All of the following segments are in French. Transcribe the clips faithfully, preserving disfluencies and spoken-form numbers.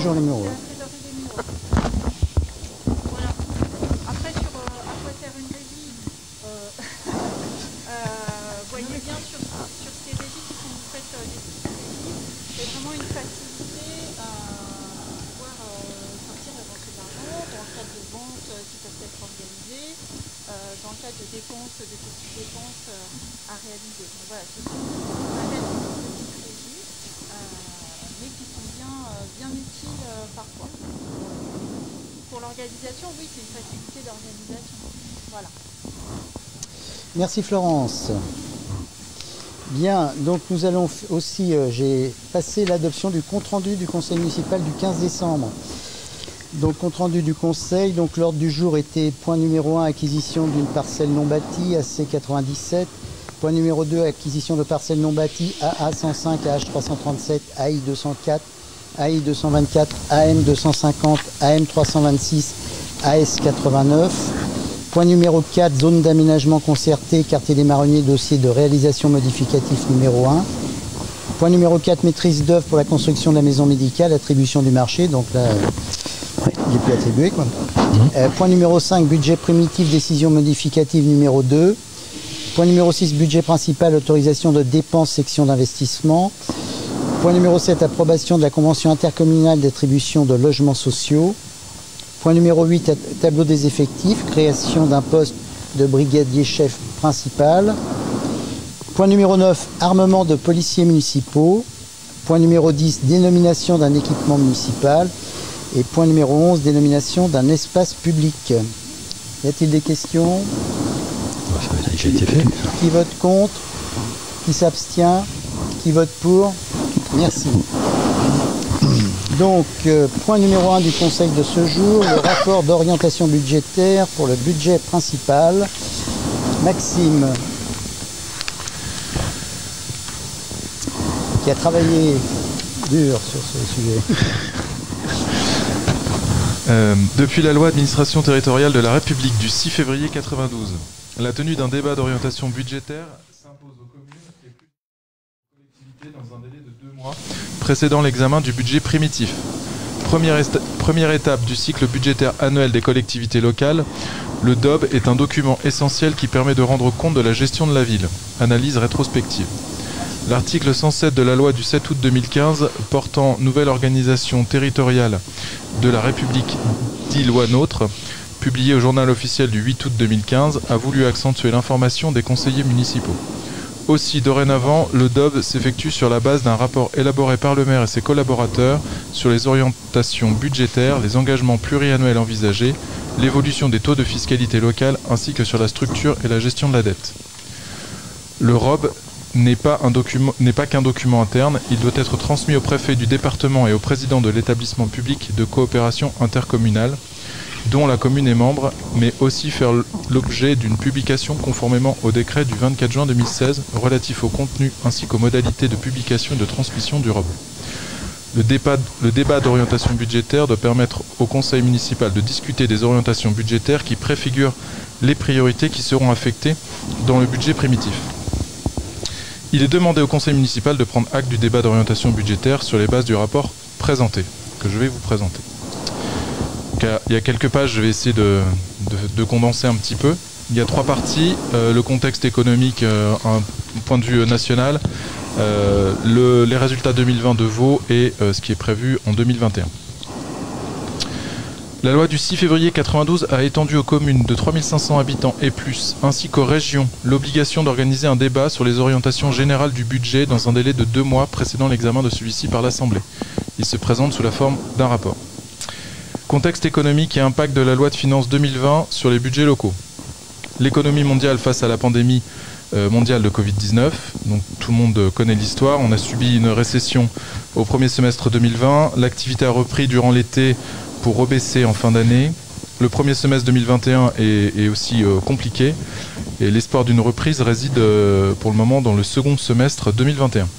Toujours les Mureaux. C'est la trésorerie des Mureaux. Voilà. Après, sur euh, Aquaterre une régie, euh, euh, voyez bien sur, sur ces régies qui sont faites euh, des petites régies, c'est vraiment une facilité à pouvoir euh, sortir la rentrée d'argent dans le cadre de ventes euh, qui peuvent être organisées, euh, dans le cadre de dépenses, de petites dépenses euh, à réaliser. Donc voilà, ce sont on appelle des petites régies, euh, mais qui sont bien, euh, bien utiles euh, parfois. Pour l'organisation, oui, c'est une facilité d'organisation. Voilà. Merci Florence. Bien, donc nous allons aussi, euh, j'ai passé l'adoption du compte-rendu du conseil municipal du quinze décembre. Donc compte-rendu du conseil, donc l'ordre du jour était point numéro un, acquisition d'une parcelle non bâtie, A C quatre-vingt-dix-sept. Point numéro deux, acquisition de parcelles non bâties, A A cent cinq, A H trois cent trente-sept, A I deux cent quatre, A I deux cent vingt-quatre, A M deux cent cinquante, A M trois cent vingt-six, A S quatre-vingt-neuf. Point numéro quatre, zone d'aménagement concerté, quartier des Marronniers, dossier de réalisation modificatif numéro un. Point numéro quatre, maîtrise d'œuvre pour la construction de la maison médicale, attribution du marché, donc là, ouais, il est plus attribué, quoi. Mmh. Euh, point numéro cinq, budget primitif, décision modificative numéro deux. Point numéro six, budget principal, autorisation de dépenses, section d'investissement. Point numéro sept, approbation de la convention intercommunale d'attribution de logements sociaux. Point numéro huit, tableau des effectifs, création d'un poste de brigadier chef principal. Point numéro neuf, armement de policiers municipaux. Point numéro dix, dénomination d'un équipement municipal. Et point numéro onze, dénomination d'un espace public. Y a-t-il des questions ? Ça a déjà été fait. Qui vote contre? Qui s'abstient? Qui vote pour? Merci. Donc, euh, point numéro un du conseil de ce jour, le rapport d'orientation budgétaire pour le budget principal. Maxime, qui a travaillé dur sur ce sujet. Euh, depuis la loi administration territoriale de la République du six février quatre-vingt-douze, la tenue d'un débat d'orientation budgétaire s'impose aux communes et plus aux collectivités dans un délai de deux mois précédant l'examen du budget primitif. Première, première étape du cycle budgétaire annuel des collectivités locales, le D O B est un document essentiel qui permet de rendre compte de la gestion de la ville. Analyse rétrospective. L'article cent sept de la loi du sept août deux mille quinze portant nouvelle organisation territoriale de la République, dit loi NOTRe, publié au journal officiel du huit août deux mille quinze, a voulu accentuer l'information des conseillers municipaux. Aussi, dorénavant, le D O B s'effectue sur la base d'un rapport élaboré par le maire et ses collaborateurs sur les orientations budgétaires, les engagements pluriannuels envisagés, l'évolution des taux de fiscalité locale ainsi que sur la structure et la gestion de la dette. Le R O B n'est pas un document, n'est pas qu'un document interne, il doit être transmis au préfet du département et au président de l'établissement public de coopération intercommunale, dont la commune est membre, mais aussi faire l'objet d'une publication conformément au décret du vingt-quatre juin deux mille seize relatif au contenu ainsi qu'aux modalités de publication et de transmission du R O B. Le débat, le débat d'orientation budgétaire doit permettre au conseil municipal de discuter des orientations budgétaires qui préfigurent les priorités qui seront affectées dans le budget primitif. Il est demandé au conseil municipal de prendre acte du débat d'orientation budgétaire sur les bases du rapport présenté, que je vais vous présenter. Il y a quelques pages, je vais essayer de, de, de condenser un petit peu. Il y a trois parties, euh, le contexte économique, euh, un point de vue national, euh, le, les résultats deux mille vingt de Vaud et euh, ce qui est prévu en deux mille vingt et un. La loi du six février quatre-vingt-douze a étendu aux communes de trois mille cinq cents habitants et plus, ainsi qu'aux régions, l'obligation d'organiser un débat sur les orientations générales du budget dans un délai de deux mois précédant l'examen de celui-ci par l'Assemblée. Il se présente sous la forme d'un rapport. Contexte économique et impact de la loi de finances deux mille vingt sur les budgets locaux. L'économie mondiale face à la pandémie euh, mondiale de Covid dix-neuf, donc tout le monde connaît l'histoire. On a subi une récession au premier semestre deux mille vingt. L'activité a repris durant l'été pour rebaisser en fin d'année. Le premier semestre deux mille vingt et un est, est aussi euh, compliqué et l'espoir d'une reprise réside euh, pour le moment dans le second semestre deux mille vingt et un.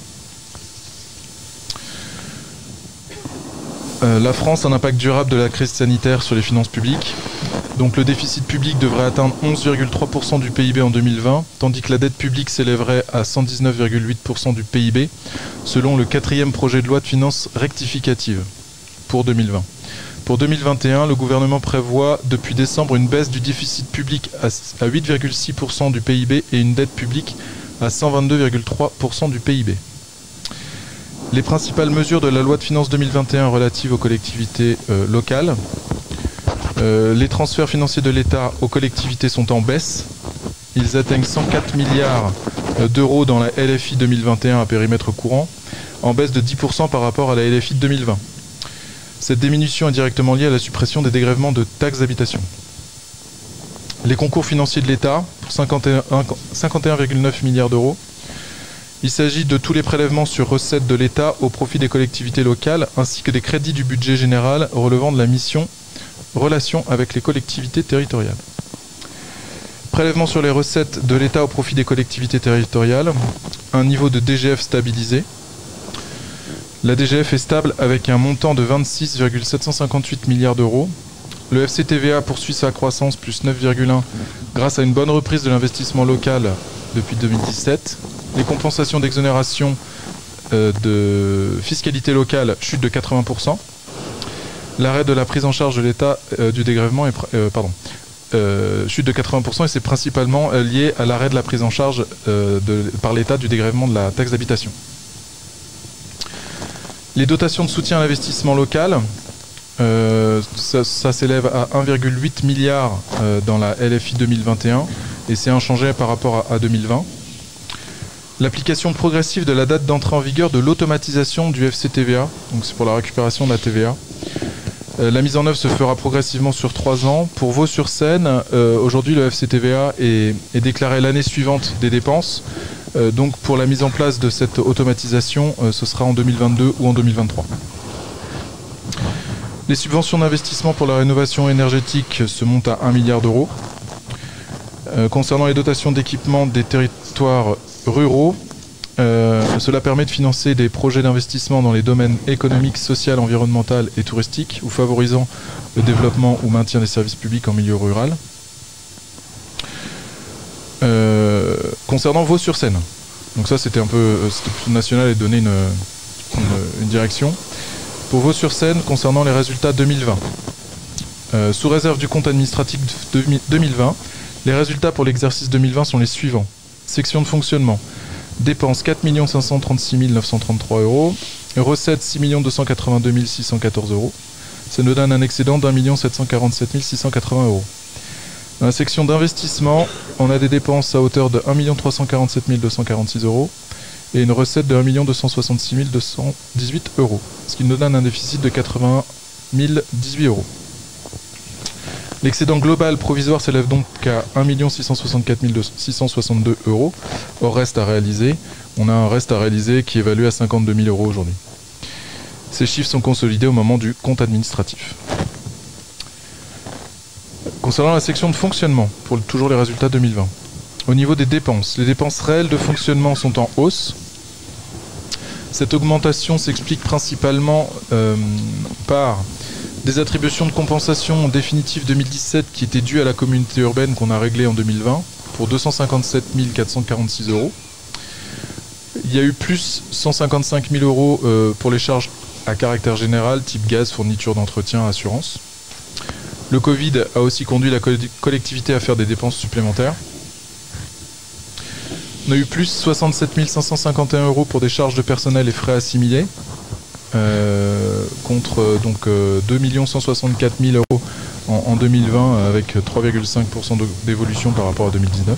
Euh, la France a un impact durable de la crise sanitaire sur les finances publiques. Donc le déficit public devrait atteindre onze virgule trois pour cent du P I B en deux mille vingt, tandis que la dette publique s'élèverait à cent dix-neuf virgule huit pour cent du P I B, selon le quatrième projet de loi de finances rectificative. pour deux mille vingt. Pour deux mille vingt et un, le gouvernement prévoit depuis décembre une baisse du déficit public à huit virgule six pour cent du P I B et une dette publique à cent vingt-deux virgule trois pour cent du P I B. Les principales mesures de la loi de finances deux mille vingt et un relatives aux collectivités euh, locales. Euh, les transferts financiers de l'État aux collectivités sont en baisse. Ils atteignent cent quatre milliards d'euros dans la L F I deux mille vingt et un à périmètre courant, en baisse de dix pour cent par rapport à la L F I de deux mille vingt. Cette diminution est directement liée à la suppression des dégrèvements de taxes d'habitation. Les concours financiers de l'État, pour cinquante et un virgule neuf milliards d'euros. Il s'agit de tous les prélèvements sur recettes de l'État au profit des collectivités locales, ainsi que des crédits du budget général relevant de la mission Relations avec les collectivités territoriales. Prélèvement sur les recettes de l'État au profit des collectivités territoriales, un niveau de D G F stabilisé. La D G F est stable avec un montant de vingt-six virgule sept cent cinquante-huit milliards d'euros. Le F C T V A poursuit sa croissance, plus neuf virgule un, grâce à une bonne reprise de l'investissement local depuis deux mille dix-sept. Les compensations d'exonération euh, de fiscalité locale chutent de quatre-vingts pour cent. L'arrêt de la prise en charge de l'État euh, du dégrèvement est, euh, pardon, euh, chute de quatre-vingts pour cent et c'est principalement euh, lié à l'arrêt de la prise en charge euh, de, par l'État du dégrèvement de la taxe d'habitation. Les dotations de soutien à l'investissement local, euh, ça, ça s'élève à un virgule huit milliard euh, dans la L F I deux mille vingt et un et c'est inchangé par rapport à, à deux mille vingt. L'application progressive de la date d'entrée en vigueur de l'automatisation du F C T V A, donc c'est pour la récupération de la T V A. Euh, la mise en œuvre se fera progressivement sur trois ans. Pour Vaux-sur-Seine, euh, aujourd'hui le F C T V A est, est déclaré l'année suivante des dépenses. Euh, donc pour la mise en place de cette automatisation, euh, ce sera en deux mille vingt-deux ou en deux mille vingt-trois. Les subventions d'investissement pour la rénovation énergétique se montent à un milliard d'euros. Euh, concernant les dotations d'équipement des territoires ruraux, euh, cela permet de financer des projets d'investissement dans les domaines économiques, social, environnemental et touristique, ou favorisant le développement ou maintien des services publics en milieu rural. Euh, concernant Vaux-sur-Seine, donc ça c'était un peu, c'était plutôt national et donner une, une, une direction. Pour Vaux-sur-Seine, concernant les résultats deux mille vingt, euh, sous réserve du compte administratif de deux mille vingt, les résultats pour l'exercice deux mille vingt sont les suivants. Section de fonctionnement, dépenses quatre millions cinq cent trente-six mille neuf cent trente-trois euros, recettes six millions deux cent quatre-vingt-deux mille six cent quatorze euros. Ça nous donne un excédent d'un million sept cent quarante-sept mille six cent quatre-vingts euros. Dans la section d'investissement, on a des dépenses à hauteur de un million trois cent quarante-sept mille deux cent quarante-six euros et une recette de un million deux cent soixante-six mille deux cent dix-huit euros, ce qui nous donne un déficit de quatre-vingt mille dix-huit euros. L'excédent global provisoire s'élève donc à un million six cent soixante-quatre mille six cent soixante-deux euros, hors reste à réaliser. On a un reste à réaliser qui est évalué à cinquante-deux mille euros aujourd'hui. Ces chiffres sont consolidés au moment du compte administratif. Concernant la section de fonctionnement, pour toujours les résultats deux mille vingt, au niveau des dépenses, les dépenses réelles de fonctionnement sont en hausse. Cette augmentation s'explique principalement euh, par des attributions de compensation définitives deux mille dix-sept qui étaient dues à la communauté urbaine qu'on a réglées en deux mille vingt pour deux cent cinquante-sept mille quatre cent quarante-six euros. Il y a eu plus cent cinquante-cinq mille euros euh, pour les charges à caractère général, type gaz, fourniture d'entretien, assurance. Le Covid a aussi conduit la collectivité à faire des dépenses supplémentaires. On a eu plus soixante-sept mille cinq cent cinquante et un euros pour des charges de personnel et frais assimilés, euh, contre euh, donc euh, deux millions cent soixante-quatre mille euros en, en deux mille vingt, avec trois virgule cinq pour cent d'évolution par rapport à deux mille dix-neuf.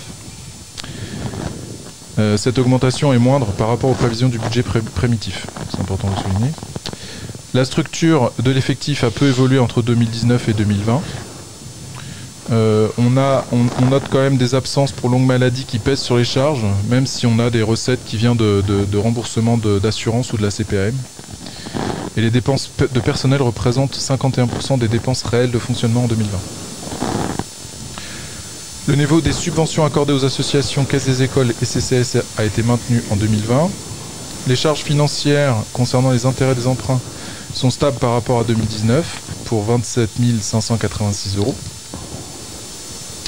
Euh, cette augmentation est moindre par rapport aux prévisions du budget pré prémitif, c'est important de le souligner. La structure de l'effectif a peu évolué entre deux mille dix-neuf et deux mille vingt. Euh, on, a, on, on note quand même des absences pour longue maladie qui pèsent sur les charges, même si on a des recettes qui viennent de, de, de remboursement d'assurance ou de la C P A M. Et les dépenses de personnel représentent cinquante et un pour cent des dépenses réelles de fonctionnement en deux mille vingt. Le niveau des subventions accordées aux associations, caisses des écoles et C C S a été maintenu en deux mille vingt. Les charges financières concernant les intérêts des emprunts sont stables par rapport à deux mille dix-neuf pour vingt-sept mille cinq cent quatre-vingt-six euros.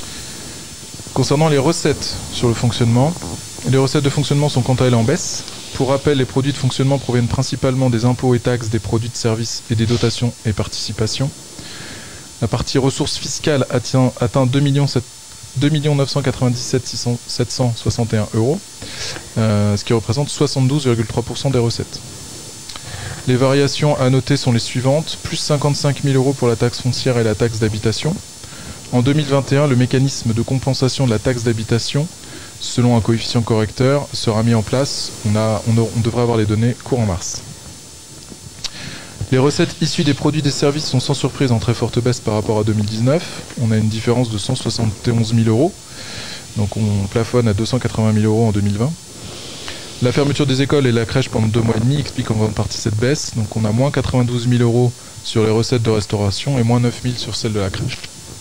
Concernant les recettes sur le fonctionnement, les recettes de fonctionnement sont quant à elles en baisse Pour rappel, les produits de fonctionnement proviennent principalement des impôts et taxes, des produits de services et des dotations et participations. La partie ressources fiscales atteint, atteint deux millions neuf cent quatre-vingt-dix-sept mille sept cent soixante et un euros, euh, ce qui représente soixante-douze virgule trois pour cent des recettes. Les variations à noter sont les suivantes, plus cinquante-cinq mille euros pour la taxe foncière et la taxe d'habitation. En deux mille vingt et un, le mécanisme de compensation de la taxe d'habitation, selon un coefficient correcteur, sera mis en place. On, a, on, a, on devrait avoir les données courant mars. Les recettes issues des produits et des services sont sans surprise en très forte baisse par rapport à deux mille dix-neuf. On a une différence de cent soixante et onze mille euros. Donc on plafonne à deux cent quatre-vingt mille euros en deux mille vingt. La fermeture des écoles et la crèche pendant deux mois et demi explique en grande partie cette baisse. Donc on a moins quatre-vingt-douze mille euros sur les recettes de restauration et moins neuf mille sur celles de la crèche.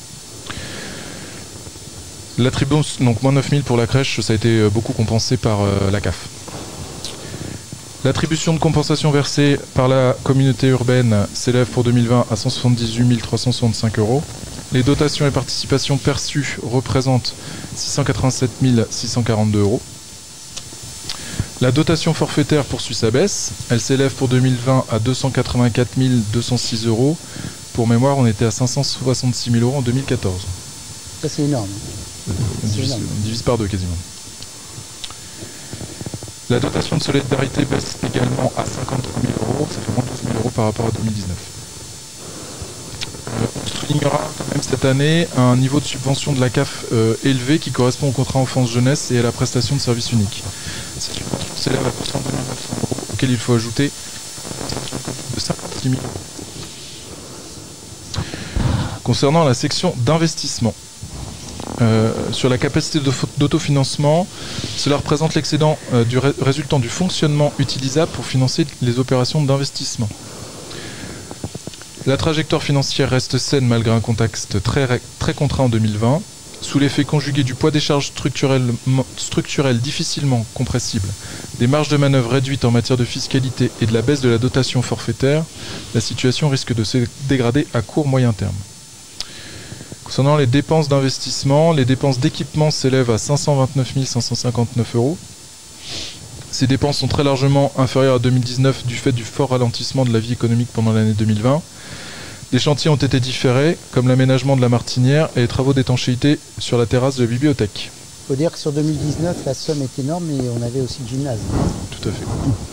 L'attribution, donc moins neuf mille pour la crèche, ça a été beaucoup compensé par euh, la C A F. L'attribution de compensation versée par la communauté urbaine s'élève pour deux mille vingt à cent soixante-dix-huit mille trois cent soixante-cinq euros. Les dotations et participations perçues représentent six cent quatre-vingt-sept mille six cent quarante-deux euros. La dotation forfaitaire poursuit sa baisse. Elle s'élève pour deux mille vingt à deux cent quatre-vingt-quatre mille deux cent six euros. Pour mémoire, on était à cinq cent soixante-six mille euros en deux mille quatorze. Ça, c'est énorme. On divise, on divise par deux quasiment. La dotation de solidarité baisse également à cinquante-trois mille euros, ça fait moins douze mille euros par rapport à deux mille dix-neuf. Euh, on soulignera quand même cette année un niveau de subvention de la C A F euh, élevé qui correspond au contrat enfance-jeunesse et à la prestation de service unique. Cette subvention s'élève à deux cent deux mille neuf cents euros, auquel il faut ajouter de cinquante-six mille euros. Concernant la section d'investissement, Euh, sur la capacité d'autofinancement, cela représente l'excédent euh, du ré résultant du fonctionnement utilisable pour financer les opérations d'investissement. La trajectoire financière reste saine malgré un contexte très, très contraint en deux mille vingt. Sous l'effet conjugué du poids des charges structurelles, structurelles difficilement compressibles, des marges de manœuvre réduites en matière de fiscalité et de la baisse de la dotation forfaitaire, la situation risque de se dégrader à court-moyen terme. Concernant les dépenses d'investissement, les dépenses d'équipement s'élèvent à cinq cent vingt-neuf mille cinq cent cinquante-neuf euros. Ces dépenses sont très largement inférieures à deux mille dix-neuf du fait du fort ralentissement de la vie économique pendant l'année deux mille vingt. Des chantiers ont été différés, comme l'aménagement de la martinière et les travaux d'étanchéité sur la terrasse de la bibliothèque. Il faut dire que sur deux mille dix-neuf, la somme est énorme, mais on avait aussi le gymnase. Tout à fait.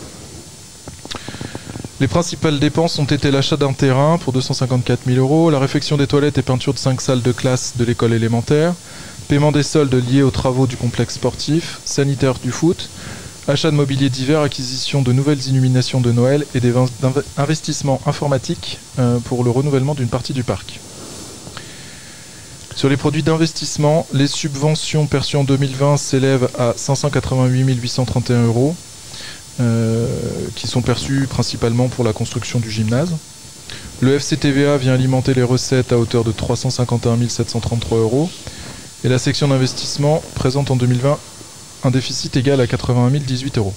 Les principales dépenses ont été l'achat d'un terrain pour deux cent cinquante-quatre mille euros, la réfection des toilettes et peinture de cinq salles de classe de l'école élémentaire, paiement des soldes liés aux travaux du complexe sportif, sanitaire du foot, achat de mobilier d'hiver, acquisition de nouvelles illuminations de Noël et des investissements informatiques pour le renouvellement d'une partie du parc. Sur les produits d'investissement, les subventions perçues en deux mille vingt s'élèvent à cinq cent quatre-vingt-huit mille huit cent trente et un euros. Euh, qui sont perçus principalement pour la construction du gymnase. Le F C T V A vient alimenter les recettes à hauteur de trois cent cinquante et un mille sept cent trente-trois euros et la section d'investissement présente en deux mille vingt un déficit égal à quatre-vingt-un mille dix-huit euros.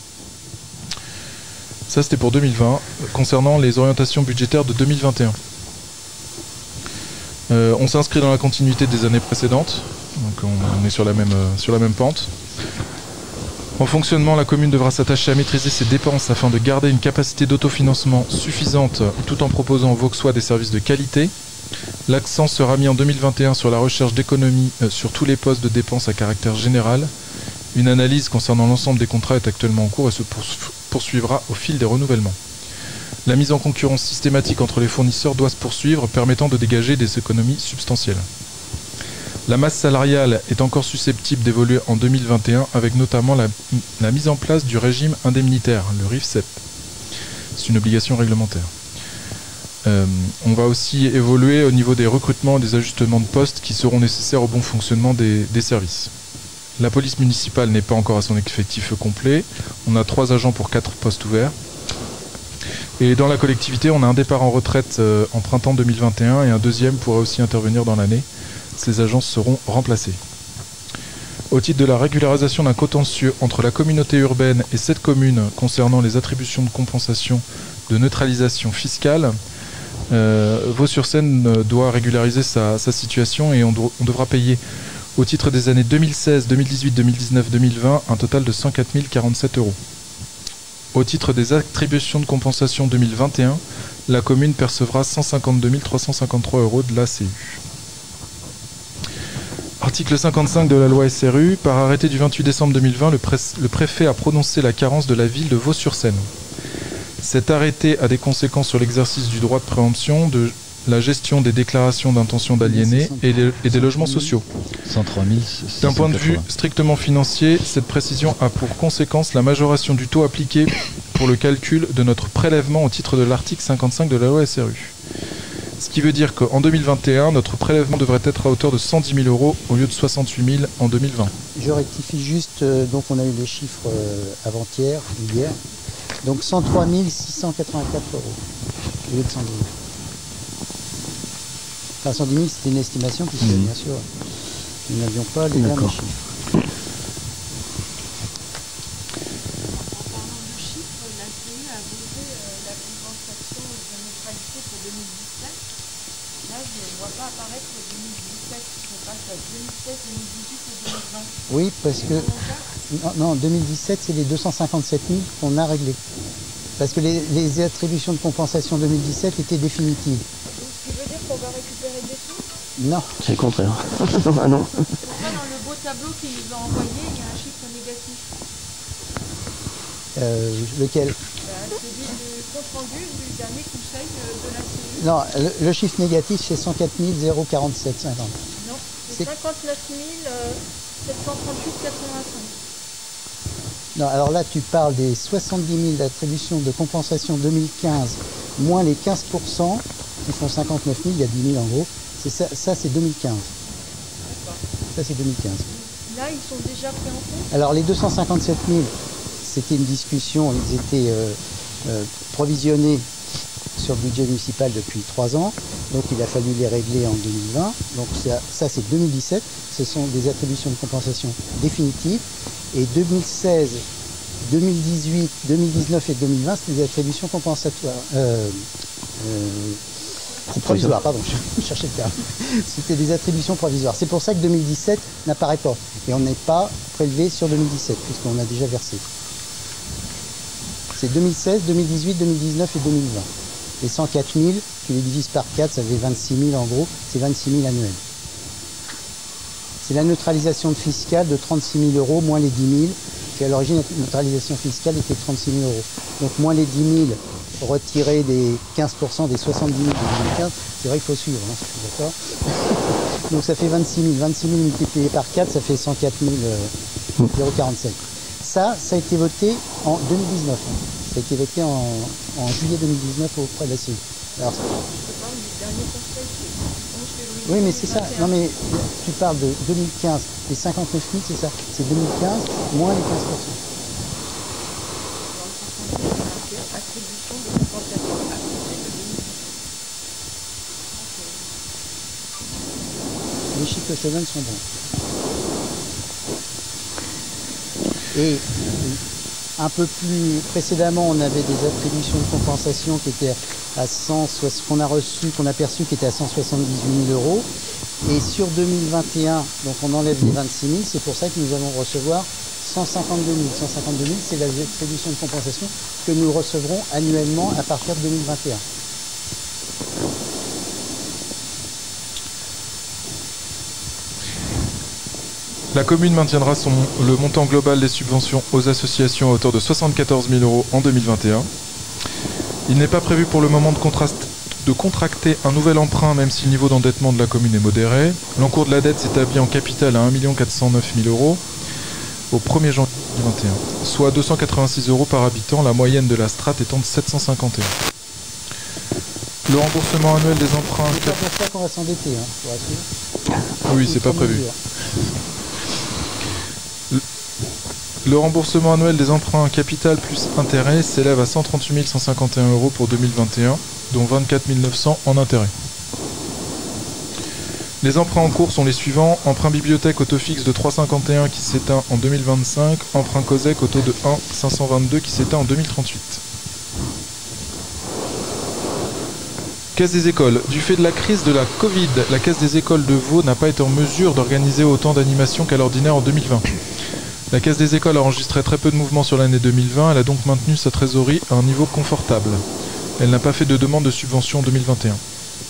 Ça c'était pour deux mille vingt. Concernant les orientations budgétaires de deux mille vingt et un, euh, on s'inscrit dans la continuité des années précédentes, donc on, on est sur la même, euh, sur la même pente. En fonctionnement, la commune devra s'attacher à maîtriser ses dépenses afin de garder une capacité d'autofinancement suffisante tout en proposant aux Vauxois des services de qualité. L'accent sera mis en deux mille vingt et un sur la recherche d'économies euh, sur tous les postes de dépenses à caractère général. Une analyse concernant l'ensemble des contrats est actuellement en cours et se poursuivra au fil des renouvellements. La mise en concurrence systématique entre les fournisseurs doit se poursuivre, permettant de dégager des économies substantielles. La masse salariale est encore susceptible d'évoluer en deux mille vingt et un avec notamment la, la mise en place du régime indemnitaire, le R I F S E P. C'est une obligation réglementaire. Euh, on va aussi évoluer au niveau des recrutements et des ajustements de postes qui seront nécessaires au bon fonctionnement des, des services. La police municipale n'est pas encore à son effectif complet. On a trois agents pour quatre postes ouverts. Et dans la collectivité, on a un départ en retraite euh, en printemps deux mille vingt et un et un deuxième pourrait aussi intervenir dans l'année. Ces agents seront remplacés. Au titre de la régularisation d'un contentieux entre la communauté urbaine et cette commune concernant les attributions de compensation de neutralisation fiscale, euh, Vaux-sur-Seine doit régulariser sa, sa situation et on, on devra payer au titre des années deux mille seize, deux mille dix-huit, deux mille dix-neuf, deux mille vingt un total de cent quatre mille quarante-sept euros. Au titre des attributions de compensation deux mille vingt et un, la commune percevra cent cinquante-deux mille trois cent cinquante-trois euros de l'A C U. Article cinquante-cinq de la loi S R U. Par arrêté du vingt-huit décembre deux mille vingt, le, pré- le préfet a prononcé la carence de la ville de Vaux-sur-Seine. Cet arrêté a des conséquences sur l'exercice du droit de préemption, de la gestion des déclarations d'intention d'aliéner et, les- et des logements sociaux. cent trois mille six cent quatre-vingts. D'un point de vue strictement financier, cette précision a pour conséquence la majoration du taux appliqué pour le calcul de notre prélèvement au titre de l'article cinquante-cinq de la loi S R U. Ce qui veut dire qu'en deux mille vingt et un, notre prélèvement devrait être à hauteur de cent dix mille euros au lieu de soixante-huit mille en deux mille vingt. Je rectifie juste, euh, donc on a eu les chiffres euh, avant-hier, hier. Donc cent trois mille six cent quatre-vingt-quatre euros au lieu de cent dix mille. Enfin cent dix mille c'était une estimation puisque Mhm. bien sûr nous n'avions pas les derniers D'accord. chiffres. En parlant de chiffres, la C I a voté euh, la compensation de neutralité pour deux mille dix-sept. Là, je ne vois pas apparaître deux mille dix-sept. On passe à deux mille seize, deux mille dix-huit et deux mille vingt. Oui, parce que non, non, deux mille dix-sept c'est les deux cent cinquante-sept mille qu'on a réglés. Parce que les, les attributions de compensation deux mille dix-sept étaient définitives. Ce qui veut dire qu'on va récupérer des sous. Non, C'est le contraire. Ah non. Pourquoi dans le beau tableau qu'il nous a envoyé, il y a un chiffre négatif? euh, lequel? Bah, celui du compte rendu du dernier conseil euh, de la C I. Non, le, le chiffre négatif c'est cent quatre mille quarante-sept cinquante. Non, c'est C'est- cinquante-neuf mille sept cent trente-huit virgule quatre-vingt-cinq. Non, alors là, tu parles des soixante-dix mille d'attribution de compensation deux mille quinze, moins les quinze pour cent, qui font cinquante-neuf mille, il y a dix mille en gros. C'est ça, ça c'est deux mille quinze. Ça, c'est deux mille quinze. Là, ils sont déjà pris en compte. Alors, les deux cent cinquante-sept mille, c'était une discussion, ils étaient euh, euh, provisionnés sur le budget municipal depuis trois ans, donc il a fallu les régler en deux mille vingt. Donc, ça, ça c'est deux mille dix-sept, ce sont des attributions de compensation définitives. Et deux mille seize, deux mille dix-huit, deux mille dix-neuf et deux mille vingt, c'était des attributions compensatoires. Euh, euh, provisoires, pardon, je cherchais le terme. C'était des attributions provisoires. C'est pour ça que deux mille dix-sept n'apparaît pas. Et on n'est pas prélevé sur deux mille dix-sept, puisqu'on a déjà versé. C'est deux mille seize, deux mille dix-huit, deux mille dix-neuf et deux mille vingt. Les cent quatre mille, tu les divises par quatre, ça fait vingt-six mille en gros, c'est vingt-six mille annuels. C'est la neutralisation fiscale de trente-six mille euros moins les dix mille, qui à l'origine, la neutralisation fiscale était de trente-six mille euros. Donc moins les dix mille retirés des quinze pour cent des soixante-dix mille de deux mille quinze, c'est vrai qu'il faut suivre, hein, je suis d'accord. Donc ça fait vingt-six mille. vingt-six mille multiplié par quatre, ça fait cent quatre mille zéro quarante-sept. Ça, ça a été voté en deux mille dix-neuf. hein. Ça a été voté en, en juillet deux mille dix-neuf auprès de la C I. Alors, Je parle du dernier conseil, c'est onze février. oui, mais c'est ça. deux mille vingt et un. Non, mais tu parles de deux mille quinze. Les cinquante-neuf mille, c'est ça. C'est deux mille quinze moins les quinze pour cent. Dans le marqué attribution de compensation à compter de deux mille dix. Les chiffres que je te donne sont bons. Et un peu plus précédemment, on avait des attributions de compensation qui étaient à cent, qu'on a reçu, qu'on a perçu, qui étaient à cent soixante-dix-huit mille euros. Et sur deux mille vingt et un, donc on enlève les vingt-six mille, c'est pour ça que nous allons recevoir cent cinquante-deux mille. cent cinquante-deux mille, c'est la attribution de compensation que nous recevrons annuellement à partir de deux mille vingt et un. La commune maintiendra son, le montant global des subventions aux associations à hauteur de soixante-quatorze mille euros en deux mille vingt et un. Il n'est pas prévu pour le moment de, contraste- de contracter un nouvel emprunt, même si le niveau d'endettement de la commune est modéré. L'encours de la dette s'établit en capital à un million quatre cent neuf mille euros au premier janvier deux mille vingt et un, soit deux cent quatre-vingt-six euros par habitant, la moyenne de la strate étant de sept cent cinquante et un. Le remboursement annuel des emprunts... C'est pas pour ça qu'on va s'endetter, hein, je vous rassure. Oui, c'est pas Autre prévu. mesure. Le remboursement annuel des emprunts capital plus intérêt s'élève à cent trente-huit mille cent cinquante et un euros pour deux mille vingt et un, dont vingt-quatre mille neuf cents en intérêt. Les emprunts en cours sont les suivants: emprunt bibliothèque au taux fixe de trois virgule cinquante et un qui s'éteint en deux mille vingt-cinq, emprunt COSEC au taux de un virgule cinq cent vingt-deux qui s'éteint en deux mille trente-huit. Caisse des écoles. Du fait de la crise de la Covid, la Caisse des écoles de Vaud n'a pas été en mesure d'organiser autant d'animations qu'à l'ordinaire en deux mille vingt. La Caisse des écoles a enregistré très peu de mouvements sur l'année deux mille vingt, elle a donc maintenu sa trésorerie à un niveau confortable. Elle n'a pas fait de demande de subvention en deux mille vingt et un.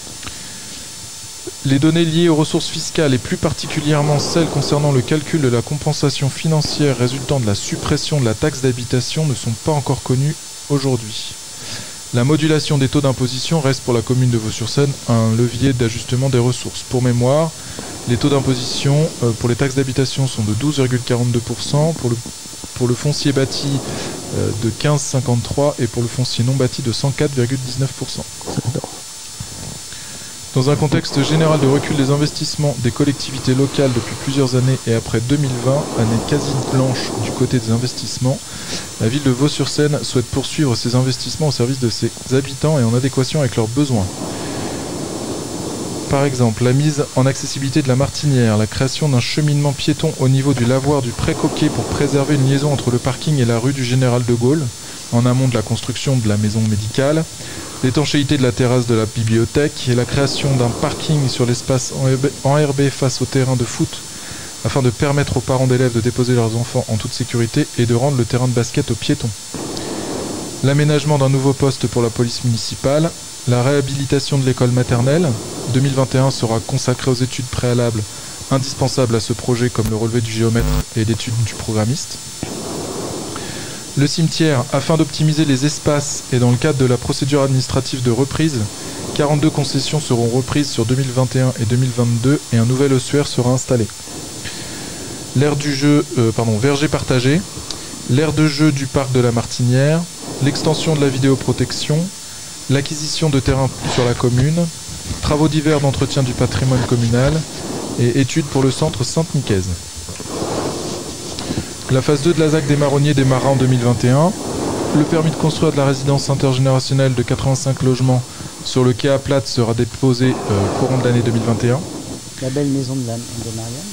Les données liées aux ressources fiscales et plus particulièrement celles concernant le calcul de la compensation financière résultant de la suppression de la taxe d'habitation ne sont pas encore connues aujourd'hui. La modulation des taux d'imposition reste pour la commune de Vaux-sur-Seine un levier d'ajustement des ressources. Pour mémoire, les taux d'imposition euh, pour les taxes d'habitation sont de douze virgule quarante-deux pour cent, pour le, pour le foncier bâti euh, de quinze virgule cinquante-trois pour cent et pour le foncier non bâti de cent quatre virgule dix-neuf pour cent. Dans un contexte général de recul des investissements des collectivités locales depuis plusieurs années et après deux mille vingt, année quasi blanche du côté des investissements, la ville de Vaux-sur-Seine souhaite poursuivre ses investissements au service de ses habitants et en adéquation avec leurs besoins. Par exemple, la mise en accessibilité de la Martinière, la création d'un cheminement piéton au niveau du lavoir du Pré-Coquet pour préserver une liaison entre le parking et la rue du Général de Gaulle, en amont de la construction de la maison médicale, l'étanchéité de la terrasse de la bibliothèque et la création d'un parking sur l'espace enherbé face au terrain de foot afin de permettre aux parents d'élèves de déposer leurs enfants en toute sécurité et de rendre le terrain de basket aux piétons. L'aménagement d'un nouveau poste pour la police municipale, la réhabilitation de l'école maternelle. deux mille vingt et un sera consacré aux études préalables indispensables à ce projet comme le relevé du géomètre et l'étude du programmiste. Le cimetière, afin d'optimiser les espaces et dans le cadre de la procédure administrative de reprise, quarante-deux concessions seront reprises sur deux mille vingt et un et deux mille vingt-deux et un nouvel ossuaire sera installé. L'aire du jeu, euh, pardon, verger partagé, l'aire de jeu du parc de la Martinière, l'extension de la vidéoprotection, l'acquisition de terrains sur la commune, travaux divers d'entretien du patrimoine communal et études pour le centre Sainte-Nicaise. La phase deux de la Z A C des marronniers démarra en deux mille vingt et un. Le permis de construire de la résidence intergénérationnelle de quatre-vingt-cinq logements sur le quai à Plate sera déposé euh, courant de l'année deux mille vingt et un. La belle maison de, la, de Marianne.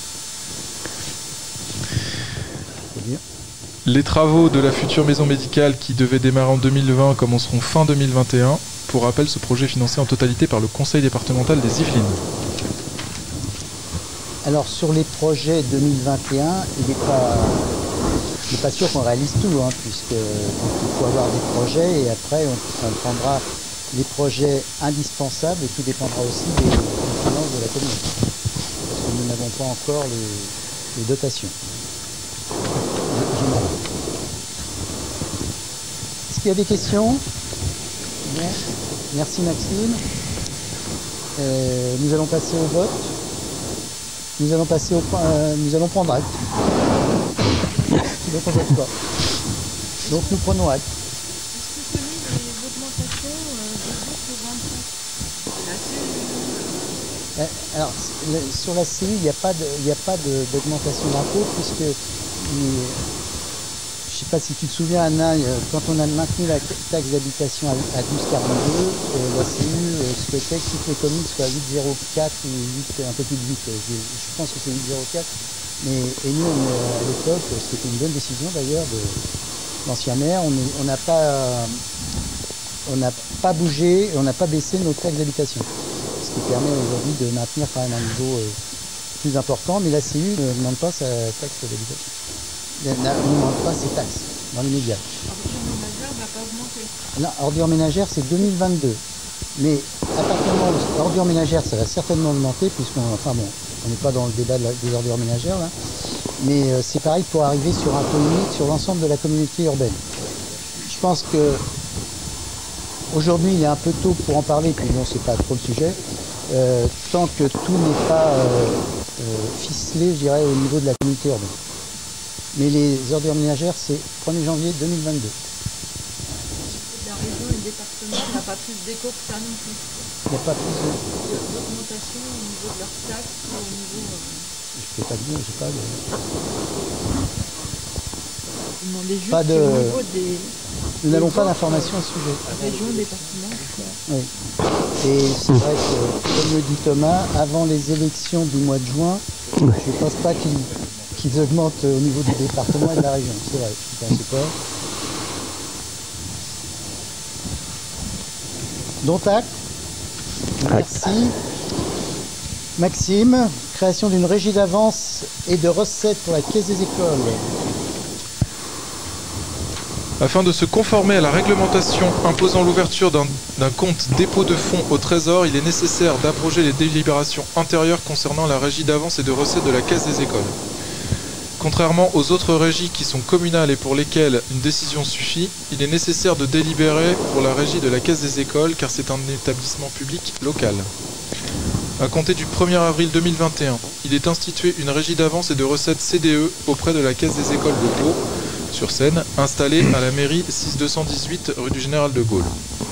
C'est bien. Les travaux de la future maison médicale qui devaient démarrer en deux mille vingt commenceront fin deux mille vingt et un. Pour rappel, ce projet est financé en totalité par le conseil départemental des Yvelines. Alors sur les projets deux mille vingt et un, il n'est pas, il n'est pas sûr qu'on réalise tout, hein, puisque donc, il faut avoir des projets et après on, on prendra les projets indispensables et tout dépendra aussi des, des finances de la commune. Parce que nous n'avons pas encore les, les dotations. Est-ce qu'il y a des questions? Bien. Merci Maxime. Euh, nous allons passer au vote. Nous allons passer au euh, nous allons prendre acte. Donc on vote pas. Donc nous prenons acte. Est-ce que vous connaissez les augmentations euh, des autres vingt-cinq? La C U? Euh, Alors le, sur la C U, il n'y a pas de, il n'y a pas de- d'augmentation d'impôt puisque il- je ne sais pas si tu te souviens Anna, euh, quand on a maintenu la taxe d'habitation à, à douze virgule quarante-deux, euh, la C U euh, souhaitait que toutes les communes soient à huit virgule zéro quatre ou huit, un peu plus de huit. euh, Je, je pense que c'est huit virgule zéro quatre. Mais, et nous, on, euh, à l'époque, c'était une bonne décision d'ailleurs de l'ancien maire, on est- on n'a pas, euh, on n'a pas bougé, on n'a pas baissé nos taxes d'habitation. Ce qui permet aujourd'hui de maintenir quand même un niveau euh, plus important, mais la C U ne demande pas sa taxe d'habitation. Elle n'a- ne demande pas ses taxes dans l'immédiat. Ordure ménagère n'a pas augmenté. Non, ordure ménagère, c'est deux mille vingt-deux. Mais à partir du moment où ordure ménagère, ça va certainement augmenter, puisqu'on, enfin bon, on n'est pas dans le débat de la- des ordures ménagères là. Mais euh, c'est pareil pour arriver sur un taux limite sur l'ensemble de la communauté urbaine. Je pense que aujourd'hui, il est un peu tôt pour en parler, puis bon, c'est pas trop le sujet. Euh, tant que tout n'est pas euh, euh, ficelé, je dirais, au niveau de la communauté urbaine. Mais les ordures ménagères, c'est premier janvier deux mille vingt-deux. La région et le département n'a pas plus d'écho que ça non plus. Il n'y a pas plus de... D'augmentation au niveau de leurs taxes, au niveau. Euh, Je peux pas te dire, j'ai pas de... vous demandez juste Pas de- au niveau des Nous n'avons pas d'informations à ce sujet. régions, départements. Oui. Et c'est vrai que, comme le dit Thomas, avant les élections du mois de juin, je ne pense pas qu'ils qu'ils augmentent au niveau du département et de la région. C'est vrai, je ne pense pas. Donc acte. Merci. Maxime, création d'une régie d'avance et de recettes pour la caisse des écoles. Afin de se conformer à la réglementation imposant l'ouverture d'un d'un compte dépôt de fonds au Trésor, il est nécessaire d'abroger les délibérations antérieures concernant la régie d'avance et de recettes de la caisse des écoles. Contrairement aux autres régies qui sont communales et pour lesquelles une décision suffit, il est nécessaire de délibérer pour la régie de la caisse des écoles car c'est un établissement public local. À compter du premier avril deux mille vingt et un, il est institué une régie d'avance et de recettes C D E auprès de la caisse des écoles de Pau, sur Seine, installée à la mairie six deux cent dix-huit rue du Général de Gaulle.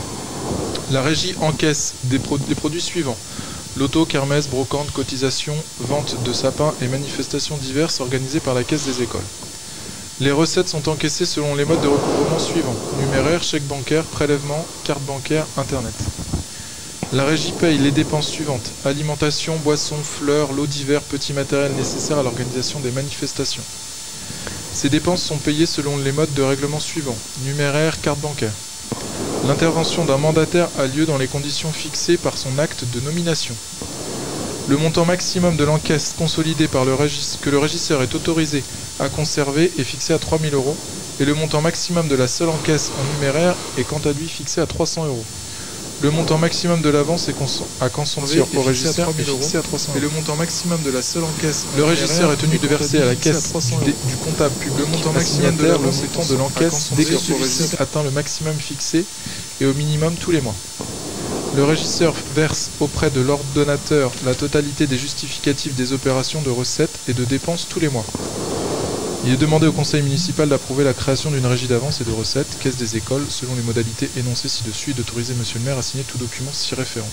La régie encaisse des, pro des produits suivants: loto, kermesse, brocante, cotisation, vente de sapins et manifestations diverses organisées par la caisse des écoles. Les recettes sont encaissées selon les modes de recouvrement suivants: numéraire, chèque bancaire, prélèvement, carte bancaire, internet. La régie paye les dépenses suivantes: alimentation, boissons, fleurs, lots divers, petits matériels nécessaires à l'organisation des manifestations. Ces dépenses sont payées selon les modes de règlement suivants: numéraire, carte bancaire. L'intervention d'un mandataire a lieu dans les conditions fixées par son acte de nomination. Le montant maximum de l'encaisse consolidée par le régis, que le régisseur est autorisé à conserver est fixé à trois mille euros et le montant maximum de la seule encaisse en numéraire est quant à lui fixé à trois cents euros. Le montant maximum de l'avance à conserver au régisseur est fixé à trois cents euros. Et le montant maximum de la seule encaisse, le régisseur est tenu de verser à la caisse du, du comptable public. Le montant maximum de l'avance étant de l'encaisse dès que celui-ci atteint le maximum fixé et au minimum tous les mois. Le régisseur verse auprès de l'ordonnateur la totalité des justificatifs des opérations de recettes et de dépenses tous les mois. Il est demandé au conseil municipal d'approuver la création d'une régie d'avance et de recettes, caisse des écoles, selon les modalités énoncées ci-dessus et d'autoriser monsieur le maire à signer tout document s'y référent.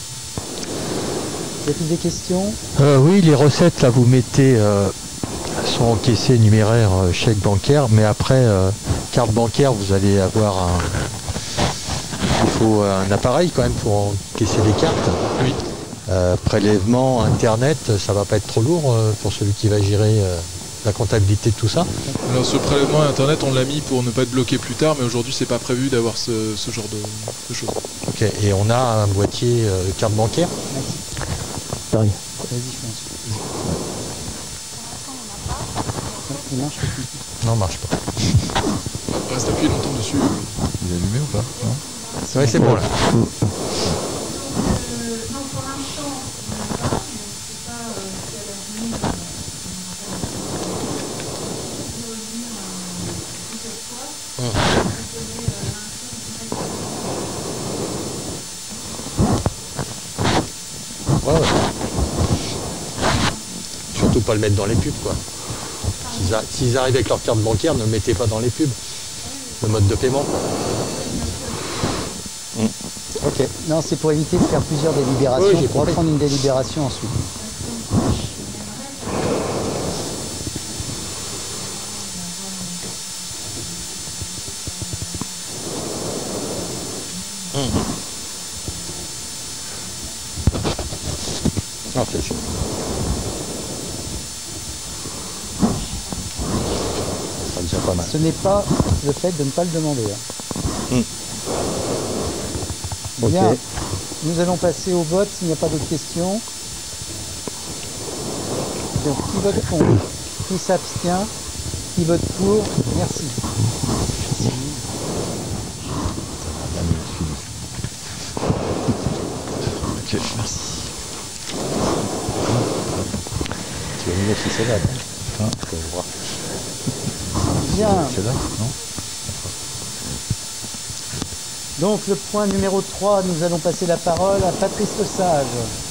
Y a-t-il des questions? euh, Oui, les recettes, là, vous mettez, euh, sont encaissées numéraires, euh, chèque bancaire, mais après, euh, carte bancaire, vous allez avoir un... Il faut un appareil quand même pour encaisser les cartes. Oui. Euh, prélèvement, internet, ça va pas être trop lourd euh, pour celui qui va gérer euh, la comptabilité de tout ça. Alors ce prélèvement internet, on l'a mis pour ne pas être bloqué plus tard, mais aujourd'hui c'est pas prévu d'avoir ce, ce genre de, de choses. Ok, et on a un boîtier euh, carte bancaire. Pareil. Vas-y, je pense. Il marche pas. Non, marche pas. Reste appuyé longtemps dessus. Il est allumé ou pas? Non. Ouais, c'est bon là. Euh, non, pour l'instant, on n'a pas, mais on ne sait pas euh, si à l'avenir, euh, on va revenir euh, plusieurs fois. Hum. On faisait, euh, un Ouais, ouais. Surtout pas le mettre dans les pubs, quoi. S'ils a- s'ils arrivent avec leur carte bancaire, ne le mettez pas dans les pubs. Le mode de paiement. Ok. Non, c'est pour éviter de faire plusieurs délibérations, Oui, j'ai pour compris. reprendre une délibération ensuite. Ah, c'est sûr. Ça me tient pas mal. Ce n'est pas le fait de ne pas le demander. hein. Hmm. Ok. Bien. Nous allons passer au vote s'il n'y a pas d'autres questions. Donc, qui vote contre? Qui s'abstient? Qui vote pour? Merci. Ok, merci. Tu vas me dire si c'est là. Hein Je peux voir. Bien. C'est là, non? Donc, le point numéro trois, nous allons passer la parole à Patrice Lesage.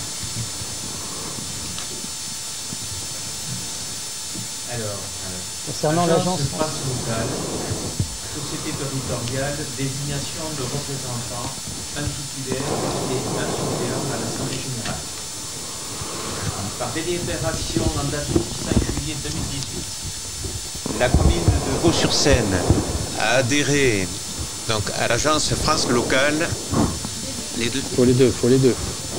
Alors, euh, Concernant l'agence. France locale, société territoriale, désignation de représentants, un titulaire et un suppléant à l'Assemblée générale. Par délibération en date du cinq juillet deux mille dix-huit, la commune de Vaux-sur-Seine a adhéré donc, à l'agence France locale. Les deux. Faut les deux, faut les deux.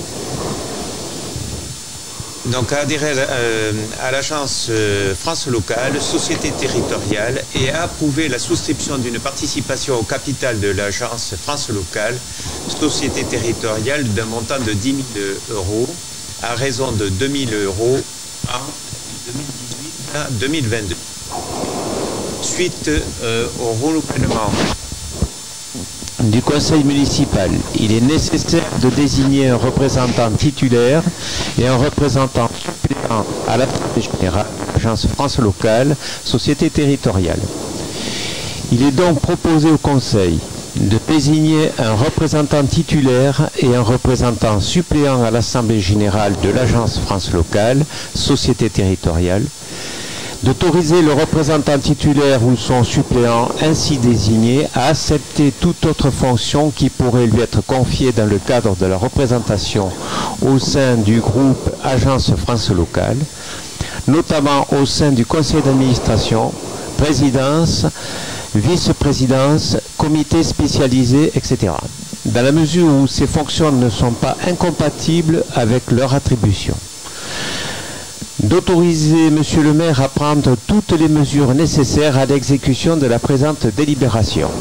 Donc a adhéré euh, à l'agence euh, France locale, société territoriale, et a approuvé la souscription d'une participation au capital de l'agence France locale, société territoriale d'un montant de dix mille euros, à raison de deux mille euros en deux mille dix-huit à deux mille vingt-deux. Suite euh, au renouvellement du conseil municipal, il est nécessaire de désigner un représentant titulaire et un représentant suppléant à l'Assemblée générale, Agence France locale, société territoriale. Il est donc proposé au conseil de désigner un représentant titulaire et un représentant suppléant à l'Assemblée générale de l'Agence France locale, société territoriale, d'autoriser le représentant titulaire ou son suppléant ainsi désigné à accepter toute autre fonction qui pourrait lui être confiée dans le cadre de la représentation au sein du groupe Agence France locale, notamment au sein du conseil d'administration, présidence, vice-présidence, comité spécialisé, et cetera, dans la mesure où ces fonctions ne sont pas incompatibles avec leur attribution. D'autoriser Monsieur le maire à prendre toutes les mesures nécessaires à l'exécution de la présente délibération.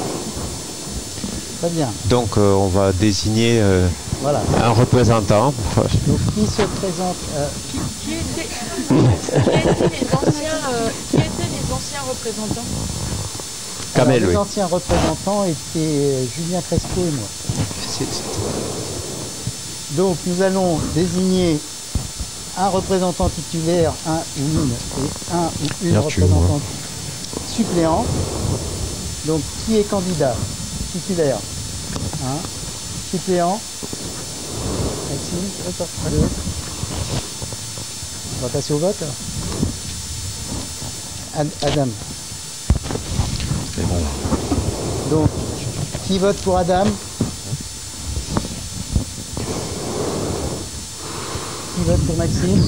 Très bien. Donc euh, on va désigner euh, Voilà. un représentant. Donc, qui se présente euh, Qui étaient, qui étaient les anciens, euh, qui étaient les anciens représentants? Kamel, alors, les oui. anciens représentants étaient euh, Julien Crespo et moi. C'est- c'est- Donc nous allons désigner un représentant titulaire, un ou une, et un ou une Vertueux, moi. représentante suppléant. Donc qui est candidat? Titulaire. Un. Suppléant. Maxime, d'accord. Deux. On va passer au vote. Ad- Adam. Mais bon, Donc, qui vote pour Adam? Qui vote pour Maxime?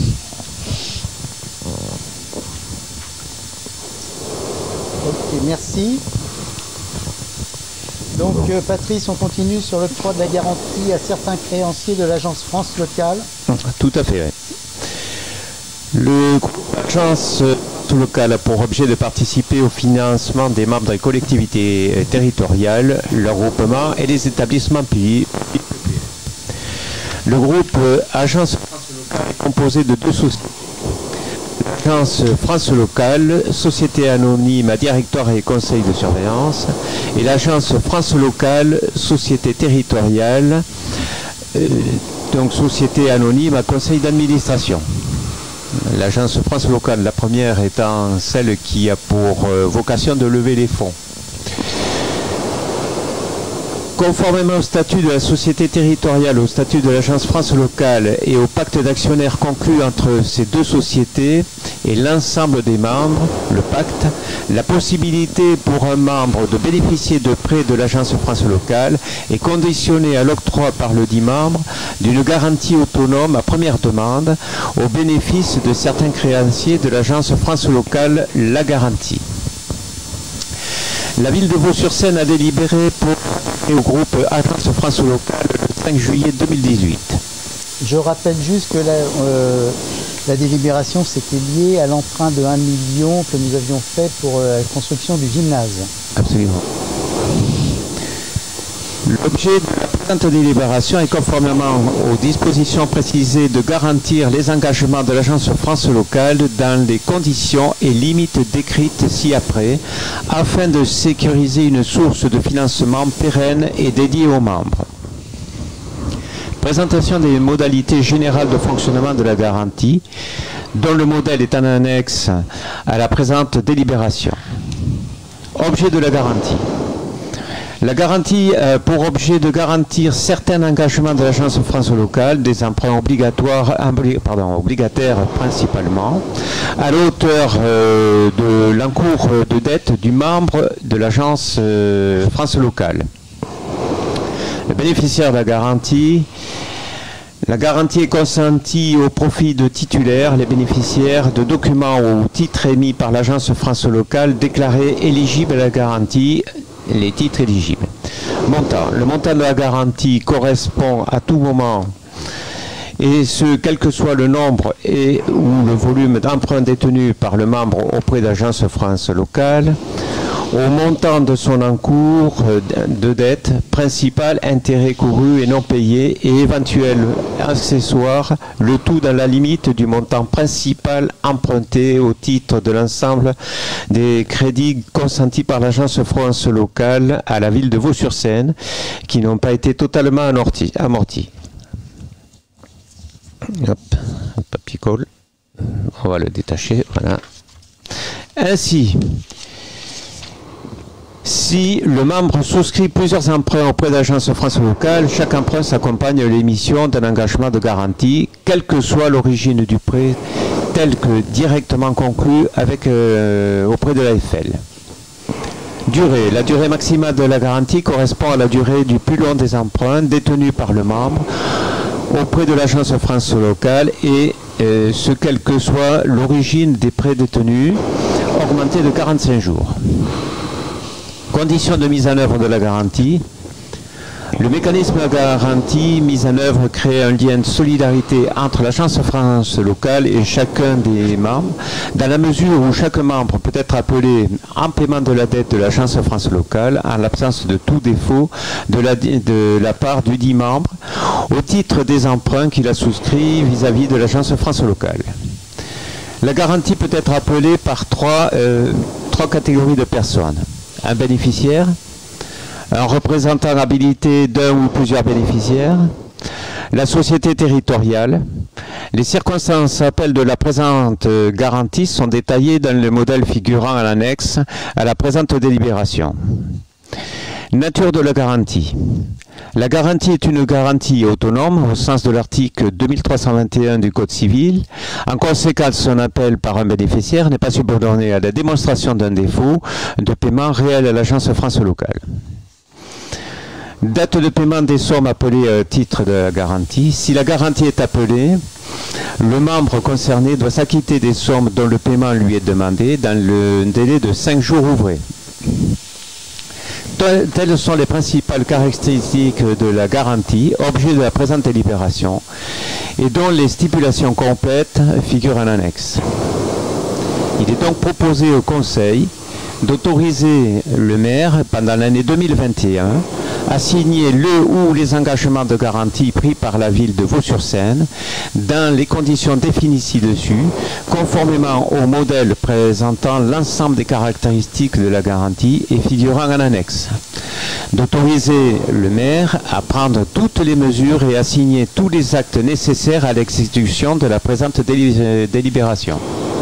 Ok, merci. Donc, euh, Patrice, on continue sur l'octroi de la garantie à certains créanciers de l'agence France locale. Tout à fait, oui. Le groupe Agence locale a pour objet de participer au financement des membres des collectivités territoriales, leurs groupements et les établissements publics. Le groupe Agence France locale est composé de deux sociétés. L'Agence France locale, société anonyme à directoire et conseil de surveillance, et l'Agence France locale, société territoriale, euh, donc société anonyme à conseil d'administration. L'Agence France locale, la première étant celle qui a pour euh, vocation de lever les fonds. Conformément au statut de la société territoriale, au statut de l'Agence France locale et au pacte d'actionnaires conclu entre ces deux sociétés et l'ensemble des membres, le pacte, la possibilité pour un membre de bénéficier de prêts de l'Agence France locale est conditionnée à l'octroi par le dit membre d'une garantie autonome à première demande au bénéfice de certains créanciers de l'Agence France locale, la garantie. La ville de Vaux-sur-Seine a délibéré pour au groupe Agence France locale le cinq juillet deux mille dix-huit. Je rappelle juste que la, euh, la délibération s'était liée à l'emprunt de un million que nous avions fait pour euh, la construction du gymnase. Absolument. L'objet de la présente délibération est conformément aux dispositions précisées de garantir les engagements de l'Agence France locale dans les conditions et limites décrites ci-après, afin de sécuriser une source de financement pérenne et dédiée aux membres. Présentation des modalités générales de fonctionnement de la garantie, dont le modèle est en annexe à la présente délibération. Objet de la garantie. La garantie a pour objet de garantir certains engagements de l'Agence France locale, des emprunts obligatoires, pardon, obligataires principalement, à la hauteur euh, de l'encours de dette du membre de l'Agence euh, France locale. Le bénéficiaire de la garantie, la garantie est consentie au profit de titulaires, les bénéficiaires de documents ou titres émis par l'Agence France locale déclarés éligibles à la garantie, les titres éligibles. Montant. Le montant de la garantie correspond à tout moment, et ce, quel que soit le nombre et ou le volume d'emprunts détenus par le membre auprès d'Agence France locale, au montant de son encours de dette, principal, intérêt couru et non payé, et éventuel accessoire, le tout dans la limite du montant principal emprunté au titre de l'ensemble des crédits consentis par l'agence France locale à la ville de Vaux-sur-Seine, qui n'ont pas été totalement amortis. amortis. Hop, papier colle. On va le détacher, voilà. Ainsi, si le membre souscrit plusieurs emprunts auprès d'agence France locale, chaque emprunt s'accompagne de l'émission d'un engagement de garantie, quelle que soit l'origine du prêt, tel que directement conclu avec, euh, auprès de l'A F L. Durée. La durée maximale de la garantie correspond à la durée du plus long des emprunts détenus par le membre auprès de l'agence France locale et euh, ce quelle que soit l'origine des prêts détenus, augmenté de quarante-cinq jours. Conditions de mise en œuvre de la garantie. Le mécanisme de garantie mis en œuvre crée un lien de solidarité entre l'agence France locale et chacun des membres, dans la mesure où chaque membre peut être appelé en paiement de la dette de l'agence France locale, en l'absence de tout défaut de la, de la part du dit membre, au titre des emprunts qu'il a souscrits vis-à-vis de l'agence France locale. La garantie peut être appelée par trois, euh, trois catégories de personnes. Un bénéficiaire, un représentant habilité d'un ou plusieurs bénéficiaires, la société territoriale. Les circonstances appel de la présente garantie sont détaillées dans le modèle figurant à l'annexe à la présente délibération. Nature de la garantie. La garantie est une garantie autonome au sens de l'article deux mille trois cent vingt et un du Code civil. En conséquence, son appel par un bénéficiaire n'est pas subordonné à la démonstration d'un défaut de paiement réel à l'agence France locale. Date de paiement des sommes appelées à titre de la garantie. Si la garantie est appelée, le membre concerné doit s'acquitter des sommes dont le paiement lui est demandé dans le délai de cinq jours ouvrés. Telles sont les principales caractéristiques de la garantie, objet de la présente délibération, et dont les stipulations complètes figurent en annexe. Il est donc proposé au Conseil d'autoriser le maire, pendant l'année deux mille vingt et un, à signer le ou les engagements de garantie pris par la ville de Vaux-sur-Seine dans les conditions définies ci-dessus, conformément au modèle présentant l'ensemble des caractéristiques de la garantie et figurant en annexe. D'autoriser le maire à prendre toutes les mesures et à signer tous les actes nécessaires à l'exécution de la présente délib- délibération.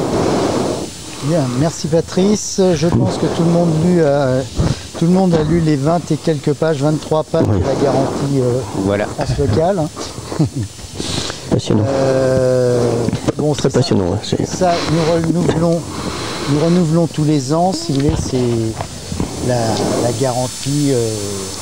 Bien, merci Patrice. Je pense que tout le monde, lu, euh, tout le monde a lu les vingt et quelques pages, vingt-trois pages de la garantie euh, voilà. France locale. Passionnant. Euh, bon, Très passionnant. Ça, Ouais, ça nous, renouvelons, nous renouvelons tous les ans, si vous voulez, c'est la, la garantie euh,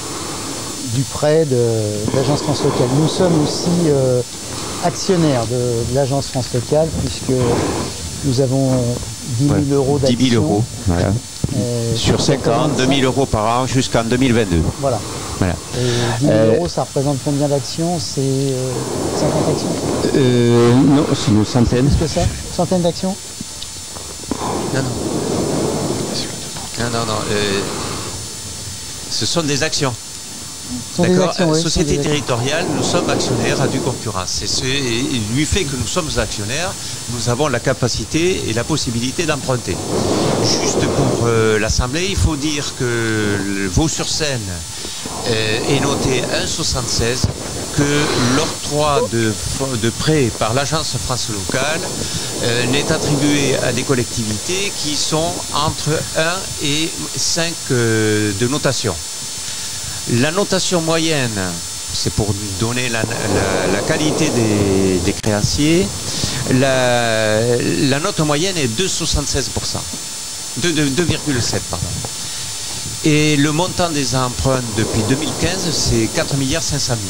du prêt de, de l'agence France locale. Nous sommes aussi euh, actionnaires de, de l'agence France locale, puisque nous avons dix mille euros d'action. dix mille euros, voilà. Euh, sur cinq ans, deux mille euros par an jusqu'en deux mille vingt-deux. Voilà. voilà. Et dix mille euh, euros, ça représente combien d'actions? C'est euh, cinquante actions? euh, Non, c'est une centaine. Plus que ça? Centaines d'actions? Non, non. Non, non, non. Euh, ce sont des actions. Ce sont des D'accord. actions, oui, Société ce sont des territoriale, nous sommes actionnaires à due concurrence. Et, ce, et du fait que nous sommes actionnaires, nous avons la capacité et la possibilité d'emprunter. Juste pour euh, l'Assemblée, il faut dire que le Vaux-sur-Seine euh, est noté un virgule soixante-seize, que l'octroi de, de prêts par l'agence France locale euh, n'est attribué à des collectivités qui sont entre un et cinq euh, de notation. La notation moyenne, c'est pour donner la, la, la qualité des, des créanciers, la, la note moyenne est deux virgule soixante-seize pour cent, deux virgule sept pardon. Et le montant des emprunts depuis deux mille quinze, c'est quatre milliards cinq cent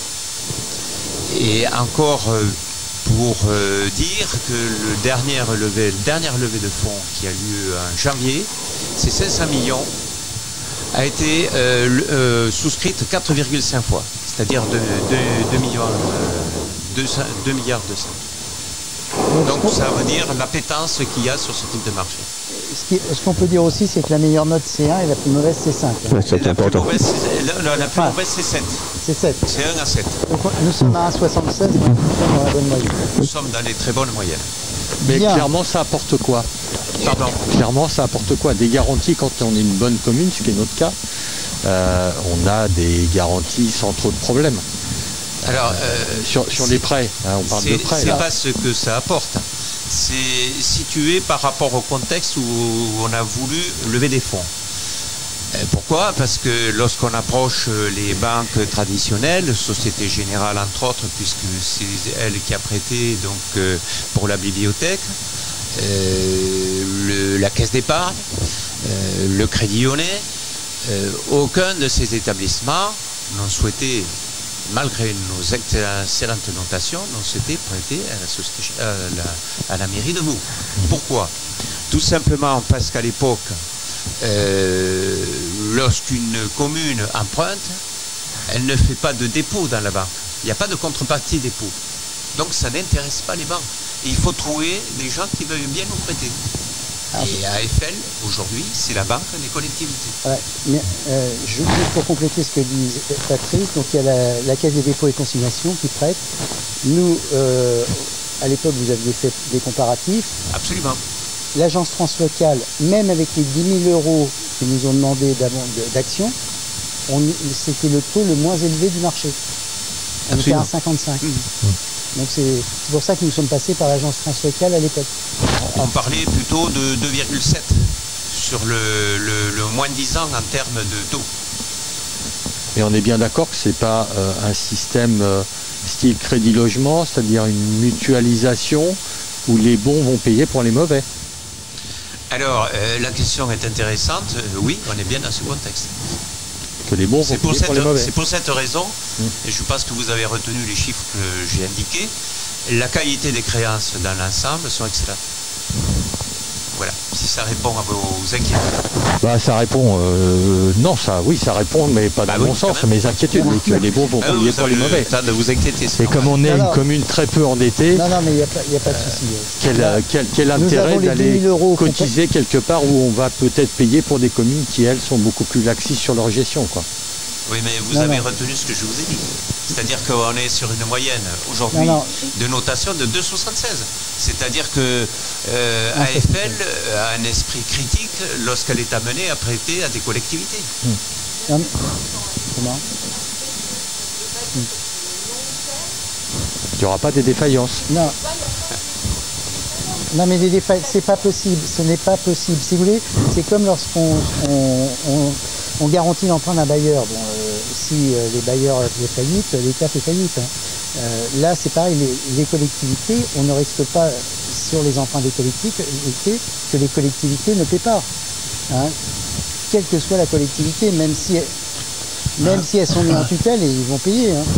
mille. Et encore pour euh, dire que le dernier relevé, le dernière levée de fonds qui a lieu en janvier, c'est cinq cents millions, a été euh, euh, souscrite quatre virgule cinq fois, c'est-à-dire deux milliards deux cents. Donc ça veut dire l'appétence qu'il y a sur ce type de marché. ce qui- ce qu'on peut dire aussi, c'est que la meilleure note c'est un et la plus mauvaise c'est cinq. Ouais, c'est La plus important. mauvaise, c'est- la- la- la plus Ah. mauvaise, c'est sept. C'est sept. C'est un à sept. Donc nous sommes à un virgule soixante-seize, donc nous sommes dans la bonne moyenne. Nous sommes dans les très bonnes moyennes. Mais Bien. clairement, ça apporte quoi? Pardon. Clairement, ça apporte quoi? Des garanties quand on est une bonne commune, ce qui est notre cas. Euh, on a des garanties sans trop de problèmes. Alors, euh, Sur, sur c'est- les prêts, hein, on parle de c'est prêts. c'est là. pas ce que ça apporte. C'est situé par rapport au contexte où on a voulu lever des fonds. Euh, Pourquoi? Parce que lorsqu'on approche euh, les banques traditionnelles, Société Générale entre autres, puisque c'est elle qui a prêté donc euh, pour la bibliothèque, euh, le- la Caisse d'épargne, euh, le Crédit Lyonnais, euh, aucun de ces établissements n'ont souhaité, malgré nos excellentes notations, n'ont souhaité prêter à la, société, à la, à la mairie de Vaud. Pourquoi? Tout simplement parce qu'à l'époque, euh, lorsqu'une commune emprunte, elle ne fait pas de dépôt dans la banque. Il n'y a pas de contrepartie dépôt. Donc ça n'intéresse pas les banques. Et il faut trouver des gens qui veulent bien nous prêter. Et A F L, aujourd'hui, c'est la banque des collectivités. Ouais, mais, euh, je- juste pour compléter ce que dit Patrice, donc il y a la, la Caisse des dépôts et consignations qui prête. Nous, euh, à l'époque, vous aviez fait des comparatifs. Absolument. L'agence France Locale, même avec les dix mille euros qu'ils nous ont demandé d'avant- de- d'action, on- c'était le taux le moins élevé du marché. On était Absolument. à cinquante-cinq. Mhm. Donc c'est c'est pour ça que nous sommes passés par l'agence France Locale à l'époque. On parlait plutôt de deux virgule sept sur le, le, le moins dix ans en termes de taux. Et on est bien d'accord que c'est pas euh, un système euh, style crédit logement, c'est-à-dire une mutualisation où les bons vont payer pour les mauvais. Alors, euh, la question est intéressante. Euh, oui, on est bien dans ce contexte. Que les bons vont C'est pour, payer pour les cette- mauvais. c'est pour cette raison, Mm. et je pense que vous avez retenu les chiffres que j'ai indiqués, la qualité des créances dans l'ensemble sont excellentes. Voilà, si ça répond à vos inquiétudes. Bah, ça répond, euh, non, ça, oui, ça répond, mais pas Bah dans oui, mon sens, quand même. mes inquiétudes, mais que les bons vont Ah, payer vous pour les avez mauvais. le temps de vous inquiéter. c'est Et normal. comme on est Non, une non. commune très peu endettée, Non, non, mais il n'y a, pas- il y a pas de souci. quel, Là, euh, quel, quel nous intérêt avons les dix d'aller mille euros cotiser quelque part où on va peut-être payer pour des communes qui, elles, sont beaucoup plus laxistes sur leur gestion, quoi. Oui, mais vous Non, avez non. retenu ce que je vous ai dit. C'est-à-dire qu'on est sur une moyenne aujourd'hui Non, non. de notation de deux virgule soixante-seize. C'est-à-dire que euh, Non, A F L c'est- a un esprit critique lorsqu'elle est amenée à prêter à des collectivités. Non, mais- Comment Il n'y aura pas des défaillances. Non. Non, mais des défaillances, c'est pas possible. Ce n'est pas possible. Si vous voulez, c'est comme lorsqu'on on, on- on garantit l'emprunt d'un bailleur. Bon, euh, si euh, les bailleurs faisaient faillite, l'État fait faillite. hein. Euh, là, c'est pareil. Les, les collectivités, on ne risque pas euh, sur les emprunts des collectivités que les collectivités ne paient pas. hein. Quelle que soit la collectivité, même si, même si elles sont mises en tutelle, et ils vont payer. hein.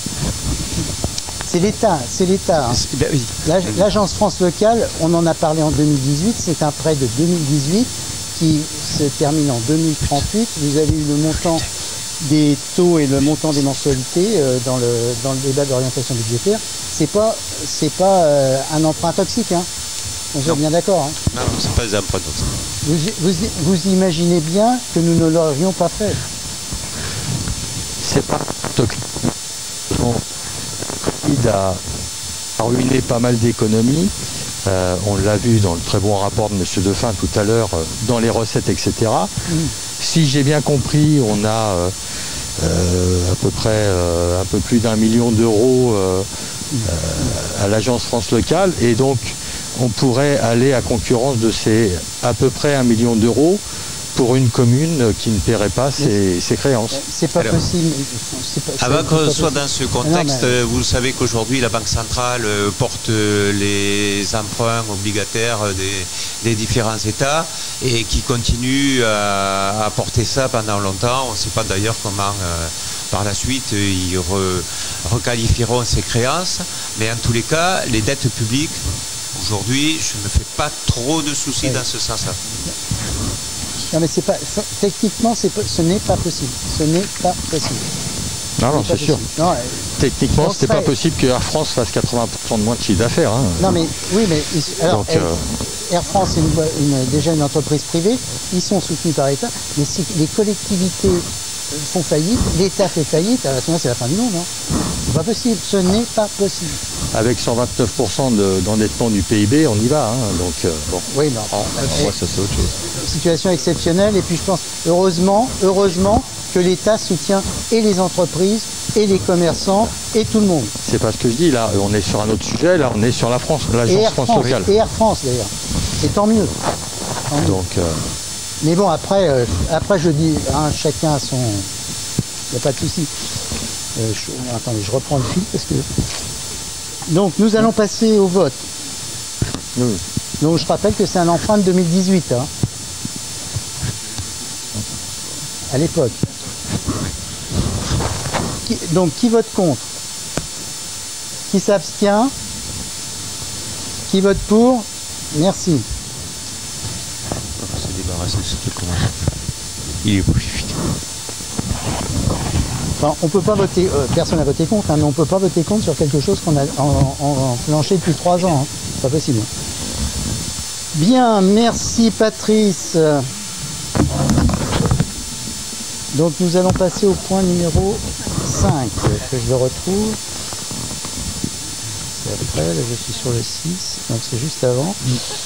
C'est l'État, c'est l'État. hein. Ben oui. L'ag- L'agence France Locale, on en a parlé en deux mille dix-huit, c'est un prêt de deux mille dix-huit qui se termine en deux mille trente-huit. Vous avez eu le montant des taux et le montant des mensualités euh, dans, le, dans le débat d'orientation budgétaire. C'est pas, c'est pas euh, un emprunt toxique. Hein. On est Non. bien d'accord. hein. Non, non, c'est pas des emprunts. Vous, vous, vous imaginez bien que nous ne l'aurions pas fait. C'est pas toxique. Bon, il a ruiné pas mal d'économies. Euh, on l'a vu dans le très bon rapport de M. Defin tout à l'heure, euh, dans les recettes, et cetera. Mm. Si j'ai bien compris, on a euh, euh, à peu près euh, un peu plus d'un million d'euros euh, euh, à l'agence France Locale, et donc on pourrait aller à concurrence de ces à peu près un million d'euros pour une commune qui ne paierait pas ses, ses créances. C'est pas Alors, possible. c'est pas- c'est- Avant c'est qu'on pas soit possible. dans ce contexte, Non, mais- euh, vous savez qu'aujourd'hui la Banque centrale euh, porte euh, les emprunts obligataires des, des différents États et qui continue à, à porter ça pendant longtemps. On ne sait pas d'ailleurs comment euh, par la suite euh, ils re- requalifieront ces créances, mais en tous les cas, les dettes publiques, aujourd'hui, je ne me fais pas trop de soucis Ouais. dans ce sens-là. Non, mais c'est pas. Techniquement, c'est pas- ce n'est pas possible. Ce n'est pas possible. Non, non, Ce n'est c'est pas sûr. possible. Non, euh, Techniquement, On c'était pas serait- possible que Air France fasse quatre-vingts pour cent de moins de chiffre d'affaires. hein. non, mais oui, mais il- alors, Donc, elle- euh, Air France est une, une, déjà une entreprise privée, ils sont soutenus par l'État, mais si les collectivités font faillite, l'État fait faillite, à ce moment c'est la fin du monde. Hein. C'est pas possible, ce n'est pas possible. Avec cent vingt-neuf pour cent de, d'endettement du P I B, on y va. Hein, donc, euh, bon. Oui, mais enfin, moi, ça c'est autre chose. Situation exceptionnelle, et puis je pense, heureusement, heureusement que l'État soutient et les entreprises, et les commerçants, et tout le monde. C'est pas ce que je dis, là, on est sur un autre sujet, là, on est sur la France, l'agence France, France locale. Et Air France, d'ailleurs. Et tant mieux. Tant mieux. Donc, euh... Mais bon, après, euh, après je dis, hein, chacun a son... Il n'y a pas de souci. Euh, je... Attendez, je reprends le fil, parce que... Donc, nous allons passer au vote. Oui. Donc, je rappelle que c'est un emprunt de deux mille dix-huit, hein, à l'époque. Qui... Donc, qui vote contre? Qui s'abstient? Qui vote pour? Merci. On va se débarrasser de ce truc. Il est prolifique. Enfin, on peut pas voter, euh, personne n'a voté contre, hein, mais on ne peut pas voter contre sur quelque chose qu'on a enclenché depuis trois ans. Hein. C'est pas possible. Bien, merci Patrice. Donc nous allons passer au point numéro cinq, que je le retrouve. C'est après, là je suis sur le six, donc c'est juste avant.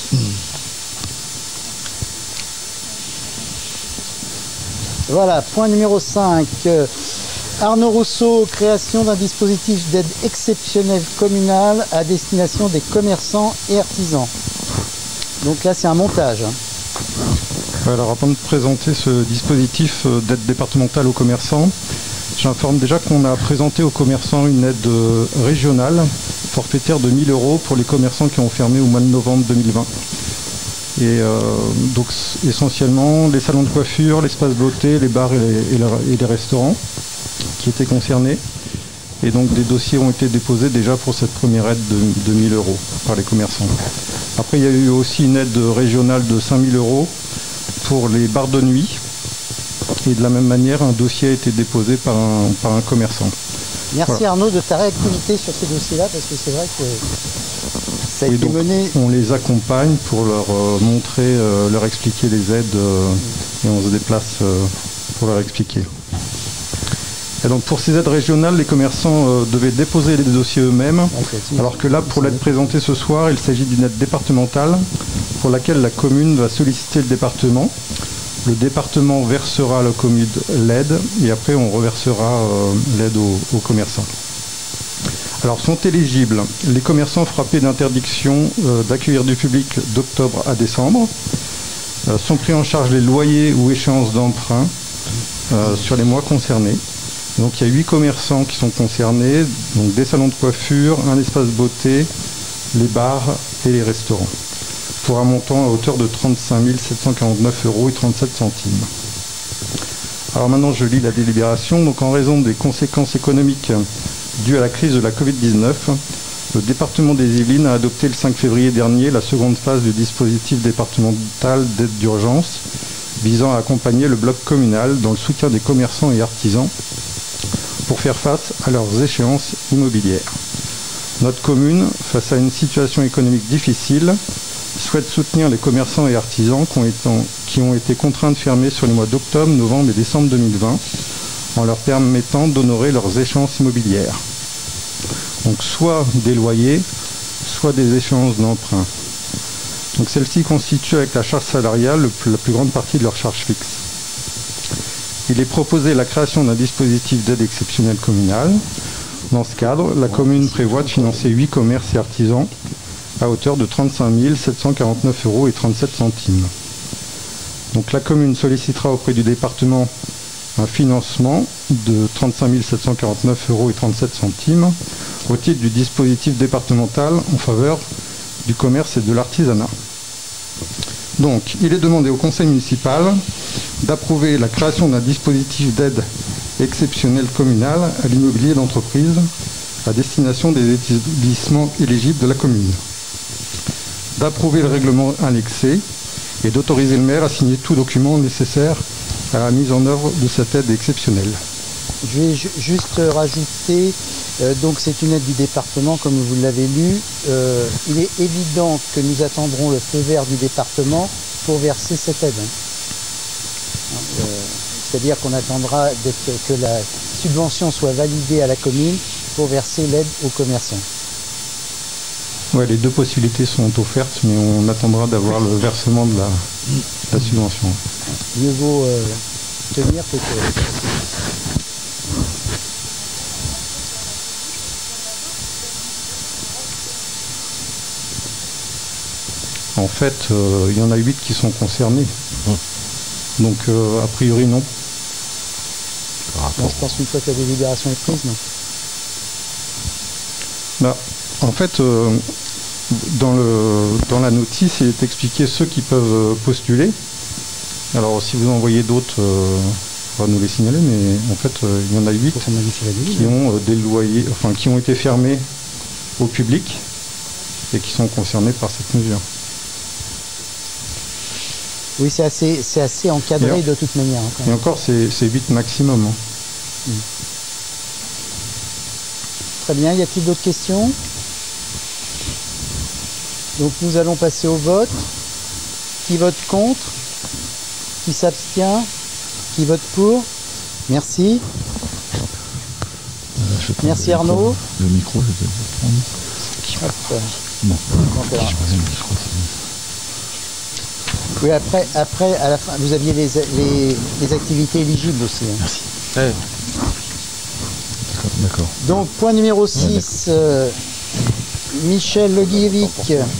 Voilà, point numéro cinq. Arnaud Rousseau, création d'un dispositif d'aide exceptionnelle communale à destination des commerçants et artisans. Donc là, c'est un montage. Alors, avant de présenter ce dispositif d'aide départementale aux commerçants, j'informe déjà qu'on a présenté aux commerçants une aide régionale forfaitaire de mille euros pour les commerçants qui ont fermé au mois de novembre deux mille vingt. Et euh, donc essentiellement les salons de coiffure, l'espace beauté, les bars et les, et, le, et les restaurants qui étaient concernés. Et donc des dossiers ont été déposés déjà pour cette première aide de, de mille euros par les commerçants. Après il y a eu aussi une aide régionale de cinq mille euros pour les bars de nuit. Et de la même manière, un dossier a été déposé par un, par un commerçant. Merci voilà. Arnaud de ta réactivité sur ces dossiers-là, parce que c'est vrai que ça a et été donc, mené. On les accompagne pour leur euh, montrer, euh, leur expliquer les aides euh, et on se déplace euh, pour leur expliquer. Et donc pour ces aides régionales, les commerçants euh, devaient déposer les dossiers eux-mêmes, okay, alors que là, pour l'aide présentée ce soir, il s'agit d'une aide départementale pour laquelle la commune va solliciter le département. Le département versera à la commune l'aide et après on reversera euh, l'aide aux, aux commerçants. Alors sont éligibles les commerçants frappés d'interdiction euh, d'accueillir du public d'octobre à décembre. Euh, sont pris en charge les loyers ou échéances d'emprunt euh, sur les mois concernés. Donc il y a huit commerçants qui sont concernés, donc des salons de coiffure, un espace beauté, les bars et les restaurants, pour un montant à hauteur de trente-cinq mille sept cent quarante-neuf euros et trente-sept centimes. Alors maintenant je lis la délibération. Donc en raison des conséquences économiques dues à la crise de la covid dix-neuf, le département des Yvelines a adopté le cinq février dernier la seconde phase du dispositif départemental d'aide d'urgence visant à accompagner le bloc communal dans le soutien des commerçants et artisans pour faire face à leurs échéances immobilières. Notre commune, face à une situation économique difficile, souhaite soutenir les commerçants et artisans qui ont, été, qui ont été contraints de fermer sur les mois d'octobre, novembre et décembre deux mille vingt en leur permettant d'honorer leurs échéances immobilières. Donc soit des loyers, soit des échéances d'emprunt. Donc celles-ci constituent avec la charge salariale le, la plus grande partie de leur charge fixe. Il est proposé la création d'un dispositif d'aide exceptionnelle communale. Dans ce cadre, la commune prévoit de financer huit commerces et artisans à hauteur de trente-cinq mille sept cent quarante-neuf euros et trente-sept centimes. Donc la commune sollicitera auprès du département un financement de trente-cinq mille sept cent quarante-neuf euros et trente-sept centimes au titre du dispositif départemental en faveur du commerce et de l'artisanat. Donc, il est demandé au conseil municipal d'approuver la création d'un dispositif d'aide exceptionnelle communale à l'immobilier d'entreprise à destination des établissements éligibles de la commune, d'approuver le règlement annexé et d'autoriser le maire à signer tout document nécessaire à la mise en œuvre de cette aide exceptionnelle. Je vais ju- juste rajouter Euh, donc c'est une aide du département, comme vous l'avez lu. Euh, il est évident que nous attendrons le feu vert du département pour verser cette aide. Euh, C'est-à-dire qu'on attendra que la subvention soit validée à la commune pour verser l'aide aux commerçants. Ouais, les deux possibilités sont offertes, mais on attendra d'avoir le versement de la, la subvention. Mieux vaut euh, tenir que que... En fait, euh, il y en a huit qui sont concernés. Donc, euh, a priori, non. Moi, je pense qu'une fois que la délibération est prise, non. Bah, en fait, euh, dans, le, dans la notice, il est expliqué ceux qui peuvent postuler. Alors, si vous en voyez d'autres, euh, on va nous les signaler, mais en fait, euh, il y en a huit qui ont euh, des loyers, enfin, qui ont été fermés au public et qui sont concernés par cette mesure. Oui, c'est assez, c'est assez encadré de toute manière. Hein, et encore, c'est huit maximum. Hein. Mmh. Très bien, y a-t-il d'autres questions? Donc nous allons passer au vote. Qui vote contre? Qui s'abstient? Qui vote pour? Merci. Euh, Merci Arnaud. Le micro, je vais prendre. Hop. Non, je passe le micro. Oui, après, après, à la fin, vous aviez les, les, les activités éligibles aussi. Hein. Merci. Ouais. D'accord. Donc, point numéro six, ouais, euh, Michel Leguievic.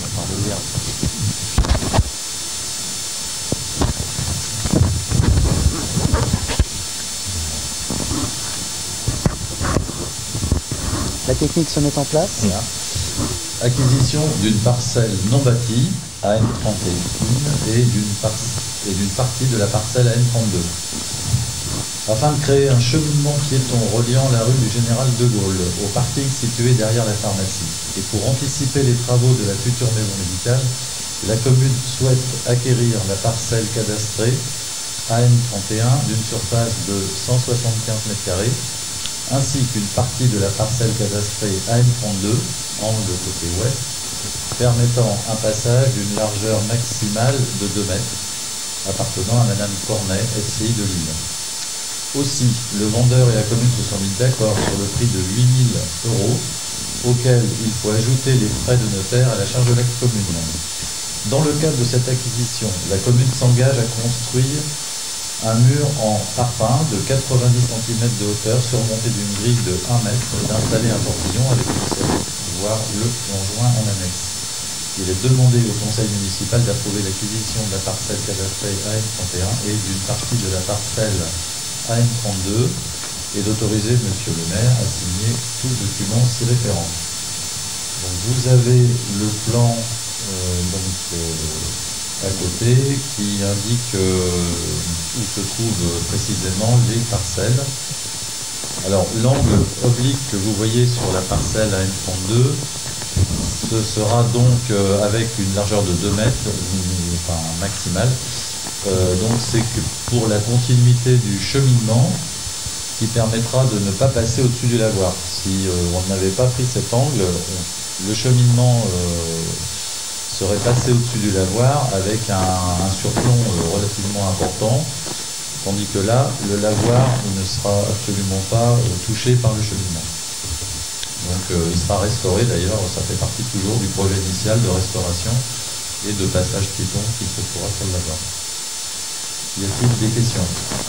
La technique se met en place. Voilà. Acquisition d'une parcelle non bâtie à N trente et un et d'une par partie de la parcelle à N trente-deux. Afin de créer un cheminement piéton reliant la rue du Général de Gaulle au parking situé derrière la pharmacie, et pour anticiper les travaux de la future maison médicale, la commune souhaite acquérir la parcelle cadastrée A N trente et un d'une surface de cent soixante-quinze mètres carrés, ainsi qu'une partie de la parcelle cadastrée A N trente-deux, angle côté ouest, permettant un passage d'une largeur maximale de deux mètres, appartenant à Madame Cornet, S C I de Lille. Aussi, le vendeur et la commune se sont mis d'accord sur le prix de huit mille euros, auquel il faut ajouter les frais de notaire à la charge de la commune. Dans le cadre de cette acquisition, la commune s'engage à construire un mur en parpaing de quatre-vingt-dix centimètres de hauteur surmonté d'une grille de un mètre et d'installer un portillon avec une selle, voire le conjoint en annexe. Il est demandé au conseil municipal d'approuver l'acquisition de la parcelle cadastrée A N trente et un et d'une partie de la parcelle A N trente-deux et d'autoriser monsieur le maire à signer tout document s'y référent. Donc vous avez le plan euh, donc, euh, à côté qui indique euh, où se trouvent précisément les parcelles. Alors l'angle oblique que vous voyez sur la parcelle A N trente-deux, ce sera donc euh, avec une largeur de deux mètres, enfin maximale. Euh, donc c'est que pour la continuité du cheminement qui permettra de ne pas passer au-dessus du lavoir. Si euh, on n'avait pas pris cet angle, on, le cheminement euh, serait passé au-dessus du lavoir avec un, un surplomb euh, relativement important, tandis que là, le lavoir ne sera absolument pas euh, touché par le cheminement. Donc euh, il sera restauré d'ailleurs, ça fait partie toujours du projet initial de restauration et de passage piéton qui se fera sur le lavoir. Y a-t-il des questions?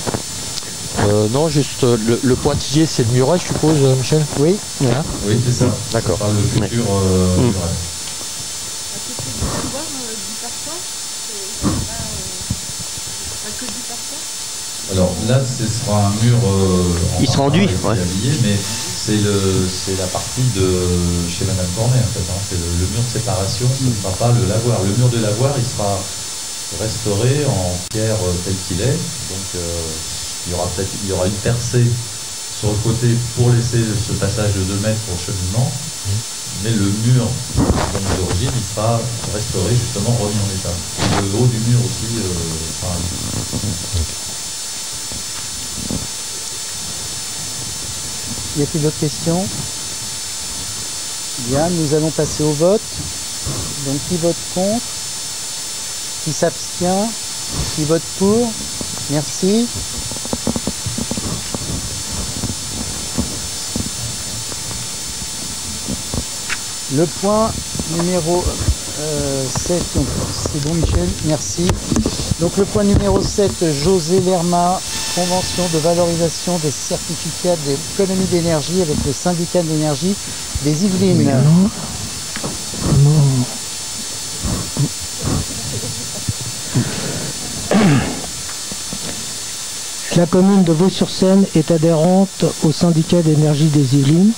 euh, Non, juste euh, le, le pointillé, c'est le muret, je suppose, euh, Michel? Oui. Hein? Oui, c'est ça. D'accord. Par le futur euh, mmh. muret. À côté du lavoir, euh, du parfois, c'est pas, euh, pas que du parfois. Alors là, ce sera un mur euh, en il sera enduit, ouais. habillé, mais c'est le c'est la partie de chez Madame Cornet en fait. Hein. C'est le, le mur de séparation, ce ne sera pas le lavoir. Le mur de lavoir, il sera restauré en pierre euh, tel qu'il est. Donc euh, il y aura peut-être il y aura une percée sur le côté pour laisser ce passage de deux mètres pour le cheminement. Mais le mur d'origine, il sera restauré, justement remis en état. Le haut du mur aussi, euh, pareil. Y a-t-il d'autres questions? Bien, nous allons passer au vote. Donc qui vote contre? Qui s'abstient? Qui vote pour? Merci. Le point numéro euh, sept, donc c'est bon Michel, merci. Donc le point numéro sept, José Lerma, convention de valorisation des certificats d'économie d'énergie avec le syndicat de l'énergie des Yvelines. Oui, alors, comment... La commune de Vaux-sur-Seine est adhérente au syndicat d'énergie des Yvelines.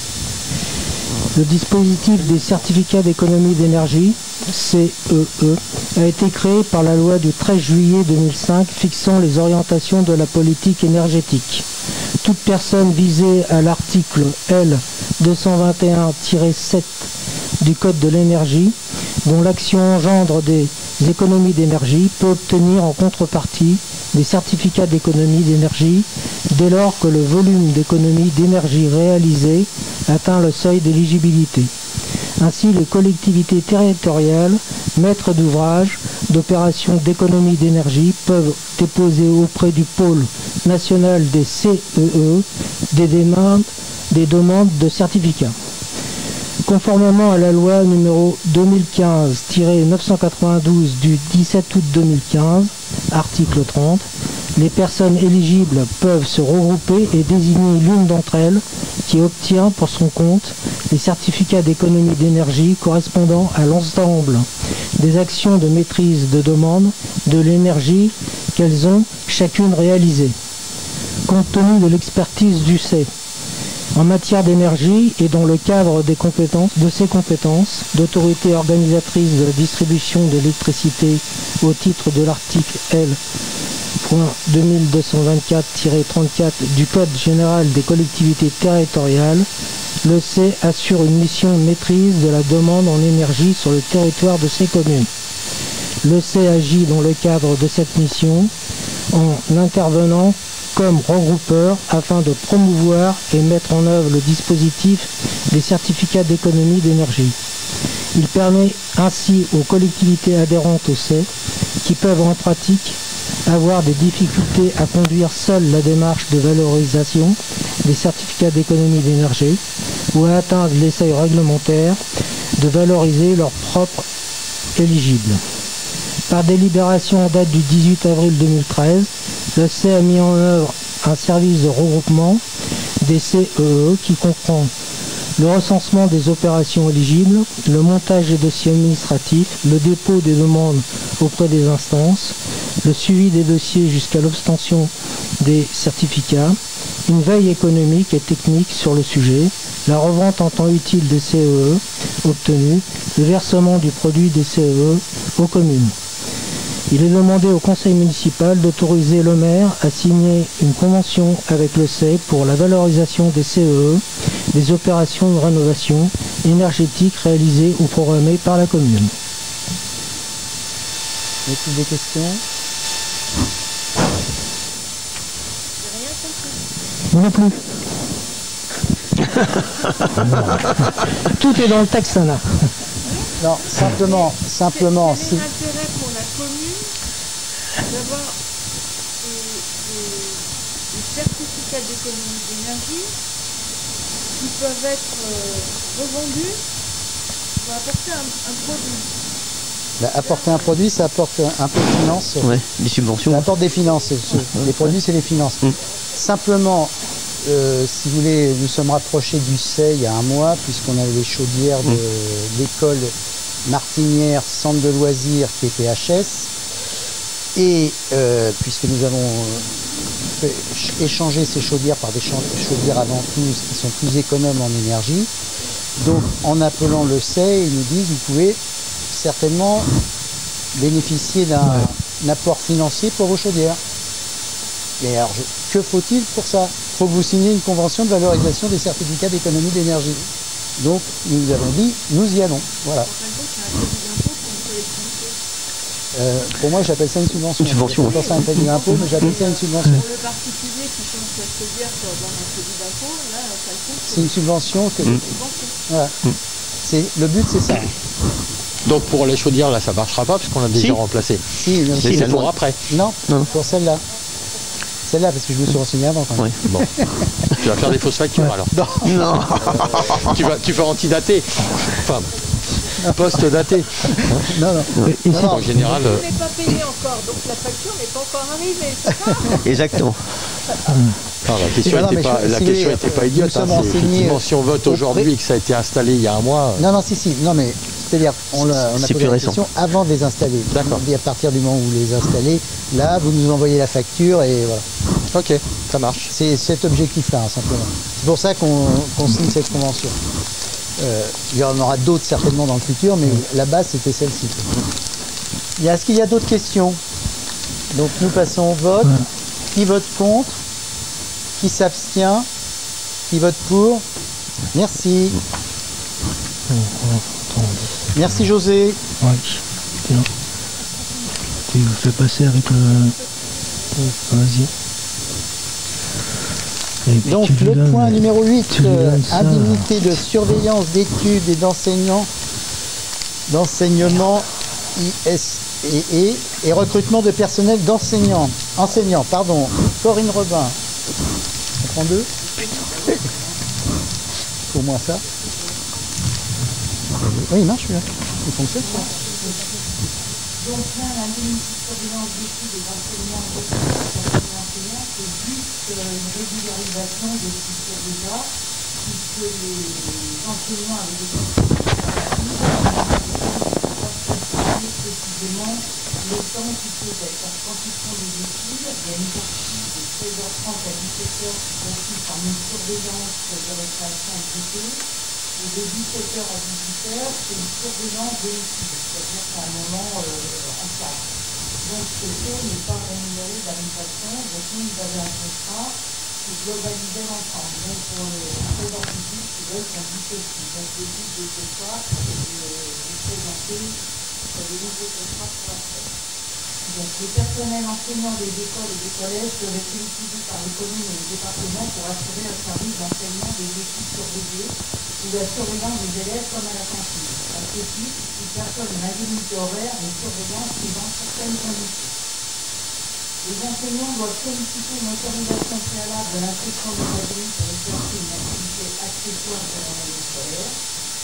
Le dispositif des certificats d'économie d'énergie, C E E, a été créé par la loi du treize juillet deux mille cinq fixant les orientations de la politique énergétique. Toute personne visée à l'article L deux cent vingt et un tiret sept du Code de l'énergie, dont l'action engendre des économies d'énergie, peut obtenir en contrepartie des certificats d'économie d'énergie dès lors que le volume d'économie d'énergie réalisé atteint le seuil d'éligibilité. Ainsi, les collectivités territoriales, maîtres d'ouvrage d'opérations d'économie d'énergie, peuvent déposer auprès du pôle national des C E E des demandes, des demandes de certificats. Conformément à la loi numéro deux mille quinze tiret neuf cent quatre-vingt-douze du dix-sept août deux mille quinze, article trente, les personnes éligibles peuvent se regrouper et désigner l'une d'entre elles qui obtient pour son compte les certificats d'économie d'énergie correspondant à l'ensemble des actions de maîtrise de demande de l'énergie qu'elles ont chacune réalisées. Compte tenu de l'expertise du C E en matière d'énergie et dans le cadre des compétences, de ses compétences d'autorité organisatrice de la distribution d'électricité au titre de l'article L deux mille deux cent vingt-quatre tiret trente-quatre du Code général des collectivités territoriales, le C assure une mission de maîtrise de la demande en énergie sur le territoire de ses communes. Le C agit dans le cadre de cette mission en intervenant comme regroupeur afin de promouvoir et mettre en œuvre le dispositif des certificats d'économie d'énergie. Il permet ainsi aux collectivités adhérentes au C qui peuvent en pratique avoir des difficultés à conduire seules la démarche de valorisation des certificats d'économie d'énergie ou à atteindre les seuils réglementaires de valoriser leurs propres éligibles. Par délibération en date du dix-huit avril deux mille treize, le C a mis en œuvre un service de regroupement des C E E qui comprend le recensement des opérations éligibles, le montage des dossiers administratifs, le dépôt des demandes auprès des instances, le suivi des dossiers jusqu'à l'obtention des certificats, une veille économique et technique sur le sujet, la revente en temps utile des C E E obtenus, le versement du produit des C E E aux communes. Il est demandé au conseil municipal d'autoriser le maire à signer une convention avec le C pour la valorisation des C E E, des opérations de rénovation énergétique réalisées ou programmées par la commune. Y a-t-il des questions? Moi non plus. Tout est dans le texte, Anna. Non, simplement, simplement. Quel est l'intérêt pour la commune d'avoir des, des, des certificats d'économie d'énergie qui peuvent être euh, revendus pour apporter un, un produit? Bah, apporter un produit, ça apporte un peu de finances. Ouais, des subventions. Ça apporte des finances. Les produits, c'est les finances. Mm. Simplement, euh, si vous voulez, nous sommes rapprochés du C E il y a un mois, puisqu'on avait les chaudières de, mm. de l'école Martinière, centre de loisirs, qui était H S. Et euh, puisque nous avons fait échanger ces chaudières par des chaudières à ventouse qui sont plus économes en énergie, donc en appelant le C E, ils nous disent vous pouvez certainement bénéficier d'un ouais. apport financier pour vos chaudières. Mais alors, je, que faut-il pour ça? Il faut que vous signiez une convention de valorisation des certificats d'économie d'énergie. Donc, nous avons dit, nous y allons. Voilà. Euh, pour moi, j'appelle ça une subvention. Une subvention. Je pense à un crédit d'impôt, mais j'appelle ça une subvention. Pour le particulier qui change sa chaudière pour avoir un crédit d'impôt, là, ça coûte. C'est une subvention que. Mmh. Voilà. Mmh. C'est, le but, c'est ça. Donc pour les chaudières, là, ça marchera pas, puisqu'on l'a déjà Si. remplacé. Si, bien Mais sûr. c'est pour après. Non, pour celle-là. Celle-là, parce que je me suis renseigné avant quand même. Bon. Tu vas faire des fausses factures alors. Non. Non. tu, vas, tu vas antidater. Enfin, post-dater. Non, non. Et non, non. En général. euh, On n'est pas payé encore, donc la facture n'est pas encore arrivée, c'est ça? Exactement. Non, la question Non, non, n'était mais pas, je- la si question vous était voulez, pas idiote. nous sommes Hein, c'est renseignés effectivement, si on vote auprès- aujourd'hui et que ça a été installé il y a un mois. Non, non, si, si. Non, mais c'est-à-dire, on, l'a- on a C'est posé plus la récent. question avant de les installer. D'accord. On dit à partir du moment où vous les installez, là, vous nous envoyez la facture et voilà. Ok, ça marche. C'est cet objectif-là, hein, simplement. C'est pour ça qu'on qu'on signe cette convention. Euh, il y en aura d'autres certainement dans le futur, mais la base, c'était celle-ci. Il y a- Est-ce qu'il y a d'autres questions? Donc, nous passons au vote. Qui vote contre? Qui s'abstient? Qui vote pour? Merci. Merci José. Ouais. Tiens. Tu fais passer avec le. Vas-y. Et puis Donc tu lui le donnes- point numéro huit, tu lui euh, donnes ça. indemnité de surveillance d'études et d'enseignants, d'enseignement I S E E et recrutement de personnel d'enseignants. Enseignants, pardon. Corinne Robin. On prend deux. Au moins ça. Oui, il marche celui-là. Il fonctionne ça. Donc là, l'indemnité de surveillance d'études et d'enseignement de enseignants, c'est juste euh, une régularisation de ce qui se fait déjà, puisque les enseignants avec des précisément le temps qui peut être. Parce que quand ils font des études, il y a une partie de seize heures trente à dix-sept heures qui consiste en une surveillance de récréation et de et de dix-sept heures à dix-huit heures, c'est une surveillance de l'étude, c'est-à-dire qu'à un moment euh, ensemble. Donc ce taux n'est pas rémunéré de la même façon, donc nous, vous avez un contrat qui globalisait l'ensemble. Donc pour le présent public, qui veulent sont dissociés. Donc le but de ce soir, c'est de vous présenter des nouveaux contrats pour la fête. Donc les personnels enseignants des écoles et des collèges peuvent être sollicités par les communes et les départements pour assurer un service d'enseignement des études surveillées ou la surveillance des élèves comme à la cantine. À ce titre, ils perçoivent une indemnité horaire de surveillance suivant certaines conditions. Les enseignants doivent solliciter une autorisation préalable de l'inscription des adultes pour exercer une activité accessoire de l'année scolaire.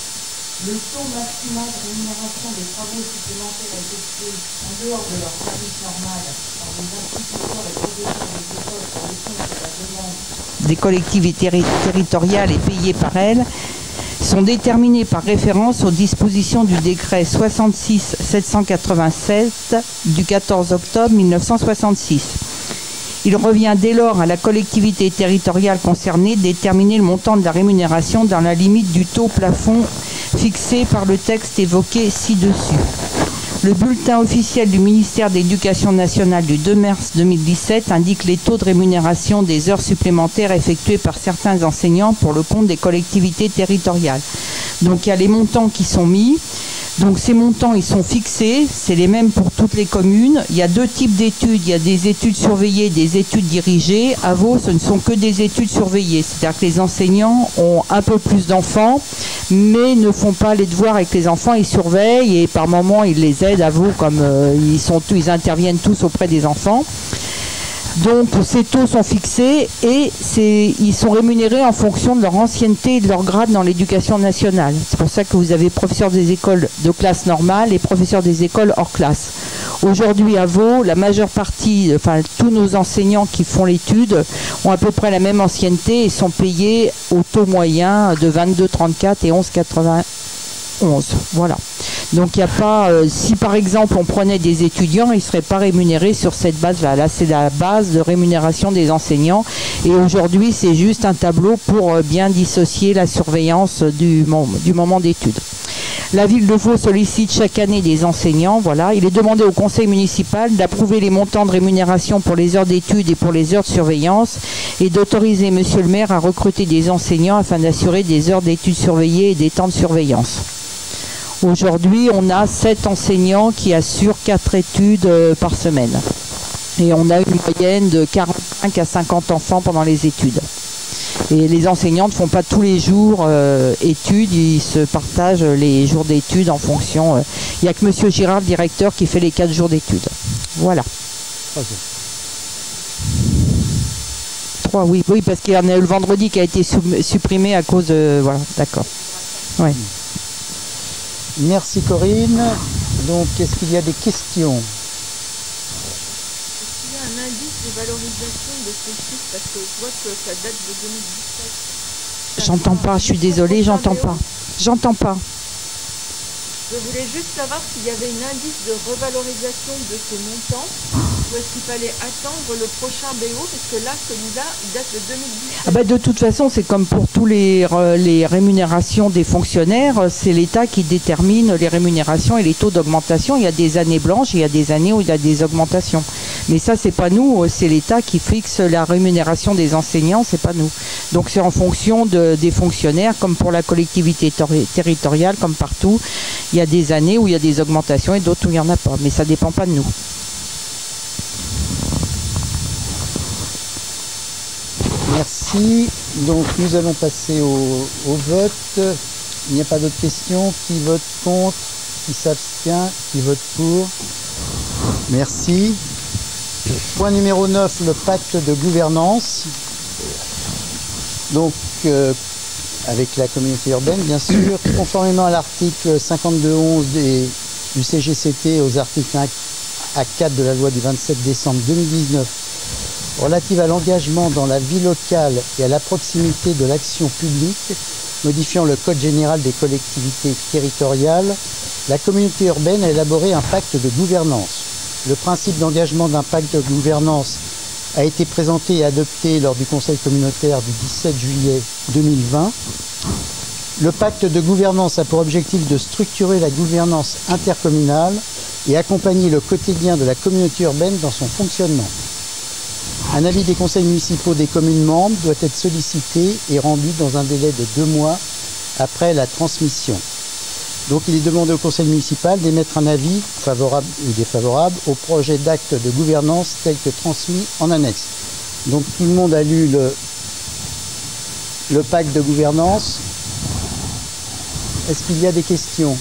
Le taux maximal de rémunération des travaux supplémentaires effectués en dehors de leur service normal par les instituteurs et professeurs des écoles pour le compte de la demande des collectivités territoriales et payés par elles sont déterminés par référence aux dispositions du décret soixante-six sept cent quatre-vingt-sept du quatorze octobre mille neuf cent soixante-six. Il revient dès lors à la collectivité territoriale concernée de déterminer le montant de la rémunération dans la limite du taux plafond fixé par le texte évoqué ci-dessus. Le bulletin officiel du ministère de l'Éducation nationale du deux mars deux mille dix-sept indique les taux de rémunération des heures supplémentaires effectuées par certains enseignants pour le compte des collectivités territoriales. Donc il y a les montants qui sont mis. Donc ces montants, ils sont fixés, c'est les mêmes pour toutes les communes. Il y a deux types d'études, il y a des études surveillées et des études dirigées. À Vaud, ce ne sont que des études surveillées, c'est-à-dire que les enseignants ont un peu plus d'enfants, mais ne font pas les devoirs avec les enfants, ils surveillent et par moments ils les aident à Vaud comme euh, ils, sont, ils interviennent tous auprès des enfants. Donc ces taux sont fixés et ils sont rémunérés en fonction de leur ancienneté et de leur grade dans l'éducation nationale. C'est pour ça que vous avez professeurs des écoles de classe normale et professeurs des écoles hors classe. Aujourd'hui à Vaud, la majeure partie, enfin tous nos enseignants qui font l'étude ont à peu près la même ancienneté et sont payés au taux moyen de vingt-deux virgule trente-quatre et onze virgule quatre-vingt-onze. Voilà. Donc il n'y a pas, euh, si par exemple on prenait des étudiants, ils ne seraient pas rémunérés sur cette base-là. Là, c'est la base de rémunération des enseignants. Et aujourd'hui, c'est juste un tableau pour euh, bien dissocier la surveillance du, du moment d'études. La ville de Vaud sollicite chaque année des enseignants. Voilà. Il est demandé au conseil municipal d'approuver les montants de rémunération pour les heures d'études et pour les heures de surveillance et d'autoriser monsieur le maire à recruter des enseignants afin d'assurer des heures d'études surveillées et des temps de surveillance. Aujourd'hui, on a sept enseignants qui assurent quatre études euh, par semaine. Et on a une moyenne de quarante-cinq à cinquante enfants pendant les études. Et les enseignants ne font pas tous les jours euh, études, ils se partagent les jours d'études en fonction. euh. Il n'y a que Monsieur Girard, le directeur, qui fait les quatre jours d'études. Voilà. Ok. Trois, oui, oui, parce qu'il y en a eu le vendredi qui a été sou- supprimé à cause de... Voilà, d'accord. Ouais. Merci Corinne. Donc, est-ce qu'il y a des questions? Est-ce qu'il y a un indice de valorisation de ces chiffres? Parce que je vois que ça date de deux mille dix-sept. J'entends pas, je suis désolée, j'entends pas. J'entends pas. Je voulais juste savoir s'il y avait un indice de revalorisation de ces montants ou est-ce qu'il fallait attendre le prochain B O parce que là, celui-là, il date de deux mille dix-sept. Ah bah, de toute façon, c'est comme pour tous les, euh, les rémunérations des fonctionnaires, c'est l'État qui détermine les rémunérations et les taux d'augmentation. Il y a des années blanches, il y a des années où il y a des augmentations. Mais ça, c'est pas nous, c'est l'État qui fixe la rémunération des enseignants, c'est pas nous. Donc c'est en fonction de, des fonctionnaires, comme pour la collectivité tori- territoriale, comme partout. Il y a des années où il y a des augmentations et d'autres où il n'y en a pas. Mais ça dépend pas de nous. Merci. Donc nous allons passer au, au vote. Il n'y a pas d'autres questions. Qui vote contre? Qui s'abstient? Qui vote pour? Merci. Point numéro neuf, le pacte de gouvernance. Donc, euh, avec la communauté urbaine, bien sûr, conformément à l'article cinquante-deux onze des, du C G C T, aux articles un à quatre de la loi du vingt-sept décembre deux mille dix-neuf relative à l'engagement dans la vie locale et à la proximité de l'action publique, modifiant le Code général des collectivités territoriales, la communauté urbaine a élaboré un pacte de gouvernance. Le principe d'engagement d'un pacte de gouvernance a été présenté et adopté lors du Conseil communautaire du dix-sept juillet deux mille vingt. Le pacte de gouvernance a pour objectif de structurer la gouvernance intercommunale et accompagner le quotidien de la communauté urbaine dans son fonctionnement. Un avis des conseils municipaux des communes membres doit être sollicité et rendu dans un délai de deux mois après la transmission. Donc il est demandé au conseil municipal d'émettre un avis favorable ou défavorable au projet d'acte de gouvernance tel que transmis en annexe. Donc tout le monde a lu le, le pacte de gouvernance. Est-ce qu'il y a des questions?